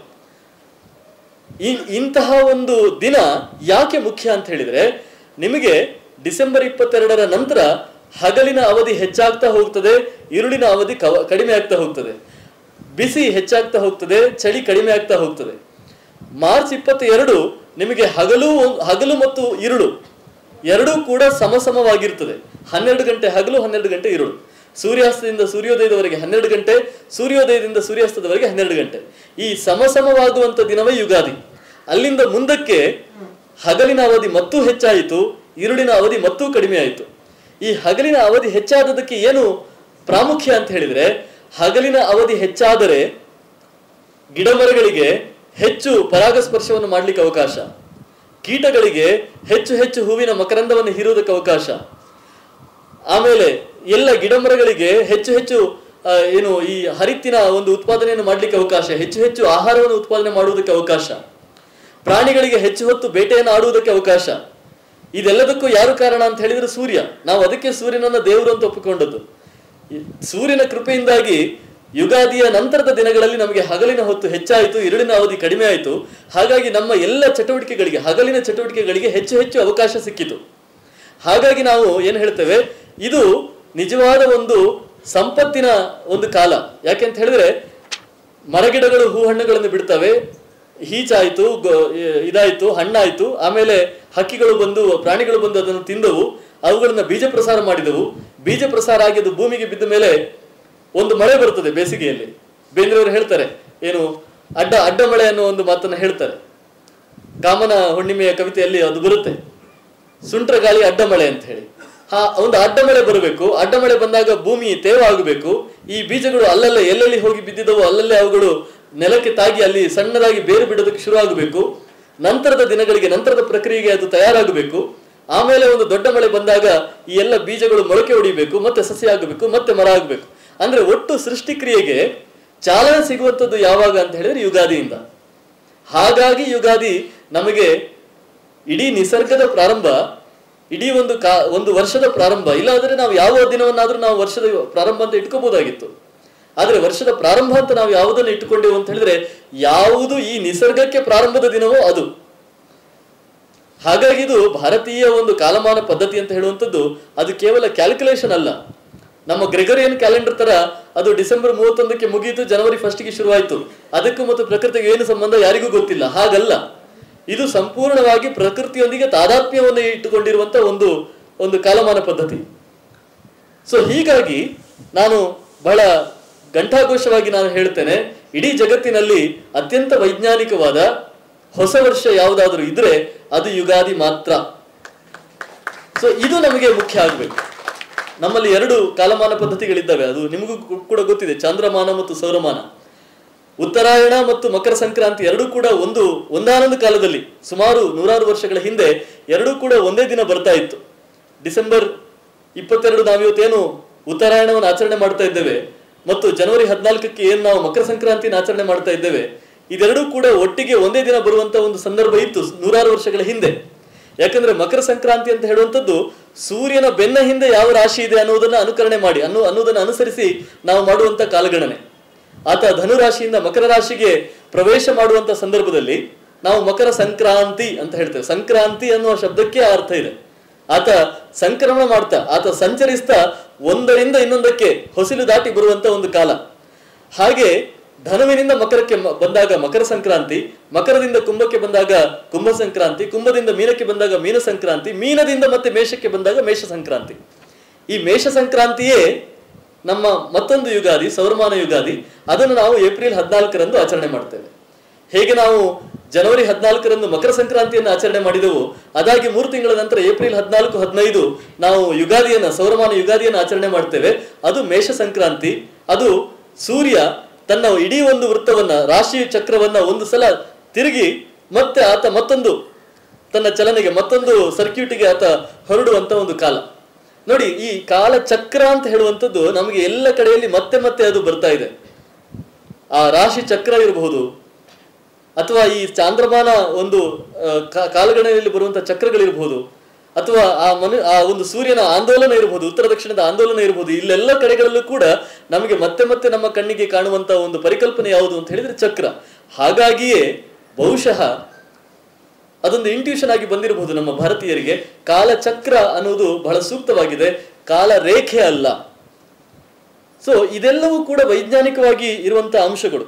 ಈ ಇಂತಹ ಒಂದು ದಿನ ಯಾಕೆ ಮುಖ್ಯ ಅಂತ ಹೇಳಿದ್ರೆ, ನಿಮಗೆ ಡಿಸೆಂಬರ್ ಇಪ್ಪತ್ತೆರಡರ ನಂತರ ಹಗಲಿನ ಅವಧಿ ಹೆಚ್ಚಾಗ್ತಾ ಹೋಗ್ತದೆ, ಇರುಳಿನ ಅವಧಿ ಕಡಿಮೆ ಆಗ್ತಾ ಹೋಗ್ತದೆ, ಬಿಸಿ ಹೆಚ್ಚಾಗ್ತಾ ಹೋಗ್ತದೆ, ಚಳಿ ಕಡಿಮೆ ಆಗ್ತಾ ಹೋಗ್ತದೆ. ಮಾರ್ಚ್ ಇಪ್ಪತ್ತ ಎರಡು ನಿಮಗೆ ಹಗಲು ಹಗಲು ಮತ್ತು ಇರುಳು ಎರಡೂ ಕೂಡ ಸಮಸಮವಾಗಿರ್ತದೆ. ಹನ್ನೆರಡು ಗಂಟೆ ಹಗಲು, ಹನ್ನೆರಡು ಗಂಟೆ ಇರುಳು. ಸೂರ್ಯಾಸ್ತದಿಂದ ಸೂರ್ಯೋದಯದವರೆಗೆ ಹನ್ನೆರಡು ಗಂಟೆ, ಸೂರ್ಯೋದಯದಿಂದ ಸೂರ್ಯಾಸ್ತದವರೆಗೆ ಹನ್ನೆರಡು ಗಂಟೆ. ಈ ಸಮಸಮವಾಗುವಂತ ದಿನವೇ ಯುಗಾದಿ. ಅಲ್ಲಿಂದ ಮುಂದಕ್ಕೆ ಹಗಲಿನ ಅವಧಿ ಮತ್ತೂ ಹೆಚ್ಚಾಯಿತು, ಇರುಳಿನ ಅವಧಿ ಮತ್ತೂ ಕಡಿಮೆ ಆಯಿತು. ಈ ಹಗಲಿನ ಅವಧಿ ಹೆಚ್ಚಾದದಕ್ಕೆ ಏನು ಪ್ರಾಮುಖ್ಯ ಅಂತ ಹೇಳಿದ್ರೆ, ಹಗಲಿನ ಅವಧಿ ಹೆಚ್ಚಾದರೆ ಗಿಡಮರಗಳಿಗೆ ಹೆಚ್ಚು ಪರಾಗಸ್ಪರ್ಶವನ್ನು ಮಾಡಲಿಕ್ಕೆ ಅವಕಾಶ, ಕೀಟಗಳಿಗೆ ಹೆಚ್ಚು ಹೆಚ್ಚು ಹೂವಿನ ಮಕರಂದವನ್ನು ಹೀರುವುದಕ್ಕೆ ಅವಕಾಶ, ಆಮೇಲೆ ಎಲ್ಲ ಗಿಡಮರಗಳಿಗೆ ಹೆಚ್ಚು ಹೆಚ್ಚು ಏನು ಈ ಹರಿತ್ತಿನ ಒಂದು ಉತ್ಪಾದನೆಯನ್ನು ಮಾಡಲಿಕ್ಕೆ ಅವಕಾಶ, ಹೆಚ್ಚು ಹೆಚ್ಚು ಆಹಾರವನ್ನು ಉತ್ಪಾದನೆ ಮಾಡುವುದಕ್ಕೆ ಅವಕಾಶ, ಪ್ರಾಣಿಗಳಿಗೆ ಹೆಚ್ಚು ಹೊತ್ತು ಬೇಟೆಯನ್ನು ಆಡುವುದಕ್ಕೆ ಅವಕಾಶ. ಇದೆಲ್ಲದಕ್ಕೂ ಯಾರು ಕಾರಣ ಅಂತ ಹೇಳಿದ್ರೆ ಸೂರ್ಯ. ನಾವು ಅದಕ್ಕೆ ಸೂರ್ಯನನ್ನ ದೇವರು ಅಂತ ಒಪ್ಪಿಕೊಂಡದ್ದು. ಸೂರ್ಯನ ಕೃಪೆಯಿಂದಾಗಿ ಯುಗಾದಿಯ ನಂತರದ ದಿನಗಳಲ್ಲಿ ನಮಗೆ ಹಗಲಿನ ಹೊತ್ತು ಹೆಚ್ಚಾಯಿತು, ಇರುಳಿನ ಅವಧಿ ಕಡಿಮೆ ಆಯಿತು. ಹಾಗಾಗಿ ನಮ್ಮ ಎಲ್ಲ ಚಟುವಟಿಕೆಗಳಿಗೆ, ಹಗಲಿನ ಚಟುವಟಿಕೆಗಳಿಗೆ ಹೆಚ್ಚು ಹೆಚ್ಚು ಅವಕಾಶ ಸಿಕ್ಕಿತು. ಹಾಗಾಗಿ ನಾವು ಏನು ಹೇಳ್ತೇವೆ, ಇದು ನಿಜವಾದ ಒಂದು ಸಂಪತ್ತಿನ ಒಂದು ಕಾಲ. ಯಾಕೆಂತ ಹೇಳಿದ್ರೆ ಮರಗಿಡಗಳು ಹೂ ಹಣ್ಣುಗಳನ್ನು ಬಿಡ್ತವೆ, ಹೀಚಾಯ್ತು, ಇದಾಯ್ತು, ಹಣ್ಣಾಯ್ತು, ಆಮೇಲೆ ಹಕ್ಕಿಗಳು ಬಂದು, ಪ್ರಾಣಿಗಳು ಬಂದು ಅದನ್ನು ತಿಂದವು, ಅವುಗಳನ್ನ ಬೀಜ ಪ್ರಸಾರ ಮಾಡಿದವು. ಬೀಜ ಪ್ರಸಾರ ಆಗಿದ್ದು ಭೂಮಿಗೆ ಬಿದ್ದ ಮೇಲೆ ಒಂದು ಮಳೆ ಬರ್ತದೆ ಬೇಸಿಗೆಯಲ್ಲಿ. ಬೇಂದ್ರೆಯವರು ಹೇಳ್ತಾರೆ, ಏನು ಅಡ್ಡ ಅಡ್ಡ ಮಳೆ ಅನ್ನೋ ಒಂದು ಮಾತನ್ನ ಹೇಳ್ತಾರೆ. ಕಾಮನ ಹುಣ್ಣಿಮೆಯ ಕವಿತೆಯಲ್ಲಿ ಅದು ಬರುತ್ತೆ, ಸುಂಟ್ರ ಗಾಳಿ ಅಡ್ಡ ಮಳೆ ಅಂತ ಹೇಳಿ. ಹಾ, ಒಂದು ಅಡ್ಡ ಮಳೆ ಬರಬೇಕು. ಅಡ್ಡ ಮಳೆ ಬಂದಾಗ ಭೂಮಿ ತೇವ ಆಗಬೇಕು. ಈ ಬೀಜಗಳು ಅಲ್ಲಲ್ಲೇ ಎಲ್ಲೆಲ್ಲಿ ಹೋಗಿ ಬಿದ್ದಿದ್ದವು ಅಲ್ಲಲ್ಲೇ ಅವುಗಳು ನೆಲಕ್ಕೆ ತಾಗಿ ಅಲ್ಲಿ ಸಣ್ಣದಾಗಿ ಬೇರು ಬಿಡೋದಕ್ಕೆ ಶುರು ಆಗಬೇಕು. ನಂತರದ ದಿನಗಳಿಗೆ, ನಂತರದ ಪ್ರಕ್ರಿಯೆಗೆ ಅದು ತಯಾರಾಗಬೇಕು. ಆಮೇಲೆ ಒಂದು ದೊಡ್ಡ ಮಳೆ ಬಂದಾಗ ಈ ಎಲ್ಲ ಬೀಜಗಳು ಮೊಳಕೆ ಹೊಡಿಬೇಕು, ಮತ್ತೆ ಸಸ್ಯ ಆಗಬೇಕು, ಮತ್ತೆ ಮರ ಆಗಬೇಕು. ಅಂದ್ರೆ ಒಟ್ಟು ಸೃಷ್ಟಿ ಕ್ರಿಯೆಗೆ ಚಾಲನೆ ಸಿಗುವಂಥದ್ದು ಯಾವಾಗ ಅಂತ ಹೇಳಿದ್ರೆ ಯುಗಾದಿಯಿಂದ. ಹಾಗಾಗಿ ಯುಗಾದಿ ನಮಗೆ ಇಡೀ ನಿಸರ್ಗದ ಪ್ರಾರಂಭ, ಇಡೀ ಒಂದು ಕಾ ಒಂದು ವರ್ಷದ ಪ್ರಾರಂಭ. ಇಲ್ಲಾಂದ್ರೆ ನಾವು ಯಾವ ದಿನವನ್ನಾದ್ರೂ ನಾವು ವರ್ಷದ ಪ್ರಾರಂಭ ಅಂತ ಇಟ್ಕೋಬಹುದಾಗಿತ್ತು. ಆದ್ರೆ ವರ್ಷದ ಪ್ರಾರಂಭ ಅಂತ ನಾವು ಯಾವುದನ್ನು ಇಟ್ಟುಕೊಂಡೆವು ಅಂತ ಹೇಳಿದ್ರೆ ಯಾವುದು ಈ ನಿಸರ್ಗಕ್ಕೆ ಪ್ರಾರಂಭದ ದಿನವೋ ಅದು. ಹಾಗಾಗಿ ಇದು ಭಾರತೀಯ ಒಂದು ಕಾಲಮಾನ ಪದ್ಧತಿ ಅಂತ ಹೇಳುವಂಥದ್ದು ಅದು ಕೇವಲ ಕ್ಯಾಲ್ಕುಲೇಷನ್ ಅಲ್ಲ. ನಮ್ಮ ಗ್ರೆಗರಿಯನ್ ಕ್ಯಾಲೆಂಡರ್ ತರ ಅದು ಡಿಸೆಂಬರ್ ಮೂವತ್ತೊಂದಕ್ಕೆ ಮುಗಿಯಿತು, ಜನವರಿ ಫಸ್ಟ್ಗೆ ಶುರುವಾಯಿತು, ಅದಕ್ಕೂ ಮತ್ತು ಪ್ರಕೃತಿಗೆ ಏನು ಸಂಬಂಧ ಯಾರಿಗೂ ಗೊತ್ತಿಲ್ಲ. ಹಾಗಲ್ಲ, ಇದು ಸಂಪೂರ್ಣವಾಗಿ ಪ್ರಕೃತಿಯೊಂದಿಗೆ ತಾದಾತ್ಮ್ಯವನ್ನು ಇಟ್ಟುಕೊಂಡಿರುವಂತ ಒಂದು ಒಂದು ಕಾಲಮಾನ ಪದ್ಧತಿ. ಸೊ ಹೀಗಾಗಿ ನಾನು ಬಹಳ ಘಂಟಾಘೋಷವಾಗಿ ನಾನು ಹೇಳ್ತೇನೆ, ಇಡೀ ಜಗತ್ತಿನಲ್ಲಿ ಅತ್ಯಂತ ವೈಜ್ಞಾನಿಕವಾದ ಹೊಸ ವರ್ಷ ಯಾವುದಾದ್ರೂ ಇದ್ರೆ ಅದು ಯುಗಾದಿ ಮಾತ್ರ. ಸೊ ಇದು ನಮಗೆ ಮುಖ್ಯ ಆಗ್ಬೇಕು. ನಮ್ಮಲ್ಲಿ ಎರಡು ಕಾಲಮಾನ ಪದ್ಧತಿಗಳಿದ್ದಾವೆ, ಅದು ನಿಮಗೂ ಕೂಡ ಗೊತ್ತಿದೆ, ಚಾಂದ್ರಮಾನ ಮತ್ತು ಸೌರಮಾನ. ಉತ್ತರಾಯಣ ಮತ್ತು ಮಕರ ಸಂಕ್ರಾಂತಿ ಎರಡೂ ಕೂಡ ಒಂದು ಒಂದಾನೊಂದು ಕಾಲದಲ್ಲಿ ಸುಮಾರು ನೂರಾರು ವರ್ಷಗಳ ಹಿಂದೆ ಎರಡೂ ಕೂಡ ಒಂದೇ ದಿನ ಬರ್ತಾ ಇತ್ತು. ಡಿಸೆಂಬರ್ ಇಪ್ಪತ್ತೆರಡು ನಾವಿವತ್ತೇನು ಉತ್ತರಾಯಣವನ್ನು ಆಚರಣೆ ಮಾಡ್ತಾ ಇದ್ದೇವೆ ಮತ್ತು ಜನವರಿ ಹದಿನಾಲ್ಕಕ್ಕೆ ಏನು ನಾವು ಮಕರ ಸಂಕ್ರಾಂತಿನ ಆಚರಣೆ ಮಾಡ್ತಾ ಇದ್ದೇವೆ, ಇದೆರಡೂ ಕೂಡ ಒಟ್ಟಿಗೆ ಒಂದೇ ದಿನ ಬರುವಂತ ಒಂದು ಸಂದರ್ಭ ಇತ್ತು ನೂರಾರು ವರ್ಷಗಳ ಹಿಂದೆ. ಯಾಕಂದ್ರೆ ಮಕರ ಸಂಕ್ರಾಂತಿ ಅಂತ ಹೇಳುವಂಥದ್ದು ಸೂರ್ಯನ ಬೆನ್ನ ಹಿಂದೆ ಯಾವ ರಾಶಿ ಇದೆ ಅನ್ನೋದನ್ನ ಅನುಕರಣೆ ಮಾಡಿ ಅನ್ನೋ ಅನ್ನೋದನ್ನ ಅನುಸರಿಸಿ ನಾವು ಮಾಡುವಂತ ಕಾಲಗಣನೆ. ಆತ ಧನು ರಾಶಿಯಿಂದ ಮಕರ ರಾಶಿಗೆ ಪ್ರವೇಶ ಮಾಡುವಂತ ಸಂದರ್ಭದಲ್ಲಿ ನಾವು ಮಕರ ಸಂಕ್ರಾಂತಿ ಅಂತ ಹೇಳ್ತೇವೆ. ಸಂಕ್ರಾಂತಿ ಅನ್ನುವ ಶಬ್ದಕ್ಕೆ ಅರ್ಥ ಇದೆ. ಆತ ಸಂಕ್ರಮಣ ಮಾಡ್ತಾ, ಆತ ಸಂಚರಿಸ್ತಾ ಒಂದರಿಂದ ಇನ್ನೊಂದಕ್ಕೆ ಹೊಸಿಲು ದಾಟಿ ಬರುವಂತ ಒಂದು ಕಾಲ. ಹಾಗೆ ಧನುವಿನಿಂದ ಮಕರಕ್ಕೆ ಬಂದಾಗ ಮಕರ ಸಂಕ್ರಾಂತಿ, ಮಕರದಿಂದ ಕುಂಭಕ್ಕೆ ಬಂದಾಗ ಕುಂಭ ಸಂಕ್ರಾಂತಿ, ಕುಂಭದಿಂದ ಮೀನಕ್ಕೆ ಬಂದಾಗ ಮೀನ ಸಂಕ್ರಾಂತಿ, ಮೀನದಿಂದ ಮತ್ತೆ ಮೇಷಕ್ಕೆ ಬಂದಾಗ ಮೇಷ ಸಂಕ್ರಾಂತಿ. ಈ ಮೇಷ ಸಂಕ್ರಾಂತಿಯೇ ನಮ್ಮ ಮತ್ತೊಂದು ಯುಗಾದಿ, ಸೌರಮಾನ ಯುಗಾದಿ. ಅದನ್ನು ನಾವು ಏಪ್ರಿಲ್ ಹದಿನಾಲ್ಕರಂದು ಆಚರಣೆ ಮಾಡ್ತೇವೆ. ಹೇಗೆ ನಾವು ಜನವರಿ ಹದಿನಾಲ್ಕರಂದು ಮಕರ ಸಂಕ್ರಾಂತಿಯನ್ನು ಆಚರಣೆ ಮಾಡಿದೆವು, ಅದಾಗಿ ಮೂರು ತಿಂಗಳ ನಂತರ ಏಪ್ರಿಲ್ ಹದಿನಾಲ್ಕು ಹದಿನೈದು ನಾವು ಯುಗಾದಿಯನ್ನ ಸೌರಮಾನ ಯುಗಾದಿಯನ್ನು ಆಚರಣೆ ಮಾಡ್ತೇವೆ. ಅದು ಮೇಷ ಸಂಕ್ರಾಂತಿ. ಅದು ಸೂರ್ಯ ತನ್ನ ಇಡೀ ಒಂದು ವೃತ್ತವನ್ನ, ರಾಶಿ ಚಕ್ರವನ್ನ ಒಂದು ಸಲ ತಿರುಗಿ ಮತ್ತೆ ಆತ ಮತ್ತೊಂದು ತನ್ನ ಚಲನೆಗೆ, ಮತ್ತೊಂದು ಸರ್ಕ್ಯೂಟಿಗೆ ಆತ ಹೊರಡುವಂತ ಒಂದು ಕಾಲ. ನೋಡಿ, ಈ ಕಾಲ ಚಕ್ರ ಅಂತ ಹೇಳುವಂಥದ್ದು ನಮಗೆ ಎಲ್ಲ ಕಡೆಯಲ್ಲಿ ಮತ್ತೆ ಮತ್ತೆ ಅದು ಬರ್ತಾ ಇದೆ. ಆ ರಾಶಿ ಚಕ್ರ ಇರಬಹುದು, ಅಥವಾ ಈ ಚಾಂದ್ರಮಾನ ಒಂದು ಕಾಲಗಣನೆಯಲ್ಲಿ ಬರುವಂತಹ ಚಕ್ರಗಳಿರಬಹುದು, ಅಥವಾ ಆ ಮನು ಆ ಒಂದು ಸೂರ್ಯನ ಆಂದೋಲನ ಇರಬಹುದು, ಉತ್ತರ ದಕ್ಷಿಣದ ಆಂದೋಲನ ಇರಬಹುದು. ಇಲ್ಲೆಲ್ಲ ಕಡೆಗಳಲ್ಲೂ ಕೂಡ ನಮಗೆ ಮತ್ತೆ ಮತ್ತೆ ನಮ್ಮ ಕಣ್ಣಿಗೆ ಕಾಣುವಂತಹ ಒಂದು ಪರಿಕಲ್ಪನೆ ಯಾವುದು ಅಂತ ಹೇಳಿದ್ರೆ ಚಕ್ರ. ಹಾಗಾಗಿಯೇ ಬಹುಶಃ ಅದೊಂದು ಇಂಟ್ಯೂಷನ್ ಆಗಿ ಬಂದಿರಬಹುದು ನಮ್ಮ ಭಾರತೀಯರಿಗೆ. ಕಾಲಚಕ್ರ ಅನ್ನೋದು ಬಹಳ ಸೂಕ್ತವಾಗಿದೆ, ಕಾಲ ರೇಖೆ ಅಲ್ಲ. ಸೊ ಇದೆಲ್ಲವೂ ಕೂಡ ವೈಜ್ಞಾನಿಕವಾಗಿ ಇರುವಂತಹ ಅಂಶಗಳು.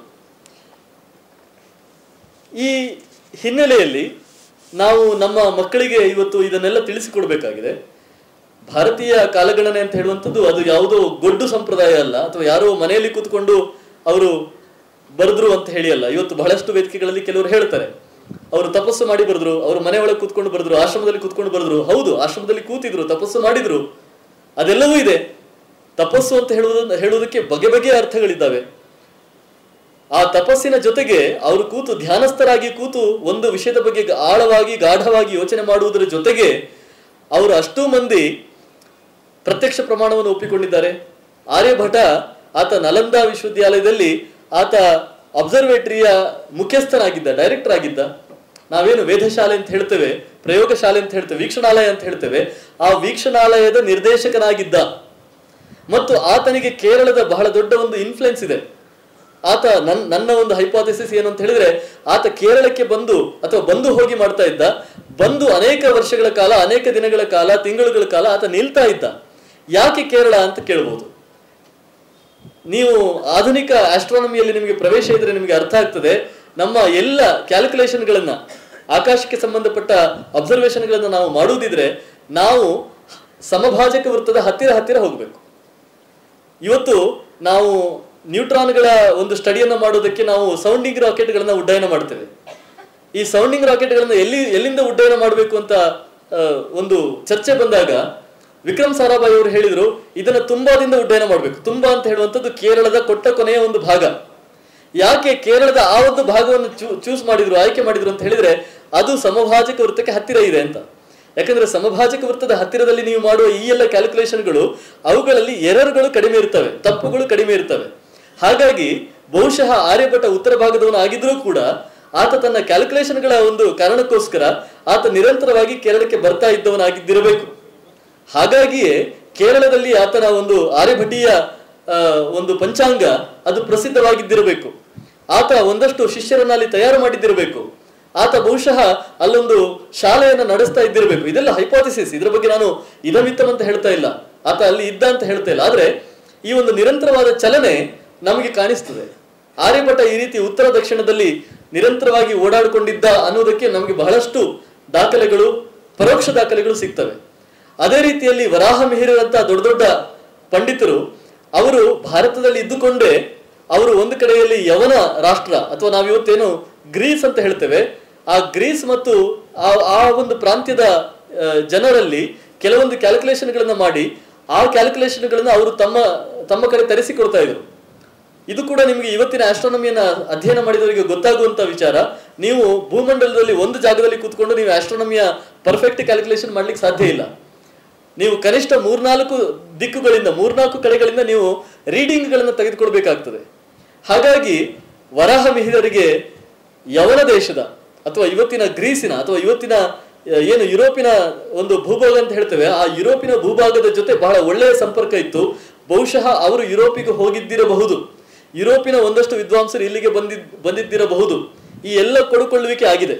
ಈ ಹಿನ್ನೆಲೆಯಲ್ಲಿ ನಾವು ನಮ್ಮ ಮಕ್ಕಳಿಗೆ ಇವತ್ತು ಇದನ್ನೆಲ್ಲ ತಿಳಿಸಿಕೊಡ್ಬೇಕಾಗಿದೆ. ಭಾರತೀಯ ಕಾಲಗಣನೆ ಅಂತ ಹೇಳುವಂಥದ್ದು ಅದು ಯಾವುದೋ ಗೊಡ್ಡು ಸಂಪ್ರದಾಯ ಅಲ್ಲ, ಅಥವಾ ಯಾರೋ ಮನೆಯಲ್ಲಿ ಕೂತ್ಕೊಂಡು ಅವರು ಬರೆದ್ರು ಅಂತ ಹೇಳಿ ಅಲ್ಲ. ಇವತ್ತು ಬಹಳಷ್ಟು ವೇದಿಕೆಗಳಲ್ಲಿ ಕೆಲವರು ಹೇಳ್ತಾರೆ, ಅವರು ತಪಸ್ಸು ಮಾಡಿ ಬರೆದ್ರು, ಅವರು ಮನೆ ಒಳಗೆ ಕೂತ್ಕೊಂಡು ಬರೆದ್ರು, ಆಶ್ರಮದಲ್ಲಿ ಕೂತ್ಕೊಂಡು ಬರೆದ್ರು. ಹೌದು, ಆಶ್ರಮದಲ್ಲಿ ಕೂತಿದ್ರು, ತಪಸ್ಸು ಮಾಡಿದ್ರು, ಅದೆಲ್ಲವೂ ಇದೆ. ತಪಸ್ಸು ಅಂತ ಹೇಳುವುದ ಹೇಳುವುದಕ್ಕೆ ಬಗೆ ಬಗೆಯ ಅರ್ಥಗಳಿದ್ದಾವೆ. ಆ ತಪಸ್ಸಿನ ಜೊತೆಗೆ ಅವರು ಕೂತು ಧ್ಯಾನಸ್ಥರಾಗಿ ಕೂತು ಒಂದು ವಿಷಯದ ಬಗ್ಗೆ ಆಳವಾಗಿ ಗಾಢವಾಗಿ ಯೋಚನೆ ಮಾಡುವುದರ ಜೊತೆಗೆ ಅವರು ಅಷ್ಟೂ ಮಂದಿ ಪ್ರತ್ಯಕ್ಷ ಪ್ರಮಾಣವನ್ನು ಒಪ್ಪಿಕೊಂಡಿದ್ದಾರೆ. ಆರ್ಯಭಟ ಆತ ನಲಂದಾ ವಿಶ್ವವಿದ್ಯಾಲಯದಲ್ಲಿ ಆತ ಅಬ್ಸರ್ವೇಟರಿಯ ಮುಖ್ಯಸ್ಥನಾಗಿದ್ದ, ಡೈರೆಕ್ಟರ್ ಆಗಿದ್ದ. ನಾವೇನು ವೇಧಶಾಲೆ ಅಂತ ಹೇಳ್ತೇವೆ, ಪ್ರಯೋಗಶಾಲೆ ಅಂತ ಹೇಳ್ತೇವೆ, ವೀಕ್ಷಣಾಲಯ ಅಂತ ಹೇಳ್ತೇವೆ, ಆ ವೀಕ್ಷಣಾಲಯದ ನಿರ್ದೇಶಕನಾಗಿದ್ದ. ಮತ್ತು ಆತನಿಗೆ ಕೇರಳದ ಬಹಳ ದೊಡ್ಡ ಒಂದು ಇನ್ಫ್ಲುಯೆನ್ಸ್ ಇದೆ. ಆತ ನನ್ ನನ್ನ ಒಂದು ಹೈಪೋಥೆಸಿಸ್ ಏನು ಅಂತ ಹೇಳಿದ್ರೆ, ಆತ ಕೇರಳಕ್ಕೆ ಬಂದು ಅಥವಾ ಬಂದು ಹೋಗಿ ಮಾಡ್ತಾ ಇದ್ದ. ಬಂದು ಅನೇಕ ವರ್ಷಗಳ ಕಾಲ, ಅನೇಕ ದಿನಗಳ ಕಾಲ, ತಿಂಗಳುಗಳ ಕಾಲ ಆತ ನಿಲ್ತಾ ಇದ್ದ. ಯಾಕೆ ಕೇರಳ ಅಂತ ಕೇಳಬಹುದು. ನೀವು ಆಧುನಿಕ ಆಸ್ಟ್ರಾನಮಿಯಲ್ಲಿ ನಿಮಗೆ ಪ್ರವೇಶ ಇದ್ರೆ ನಿಮಗೆ ಅರ್ಥ ಆಗ್ತದೆ. ನಮ್ಮ ಎಲ್ಲ ಕ್ಯಾಲ್ಕುಲೇಷನ್ಗಳನ್ನ, ಆಕಾಶಕ್ಕೆ ಸಂಬಂಧಪಟ್ಟ ಅಬ್ಸರ್ವೇಷನ್ಗಳನ್ನ ನಾವು ಮಾಡುವುದಿದ್ರೆ ನಾವು ಸಮಭಾಜಕ ವೃತ್ತದ ಹತ್ತಿರ ಹತ್ತಿರ ಹೋಗ್ಬೇಕು. ಇವತ್ತು ನಾವು ನ್ಯೂಟ್ರಾನ್ಗಳ ಒಂದು ಸ್ಟಡಿಯನ್ನು ಮಾಡೋದಕ್ಕೆ ನಾವು ಸೌಂಡಿಂಗ್ ರಾಕೆಟ್ಗಳನ್ನ ಉಡ್ಡಯನ ಮಾಡ್ತೇವೆ. ಈ ಸೌಂಡಿಂಗ್ ರಾಕೆಟ್ಗಳನ್ನ ಎಲ್ಲಿ ಎಲ್ಲಿಂದ ಉಡ್ಡಯನ ಮಾಡಬೇಕು ಅಂತ ಒಂದು ಚರ್ಚೆ ಬಂದಾಗ ವಿಕ್ರಮ್ ಸಾರಾಭಾಯಿ ಅವರು ಹೇಳಿದ್ರು, ಇದನ್ನ ತುಂಬಾದಿಂದ ಉಡ್ಡಯನ ಮಾಡಬೇಕು. ತುಂಬಾ ಅಂತ ಹೇಳುವಂಥದ್ದು ಕೇರಳದ ಕೊಟ್ಟ ಕೊನೆಯ ಒಂದು ಭಾಗ. ಯಾಕೆ ಕೇರಳದ ಆ ಒಂದು ಭಾಗವನ್ನು ಚೂಸ್ ಮಾಡಿದ್ರು, ಆಯ್ಕೆ ಮಾಡಿದ್ರು ಅಂತ ಹೇಳಿದ್ರೆ ಅದು ಸಮಭಾಜಕ ವೃತ್ತಕ್ಕೆ ಹತ್ತಿರ ಇದೆ ಅಂತ. ಯಾಕಂದ್ರೆ ಸಮಭಾಜಕ ವೃತ್ತದ ಹತ್ತಿರದಲ್ಲಿ ನೀವು ಮಾಡುವ ಈ ಎಲ್ಲ ಕ್ಯಾಲ್ಕುಲೇಷನ್ಗಳು ಅವುಗಳಲ್ಲಿ ಎರರ್ಗಳು ಕಡಿಮೆ ಇರ್ತವೆ, ತಪ್ಪುಗಳು ಕಡಿಮೆ ಇರ್ತವೆ. ಹಾಗಾಗಿ ಬಹುಶಃ ಆರ್ಯಭಟ ಉತ್ತರ ಭಾಗದವನು ಆಗಿದ್ರೂ ಕೂಡ ಆತ ತನ್ನ ಕ್ಯಾಲ್ಕುಲೇಷನ್ಗಳ ಒಂದು ಕಾರಣಕ್ಕೋಸ್ಕರ ಆತ ನಿರಂತರವಾಗಿ ಕೇರಳಕ್ಕೆ ಬರ್ತಾ ಇದ್ದವನಾಗಿದ್ದಿರಬೇಕು. ಹಾಗಾಗಿಯೇ ಕೇರಳದಲ್ಲಿ ಆತನ ಒಂದು ಆರ್ಯಭಟೀಯ ಒಂದು ಪಂಚಾಂಗ ಅದು ಪ್ರಸಿದ್ಧವಾಗಿದ್ದಿರಬೇಕು. ಆತ ಒಂದಷ್ಟು ಶಿಷ್ಯರನ್ನ ಅಲ್ಲಿ ತಯಾರು ಮಾಡಿದ್ದಿರಬೇಕು. ಆತ ಬಹುಶಃ ಅಲ್ಲೊಂದು ಶಾಲೆಯನ್ನು ನಡೆಸ್ತಾ ಇದ್ದಿರಬೇಕು. ಇದೆಲ್ಲ ಹೈಪೋಥಿಸಿಸ್, ಇದರ ಬಗ್ಗೆ ನಾನು ಇದಮಿತ್ತಂ ಅಂತ ಹೇಳ್ತಾ ಇಲ್ಲ, ಆತ ಅಲ್ಲಿ ಇದ್ದ ಅಂತ ಹೇಳ್ತಾ ಇಲ್ಲ. ಆದ್ರೆ ಈ ಒಂದು ನಿರಂತರವಾದ ಚಲನೆ ನಮಗೆ ಕಾಣಿಸ್ತದೆ. ಆರ್ಯಭಟ ಈ ರೀತಿ ಉತ್ತರ ದಕ್ಷಿಣದಲ್ಲಿ ನಿರಂತರವಾಗಿ ಓಡಾಡಿಕೊಂಡಿದ್ದ ಅನ್ನೋದಕ್ಕೆ ನಮಗೆ ಬಹಳಷ್ಟು ದಾಖಲೆಗಳು, ಪರೋಕ್ಷ ದಾಖಲೆಗಳು ಸಿಗ್ತವೆ. ಅದೇ ರೀತಿಯಲ್ಲಿ ವರಾಹ ಮಿಹಿರರಂತ ದೊಡ್ಡ ದೊಡ್ಡ ಪಂಡಿತರು ಅವರು ಭಾರತದಲ್ಲಿ ಇದ್ದುಕೊಂಡೇ ಅವರು ಒಂದು ಕಡೆಯಲ್ಲಿ ಯವನ ರಾಷ್ಟ್ರ ಅಥವಾ ನಾವಿವತ್ತೇನು ಗ್ರೀಸ್ ಅಂತ ಹೇಳ್ತೇವೆ, ಆ ಗ್ರೀಸ್ ಮತ್ತು ಆ ಆ ಒಂದು ಪ್ರಾಂತ್ಯದ ಜನರಲ್ಲಿ ಕೆಲವೊಂದು ಕ್ಯಾಲ್ಕುಲೇಷನ್ಗಳನ್ನ ಮಾಡಿ ಆ ಕ್ಯಾಲ್ಕುಲೇಷನ್ಗಳನ್ನ ಅವರು ತಮ್ಮ ತಮ್ಮ ಕಡೆ ತರಿಸಿಕೊಡ್ತಾ ಇದ್ರು. ಇದು ಕೂಡ ನಿಮಗೆ ಇವತ್ತಿನ ಆಸ್ಟ್ರಾನಮಿಯನ್ನ ಅಧ್ಯಯನ ಮಾಡಿದವರಿಗೆ ಗೊತ್ತಾಗುವಂತ ವಿಚಾರ. ನೀವು ಭೂಮಂಡಲದಲ್ಲಿ ಒಂದು ಜಾಗದಲ್ಲಿ ಕೂತ್ಕೊಂಡು ನೀವು ಆಸ್ಟ್ರಾನಮಿಯ ಪರ್ಫೆಕ್ಟ್ ಕ್ಯಾಲ್ಕುಲೇಷನ್ ಮಾಡ್ಲಿಕ್ಕೆ ಸಾಧ್ಯ ಇಲ್ಲ. ನೀವು ಕನಿಷ್ಠ ಮೂರ್ನಾಲ್ಕು ದಿಕ್ಕುಗಳಿಂದ ಮೂರ್ನಾಲ್ಕು ಕಡೆಗಳಿಂದ ನೀವು ರೀಡಿಂಗ್ಗಳನ್ನು ತೆಗೆದುಕೊಳ್ಬೇಕಾಗ್ತದೆ. ಹಾಗಾಗಿ ವರಾಹ ಮಿಹಿರರಿಗೆ ಯವನ ದೇಶದ ಅಥವಾ ಇವತ್ತಿನ ಗ್ರೀಸಿನ ಅಥವಾ ಇವತ್ತಿನ ಏನು ಯುರೋಪಿನ ಒಂದು ಭೂಭಾಗ ಅಂತ ಹೇಳ್ತೇವೆ, ಆ ಯುರೋಪಿನ ಭೂಭಾಗದ ಜೊತೆ ಬಹಳ ಒಳ್ಳೆಯ ಸಂಪರ್ಕ ಇತ್ತು. ಬಹುಶಃ ಅವರು ಯುರೋಪಿಗೆ ಹೋಗಿದ್ದಿರಬಹುದು, ಯುರೋಪಿನ ಒಂದಷ್ಟು ವಿದ್ವಾಂಸರು ಇಲ್ಲಿಗೆ ಬಂದಿದ್ ಬಂದಿದ್ದಿರಬಹುದು. ಈ ಎಲ್ಲ ಕೊಡುಕೊಳ್ಳುವಿಕೆ ಆಗಿದೆ,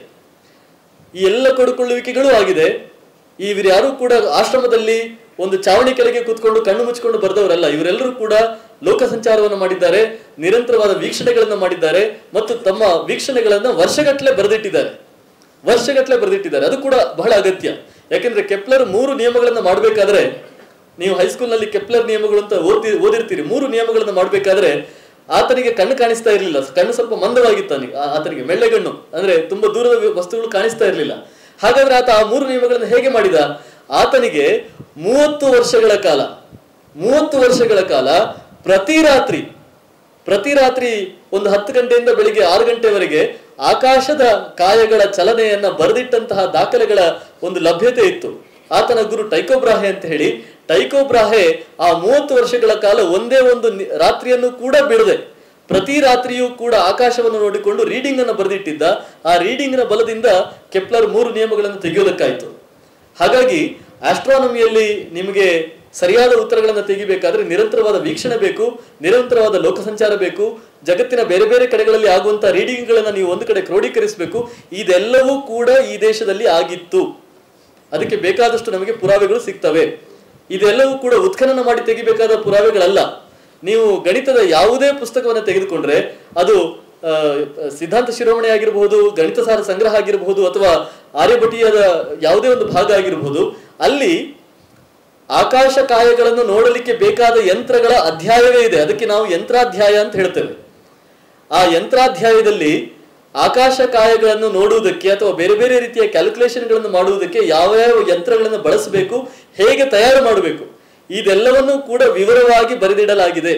ಈ ಎಲ್ಲ ಕೊಡುಕೊಳ್ಳುವಿಕೆಗಳು ಆಗಿದೆ. ಇವರ್ಯಾರು ಕೂಡ ಆಶ್ರಮದಲ್ಲಿ ಒಂದು ಚಾವಣಿ ಕೆಳಗೆ ಕೂತ್ಕೊಂಡು ಕಣ್ಣು ಮುಚ್ಚಿಕೊಂಡು ಬರೆದವರಲ್ಲ. ಇವರೆಲ್ಲರೂ ಕೂಡ ಲೋಕ ಸಂಚಾರವನ್ನು ಮಾಡಿದ್ದಾರೆ, ನಿರಂತರವಾದ ವೀಕ್ಷಣೆಗಳನ್ನ ಮಾಡಿದ್ದಾರೆ ಮತ್ತು ತಮ್ಮ ವೀಕ್ಷಣೆಗಳನ್ನ ವರ್ಷಗಟ್ಟಲೆ ಬರೆದಿಟ್ಟಿದ್ದಾರೆ ವರ್ಷಗಟ್ಟಲೆ ಬರೆದಿಟ್ಟಿದ್ದಾರೆ ಅದು ಕೂಡ ಬಹಳ ಅಗತ್ಯ. ಯಾಕೆಂದ್ರೆ ಕೆಪ್ಲರ್ ಮೂರು ನಿಯಮಗಳನ್ನ ಮಾಡಬೇಕಾದ್ರೆ, ನೀವು ಹೈಸ್ಕೂಲ್ನಲ್ಲಿ ಕೆಪ್ಲರ್ ನಿಯಮಗಳು ಅಂತ ಓದಿ ಓದಿರ್ತೀರಿ, ಮೂರು ನಿಯಮಗಳನ್ನ ಮಾಡಬೇಕಾದ್ರೆ ಆತನಿಗೆ ಕಣ್ಣು ಕಾಣಿಸ್ತಾ ಇರಲಿಲ್ಲ, ಕಣ್ಣು ಸ್ವಲ್ಪ ಮಂದವಾಗಿತ್ತು ಆತನಿಗೆ, ಮೆಳ್ಳೆಗಣ್ಣು, ಅಂದ್ರೆ ತುಂಬಾ ದೂರದ ವಸ್ತುಗಳು ಕಾಣಿಸ್ತಾ ಇರಲಿಲ್ಲ. ಹಾಗಾದ್ರೆ ಆತ ಆ ಮೂರು ನಿಯಮಗಳನ್ನು ಹೇಗೆ ಮಾಡಿದ? ಆತನಿಗೆ ಮೂವತ್ತು ವರ್ಷಗಳ ಕಾಲ ಮೂವತ್ತು ವರ್ಷಗಳ ಕಾಲ ಪ್ರತಿ ರಾತ್ರಿ ಪ್ರತಿ ರಾತ್ರಿ ಒಂದು ಹತ್ತು ಗಂಟೆಯಿಂದ ಬೆಳಿಗ್ಗೆ ಆರು ಗಂಟೆವರೆಗೆ ಆಕಾಶದ ಕಾಯಗಳ ಚಲನೆಯನ್ನ ಬರೆದಿಟ್ಟಂತಹ ದಾಖಲೆಗಳ ಒಂದು ಲಭ್ಯತೆ ಇತ್ತು. ಆತನ ಗುರು ಟೈಕೋ ಬ್ರಾಹೆ ಅಂತ ಹೇಳಿ, ಟೈಕೋ ಬ್ರಾಹೆ ಆ ಮೂವತ್ತು ವರ್ಷಗಳ ಕಾಲ ಒಂದೇ ಒಂದು ರಾತ್ರಿಯನ್ನು ಕೂಡ ಬಿಡದೆ ಪ್ರತಿ ರಾತ್ರಿಯೂ ಕೂಡ ಆಕಾಶವನ್ನು ನೋಡಿಕೊಂಡು ರೀಡಿಂಗ್ ಅನ್ನು ಬರೆದಿಟ್ಟಿದ್ದ. ಆ ರೀಡಿಂಗ್ ನ ಬಲದಿಂದ ಕೆಪ್ಲರ್ ಮೂರು ನಿಯಮಗಳನ್ನು ತೆಗೆಯೋದಕ್ಕಾಯ್ತು. ಹಾಗಾಗಿ ಆಸ್ಟ್ರಾನಮಿಯಲ್ಲಿ ನಿಮಗೆ ಸರಿಯಾದ ಉತ್ತರಗಳನ್ನು ತೆಗಿಬೇಕಾದ್ರೆ ನಿರಂತರವಾದ ವೀಕ್ಷಣೆ ಬೇಕು, ನಿರಂತರವಾದ ಲೋಕ ಸಂಚಾರ ಬೇಕು, ಜಗತ್ತಿನ ಬೇರೆ ಬೇರೆ ಕಡೆಗಳಲ್ಲಿ ಆಗುವಂತಹ ರೀಡಿಂಗ್ ಗಳನ್ನ ನೀವು ಒಂದು ಕಡೆ ಕ್ರೋಢೀಕರಿಸಬೇಕು. ಇದೆಲ್ಲವೂ ಕೂಡ ಈ ದೇಶದಲ್ಲಿ ಆಗಿತ್ತು. ಅದಕ್ಕೆ ಬೇಕಾದಷ್ಟು ನಮಗೆ ಪುರಾವೆಗಳು ಸಿಗ್ತವೆ. ಇದೆಲ್ಲವೂ ಕೂಡ ಉತ್ಖನನ ಮಾಡಿ ತೆಗಿಬೇಕಾದ ಪುರಾವೆಗಳಲ್ಲ. ನೀವು ಗಣಿತದ ಯಾವುದೇ ಪುಸ್ತಕವನ್ನು ತೆಗೆದುಕೊಂಡ್ರೆ ಅದು ಸಿದ್ಧಾಂತ ಶಿರೋಮಣಿ ಆಗಿರಬಹುದು, ಗಣಿತ ಸಾರ ಸಂಗ್ರಹ ಆಗಿರಬಹುದು, ಅಥವಾ ಆರ್ಯಭಟೀಯದ ಯಾವುದೇ ಒಂದು ಭಾಗ ಆಗಿರಬಹುದು, ಅಲ್ಲಿ ಆಕಾಶ ಕಾಯಗಳನ್ನು ನೋಡಲಿಕ್ಕೆ ಬೇಕಾದ ಯಂತ್ರಗಳ ಅಧ್ಯಾಯವೇ ಇದೆ. ಅದಕ್ಕೆ ನಾವು ಯಂತ್ರಾಧ್ಯಾಯ ಅಂತ ಹೇಳ್ತೇವೆ. ಆ ಯಂತ್ರಾಧ್ಯಾಯದಲ್ಲಿ ಆಕಾಶ ಕಾಯಗಳನ್ನು ನೋಡುವುದಕ್ಕೆ ಅಥವಾ ಬೇರೆ ಬೇರೆ ರೀತಿಯ ಕ್ಯಾಲ್ಕುಲೇಷನ್ಗಳನ್ನು ಮಾಡುವುದಕ್ಕೆ ಯಾವ ಯಾವ ಯಂತ್ರಗಳನ್ನು ಬಳಸಬೇಕು, ಹೇಗೆ ತಯಾರು ಮಾಡಬೇಕು, ಇದೆಲ್ಲವನ್ನು ಕೂಡ ವಿವರವಾಗಿ ಬರೆದಿಡಲಾಗಿದೆ.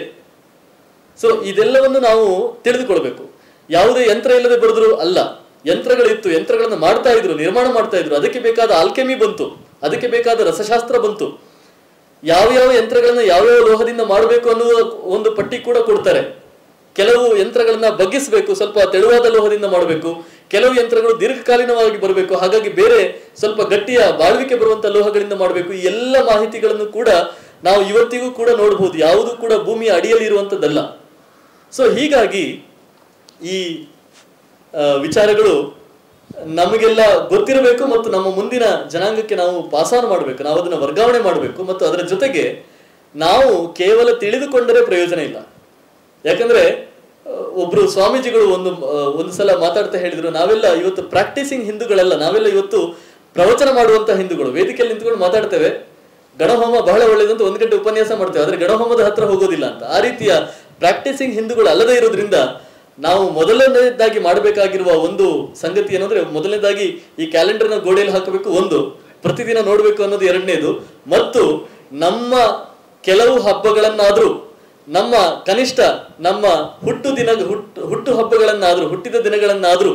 ಸೊ ಇದೆಲ್ಲವನ್ನು ನಾವು ತಿಳಿದುಕೊಳ್ಬೇಕು. ಯಾವುದೇ ಯಂತ್ರ ಇಲ್ಲದೆ ಬರೆದ್ರು ಅಲ್ಲ, ಯಂತ್ರಗಳಿತ್ತು, ಯಂತ್ರಗಳನ್ನು ಮಾಡ್ತಾ ಇದ್ರು, ನಿರ್ಮಾಣ ಮಾಡ್ತಾ ಇದ್ರು. ಅದಕ್ಕೆ ಬೇಕಾದ ಆಲ್ಕೆಮಿ ಬಂತು, ಅದಕ್ಕೆ ಬೇಕಾದ ರಸಶಾಸ್ತ್ರ ಬಂತು. ಯಾವ ಯಾವ ಯಂತ್ರಗಳನ್ನ ಯಾವ್ಯಾವ ಲೋಹದಿಂದ ಮಾಡಬೇಕು ಅನ್ನುವ ಒಂದು ಪಟ್ಟಿ ಕೂಡ ಕೊಡ್ತಾರೆ. ಕೆಲವು ಯಂತ್ರಗಳನ್ನ ಬಗ್ಗಿಸಬೇಕು, ಸ್ವಲ್ಪ ತೆಳುವಾದ ಲೋಹದಿಂದ ಮಾಡಬೇಕು. ಕೆಲವು ಯಂತ್ರಗಳು ದೀರ್ಘಕಾಲೀನವಾಗಿ ಬರಬೇಕು, ಹಾಗಾಗಿ ಬೇರೆ ಸ್ವಲ್ಪ ಗಟ್ಟಿಯ ಬಾಳ್ವಿಕೆ ಬರುವಂತ ಲೋಹಗಳಿಂದ ಮಾಡಬೇಕು. ಈ ಎಲ್ಲ ಮಾಹಿತಿಗಳನ್ನು ಕೂಡ ನಾವು ಇವತ್ತಿಗೂ ಕೂಡ ನೋಡಬಹುದು. ಯಾವುದು ಕೂಡ ಭೂಮಿಯ ಅಡಿಯಲ್ಲಿ ಇರುವಂತದ್ದಲ್ಲ. ಸೊ ಹೀಗಾಗಿ ಈ ವಿಚಾರಗಳು ನಮಗೆಲ್ಲ ಗೊತ್ತಿರಬೇಕು ಮತ್ತು ನಮ್ಮ ಮುಂದಿನ ಜನಾಂಗಕ್ಕೆ ನಾವು ಪಾಸಾನ್ ಮಾಡಬೇಕು, ನಾವು ಅದನ್ನ ವರ್ಗಾವಣೆ ಮಾಡಬೇಕು. ಮತ್ತು ಅದರ ಜೊತೆಗೆ ನಾವು ಕೇವಲ ತಿಳಿದುಕೊಂಡರೆ ಪ್ರಯೋಜನ ಇಲ್ಲ. ಯಾಕಂದ್ರೆ ಒಬ್ರು ಸ್ವಾಮೀಜಿಗಳು ಒಂದು ಒಂದು ಸಲ ಮಾತಾಡ್ತಾ ಹೇಳಿದ್ರು, ನಾವೆಲ್ಲ ಇವತ್ತು ಪ್ರಾಕ್ಟೀಸಿಂಗ್ ಹಿಂದೂಗಳೆಲ್ಲ, ನಾವೆಲ್ಲ ಇವತ್ತು ಪ್ರವಚನ ಮಾಡುವಂತ ಹಿಂದೂಗಳು. ವೇದಿಕೆಯಲ್ಲಿ ನಿಂತ್ಕೊಂಡು ಮಾತಾಡ್ತೇವೆ, ಗಣಹೋಮ ಬಹಳ ಒಳ್ಳೇದಂತ ಒಂದು ಗಂಟೆ ಉಪನ್ಯಾಸ ಮಾಡ್ತೇವೆ, ಆದ್ರೆ ಗಣಹೋಮದ ಹತ್ರ ಹೋಗೋದಿಲ್ಲ ಅಂತ. ಆ ರೀತಿಯ ಪ್ರಾಕ್ಟೀಸಿಂಗ್ ಹಿಂದೂಗಳು ಅಲ್ಲದೆ ಇರೋದ್ರಿಂದ ನಾವು ಮೊದಲನೇದಾಗಿ ಮಾಡಬೇಕಾಗಿರುವ ಒಂದು ಸಂಗತಿ ಏನಂದ್ರೆ, ಮೊದಲನೇದಾಗಿ ಈ ಕ್ಯಾಲೆಂಡರ್ನ ಗೋಡೆಯಲ್ಲಿ ಹಾಕಬೇಕು, ಒಂದು ಪ್ರತಿದಿನ ನೋಡ್ಬೇಕು ಅನ್ನೋದು ಎರಡನೇದು. ಮತ್ತು ನಮ್ಮ ಕೆಲವು ಹಬ್ಬಗಳನ್ನಾದ್ರೂ, ನಮ್ಮ ಕನಿಷ್ಠ ನಮ್ಮ ಹುಟ್ಟು ದಿನ ಹುಟ್ಟು ಹುಟ್ಟು ಹಬ್ಬಗಳನ್ನಾದ್ರೂ ಹುಟ್ಟಿದ ದಿನಗಳನ್ನಾದ್ರೂ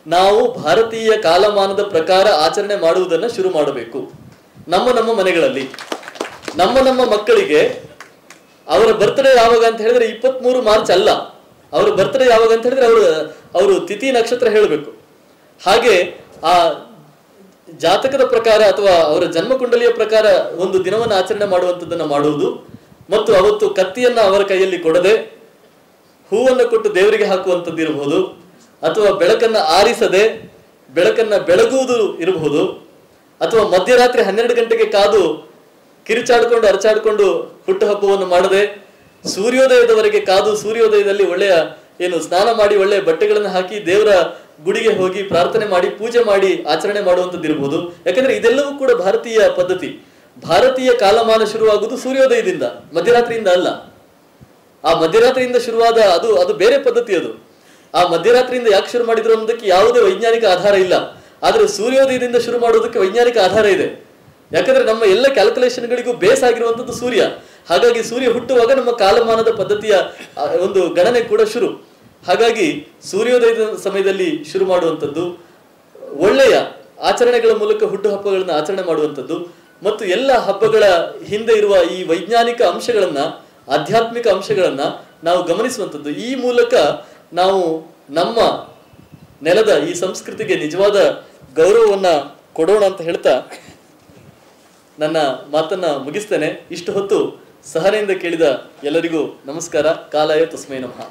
ನಾವು ಭಾರತೀಯ ಕಾಲಮಾನದ ಪ್ರಕಾರ ಆಚರಣೆ ಮಾಡುವುದನ್ನ ಶುರು ಮಾಡಬೇಕು. ನಮ್ಮ ನಮ್ಮ ಮನೆಗಳಲ್ಲಿ ನಮ್ಮ ನಮ್ಮ ಮಕ್ಕಳಿಗೆ ಅವರ ಬರ್ತ್ಡೇ ಯಾವಾಗ ಅಂತ ಹೇಳಿದ್ರೆ ಇಪ್ಪತ್ತ್ ಮೂರು ಮಾರ್ಚ್ ಅಲ್ಲ, ಅವರ ಬರ್ತ್ಡೇ ಯಾವಾಗ ಅಂತ ಹೇಳಿದ್ರೆ ಅವರು ಅವರು ತಿಥಿ ನಕ್ಷತ್ರ ಹೇಳಬೇಕು. ಹಾಗೆ ಆ ಜಾತಕದ ಪ್ರಕಾರ ಅಥವಾ ಅವರ ಜನ್ಮ ಕುಂಡಲಿಯ ಪ್ರಕಾರ ಒಂದು ದಿನವನ್ನು ಆಚರಣೆ ಮಾಡುವಂಥದ್ದನ್ನು ಮಾಡುವುದು, ಮತ್ತು ಅವತ್ತು ಕತ್ತಿಯನ್ನ ಅವರ ಕೈಯಲ್ಲಿ ಕೊಡದೆ ಹೂವನ್ನು ಕೊಟ್ಟು ದೇವರಿಗೆ ಹಾಕುವಂಥದ್ದು ಇರಬಹುದು, ಅಥವಾ ಬೆಳಕನ್ನ ಆರಿಸದೆ ಬೆಳಕನ್ನ ಬೆಳಗುವುದು ಇರಬಹುದು, ಅಥವಾ ಮಧ್ಯರಾತ್ರಿ ಹನ್ನೆರಡು ಗಂಟೆಗೆ ಕಾದು ಕಿರುಚಾಡ್ಕೊಂಡು ಅರಚಾಡ್ಕೊಂಡು ಹುಟ್ಟುಹಬ್ಬವನ್ನು ಮಾಡದೆ ಸೂರ್ಯೋದಯದವರೆಗೆ ಕಾದು ಸೂರ್ಯೋದಯದಲ್ಲಿ ಒಳ್ಳೆಯ ಏನು ಸ್ನಾನ ಮಾಡಿ ಒಳ್ಳೆಯ ಬಟ್ಟೆಗಳನ್ನು ಹಾಕಿ ದೇವರ ಗುಡಿಗೆ ಹೋಗಿ ಪ್ರಾರ್ಥನೆ ಮಾಡಿ ಪೂಜೆ ಮಾಡಿ ಆಚರಣೆ ಮಾಡುವಂಥದ್ದು ಇರಬಹುದು. ಯಾಕಂದ್ರೆ ಇದೆಲ್ಲವೂ ಕೂಡ ಭಾರತೀಯ ಪದ್ಧತಿ. ಭಾರತೀಯ ಕಾಲಮಾನ ಶುರುವಾಗುವುದು ಸೂರ್ಯೋದಯದಿಂದ, ಮಧ್ಯರಾತ್ರಿಯಿಂದ ಅಲ್ಲ. ಆ ಮಧ್ಯರಾತ್ರಿಯಿಂದ ಶುರುವಾದ ಅದು ಅದು ಬೇರೆ ಪದ್ಧತಿ. ಅದು ಆ ಮಧ್ಯರಾತ್ರಿಯಿಂದ ಯಾಕೆ ಶುರು ಮಾಡಿದ್ರು ಅನ್ನೋದಕ್ಕೆ ಯಾವುದೇ ವೈಜ್ಞಾನಿಕ ಆಧಾರ ಇಲ್ಲ. ಆದ್ರೆ ಸೂರ್ಯೋದಯದಿಂದ ಶುರು ಮಾಡೋದಕ್ಕೆ ವೈಜ್ಞಾನಿಕ ಆಧಾರ ಇದೆ. ಯಾಕಂದ್ರೆ ನಮ್ಮ ಎಲ್ಲ ಕ್ಯಾಲ್ಕುಲೇಷನ್ಗಳಿಗೂ ಬೇಸ್ ಆಗಿರುವಂಥದ್ದು ಸೂರ್ಯ. ಹಾಗಾಗಿ ಸೂರ್ಯ ಹುಟ್ಟುವಾಗ ನಮ್ಮ ಕಾಲಮಾನದ ಪದ್ಧತಿಯ ಒಂದು ಗಣನೆ ಕೂಡ ಶುರು. ಹಾಗಾಗಿ ಸೂರ್ಯೋದಯದ ಸಮಯದಲ್ಲಿ ಶುರು ಮಾಡುವಂಥದ್ದು, ಒಳ್ಳೆಯ ಆಚರಣೆಗಳ ಮೂಲಕ ಹುಟ್ಟುಹಬ್ಬಗಳನ್ನ ಆಚರಣೆ ಮಾಡುವಂಥದ್ದು, ಮತ್ತು ಎಲ್ಲ ಹಬ್ಬಗಳ ಹಿಂದೆ ಇರುವ ಈ ವೈಜ್ಞಾನಿಕ ಅಂಶಗಳನ್ನ, ಆಧ್ಯಾತ್ಮಿಕ ಅಂಶಗಳನ್ನ ನಾವು ಗಮನಿಸುವಂಥದ್ದು. ಈ ಮೂಲಕ ನಾವು ನಮ್ಮ ನೆಲದ ಈ ಸಂಸ್ಕೃತಿಗೆ ನಿಜವಾದ ಗೌರವವನ್ನ ಕೊಡೋಣ ಅಂತ ಹೇಳ್ತಾ ನನ್ನ ಮಾತನ್ನ ಮುಗಿಸ್ತೇನೆ. ಇಷ್ಟು ಹೊತ್ತು ಸಹನೆಯಿಂದ ಕೇಳಿದ ಎಲ್ಲರಿಗೂ ನಮಸ್ಕಾರ. ಕಾಲಾಯ ತಸ್ಮೈ ನಮಃ.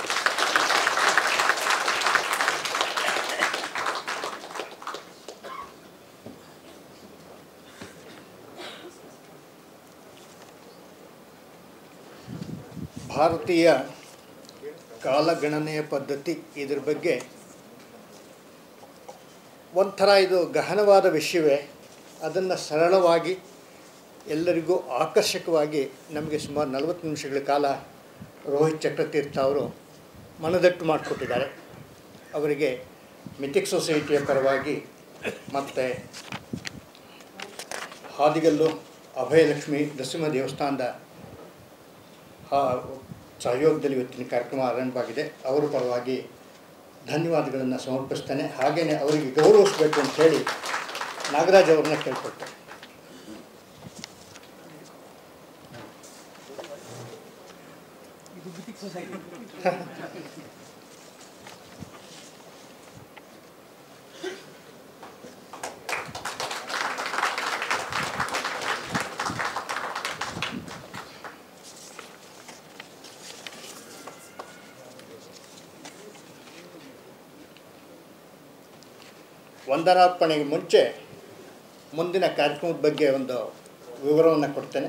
ಭಾರತೀಯ ಕಾಲಗಣನೆಯ ಪದ್ಧತಿ, ಇದ್ರ ಬಗ್ಗೆ ಒಂಥರ ಇದು ಗಹನವಾದ ವಿಷಯವೇ. ಅದನ್ನು ಸರಳವಾಗಿ ಎಲ್ಲರಿಗೂ ಆಕರ್ಷಕವಾಗಿ ನಮಗೆ ಸುಮಾರು ನಲವತ್ತು ನಿಮಿಷಗಳ ಕಾಲ ರೋಹಿತ್ ಚಕ್ರತೀರ್ಥ ಅವರು ಮನದಟ್ಟು ಮಾಡಿಕೊಟ್ಟಿದ್ದಾರೆ. ಅವರಿಗೆ ಮಿಥಿಕ್ ಸೊಸೈಟಿಯ ಪರವಾಗಿ ಮತ್ತು ಹಾದಿಗಲ್ಲು ಅಭಯಲಕ್ಷ್ಮಿ ನರಸಿಂಹ ದೇವಸ್ಥಾನದ ಸಹಯೋಗದಲ್ಲಿ ಇವತ್ತಿನ ಕಾರ್ಯಕ್ರಮ ಆರಂಭವಾಗಿದೆ. ಅವರ ಪರವಾಗಿ ಧನ್ಯವಾದಗಳನ್ನು ಸಮರ್ಪಿಸ್ತೇನೆ. ಹಾಗೆಯೇ ಅವರಿಗೆ ಗೌರವಿಸಬೇಕು ಅಂತ ಹೇಳಿ ನಾಗರಾಜ್ ಅವ್ರನ್ನ ಕೇಳ್ಕೊಳ್ತೇನೆ. ವಂದನಾರ್ಪಣೆಗೆ ಮುಂಚೆ ಮುಂದಿನ ಕಾರ್ಯಕ್ರಮದ ಬಗ್ಗೆ ಒಂದು ವಿವರವನ್ನು ಕೊಡ್ತೇನೆ.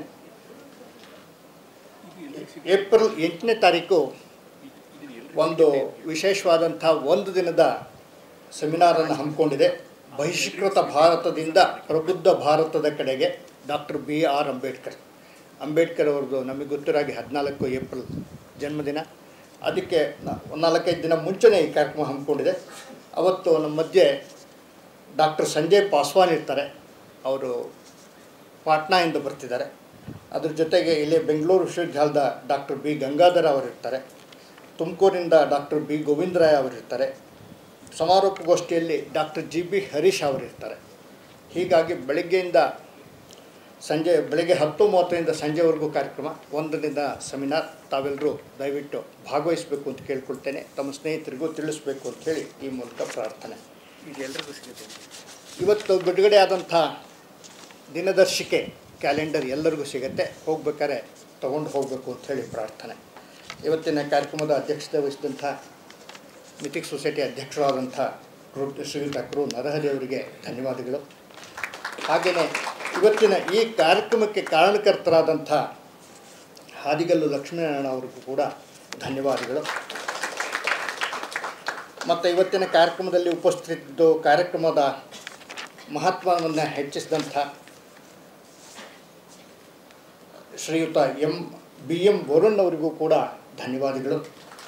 ಏಪ್ರಿಲ್ ಎಂಟನೇ ತಾರೀಕು ಒಂದು ವಿಶೇಷವಾದಂಥ ಒಂದು ದಿನದ ಸೆಮಿನಾರನ್ನು ಹಮ್ಮಿಕೊಂಡಿದೆ. ಬಹಿಷ್ಕೃತ ಭಾರತದಿಂದ ಪ್ರಬುದ್ಧ ಭಾರತದ ಕಡೆಗೆ doctor B R Ambedkar Ambedkar ಅವ್ರದ್ದು ನಮಗೆ ಗೊತ್ತಿರಾಗಿ ಹದಿನಾಲ್ಕು ಏಪ್ರಿಲ್ ಜನ್ಮದಿನ. ಅದಕ್ಕೆ ನಾಲ್ಕೈದು ದಿನ ಮುಂಚೆನೇ ಈ ಕಾರ್ಯಕ್ರಮ ಹಮ್ಮಿಕೊಂಡಿದೆ. ಅವತ್ತು ನಮ್ಮ ಮಧ್ಯೆ ಡಾಕ್ಟರ್ ಸಂಜಯ್ ಪಾಸ್ವಾನ್ ಇರ್ತಾರೆ. ಅವರು ಪಾಟ್ನಾಯಿಂದ ಬರ್ತಿದ್ದಾರೆ. ಅದ್ರ ಜೊತೆಗೆ ಇಲ್ಲಿ ಬೆಂಗಳೂರು ವಿಶ್ವವಿದ್ಯಾಲಯದ ಡಾಕ್ಟರ್ ಬಿ ಗಂಗಾಧರ ಅವರಿರ್ತಾರೆ. ತುಮಕೂರಿನಿಂದ ಡಾಕ್ಟರ್ ಬಿ ಗೋವಿಂದರಾಯ್ ಅವರಿರ್ತಾರೆ. ಸಮಾರೋಪ ಗೋಷ್ಠಿಯಲ್ಲಿ ಡಾಕ್ಟರ್ ಜಿ ಬಿ ಹರೀಶ್ ಅವರಿರ್ತಾರೆ. ಹೀಗಾಗಿ ಬೆಳಗ್ಗೆಯಿಂದ ಸಂಜೆ ಬೆಳಗ್ಗೆ ಹತ್ತು ಮೂವತ್ತರಿಂದ ಸಂಜೆವರೆಗೂ ಕಾರ್ಯಕ್ರಮ, ಒಂದು ದಿನ ಸೆಮಿನಾರ್. ತಾವೆಲ್ಲರೂ ದಯವಿಟ್ಟು ಭಾಗವಹಿಸಬೇಕು ಅಂತ ಕೇಳ್ಕೊಳ್ತೇನೆ. ತಮ್ಮ ಸ್ನೇಹಿತರಿಗೂ ತಿಳಿಸ್ಬೇಕು ಅಂಥೇಳಿ ಈ ಮೂಲಕ ಪ್ರಾರ್ಥನೆ. ಇದು ಎಲ್ಲರಿಗೂ ಸಿಗುತ್ತೆ. ಇವತ್ತು ಬಿಡುಗಡೆ ಆದಂಥ ದಿನದರ್ಶಿಕೆ ಕ್ಯಾಲೆಂಡರ್ ಎಲ್ಲರಿಗೂ ಸಿಗುತ್ತೆ. ಹೋಗ್ಬೇಕಾದ್ರೆ ತೊಗೊಂಡು ಹೋಗಬೇಕು ಅಂಥೇಳಿ ಪ್ರಾರ್ಥನೆ. ಇವತ್ತಿನ ಕಾರ್ಯಕ್ರಮದ ಅಧ್ಯಕ್ಷತೆ ವಹಿಸಿದಂಥ ಮಿಥಿಕ್ ಸೊಸೈಟಿ ಅಧ್ಯಕ್ಷರಾದಂಥ ಶ್ರೀಯುತ ಕ್ರೂ ನರಹರಿ ಅವರಿಗೆ ಧನ್ಯವಾದಗಳು. ಹಾಗೆಯೇ ಇವತ್ತಿನ ಈ ಕಾರ್ಯಕ್ರಮಕ್ಕೆ ಕಾರಣಕರ್ತರಾದಂಥ ಹಾದಿಗಲ್ಲು ಲಕ್ಷ್ಮೀನಾರಾಯಣ ಅವರಿಗೂ ಕೂಡ ಧನ್ಯವಾದಗಳು. ಮತ್ತು ಇವತ್ತಿನ ಕಾರ್ಯಕ್ರಮದಲ್ಲಿ ಉಪಸ್ಥಿತಿದ್ದು ಕಾರ್ಯಕ್ರಮದ ಮಹತ್ವವನ್ನು ಹೆಚ್ಚಿಸಿದಂಥ ಶ್ರೀಯುತ ಎಂ ಬಿ ಎಂ ವರುಣ್ ಅವರಿಗೂ ಕೂಡ ಧನ್ಯವಾದಗಳು.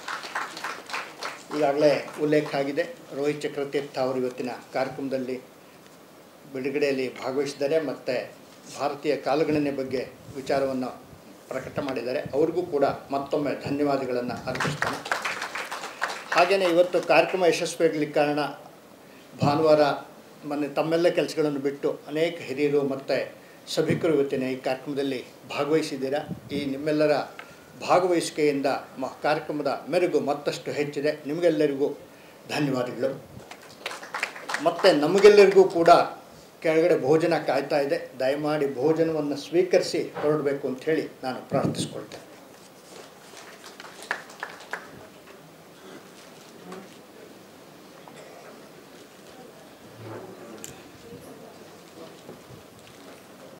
ಈಗಾಗಲೇ ಉಲ್ಲೇಖ ಆಗಿದೆ, ರೋಹಿತ್ ಚಕ್ರತೀರ್ಥ ಅವರು ಇವತ್ತಿನ ಕಾರ್ಯಕ್ರಮದಲ್ಲಿ ಬಿಡುಗಡೆಯಲ್ಲಿ ಭಾಗವಹಿಸಿದ್ದಾರೆ ಮತ್ತು ಭಾರತೀಯ ಕಾಲಗಣನೆ ಬಗ್ಗೆ ವಿಚಾರವನ್ನು ಪ್ರಕಟ ಮಾಡಿದ್ದಾರೆ. ಅವ್ರಿಗೂ ಕೂಡ ಮತ್ತೊಮ್ಮೆ ಧನ್ಯವಾದಗಳನ್ನು ಅರ್ಪಿಸ್ತಾನೆ. ಹಾಗೆಯೇ ಇವತ್ತು ಕಾರ್ಯಕ್ರಮ ಯಶಸ್ವಿಯಾಗಲಿಕ್ಕೆ ಕಾರಣ ಭಾನುವಾರ ಮೊನ್ನೆ ತಮ್ಮೆಲ್ಲ ಕೆಲಸಗಳನ್ನು ಬಿಟ್ಟು ಅನೇಕ ಹಿರಿಯರು ಮತ್ತು ಸಭಿಕರು ಇವತ್ತಿನ ಈ ಕಾರ್ಯಕ್ರಮದಲ್ಲಿ ಭಾಗವಹಿಸಿದ್ದೀರಾ. ಈ ನಿಮ್ಮೆಲ್ಲರ ಭಾಗವಹಿಸಿಕೆಯಿಂದ ಮ ಕಾರ್ಯಕ್ರಮದ ಮೆರುಗು ಮತ್ತಷ್ಟು ಹೆಚ್ಚಿದೆ. ನಿಮಗೆಲ್ಲರಿಗೂ ಧನ್ಯವಾದಗಳು. ಮತ್ತು ನಮಗೆಲ್ಲರಿಗೂ ಕೂಡ ಕೆಳಗಡೆ ಭೋಜನ ಕಾಯ್ತಾ ಇದೆ. ದಯಮಾಡಿ ಭೋಜನವನ್ನು ಸ್ವೀಕರಿಸಿ ಹೊರಡಬೇಕು ಅಂಥೇಳಿ ನಾನು ಪ್ರಾರ್ಥಿಸ್ಕೊಳ್ತೇನೆ.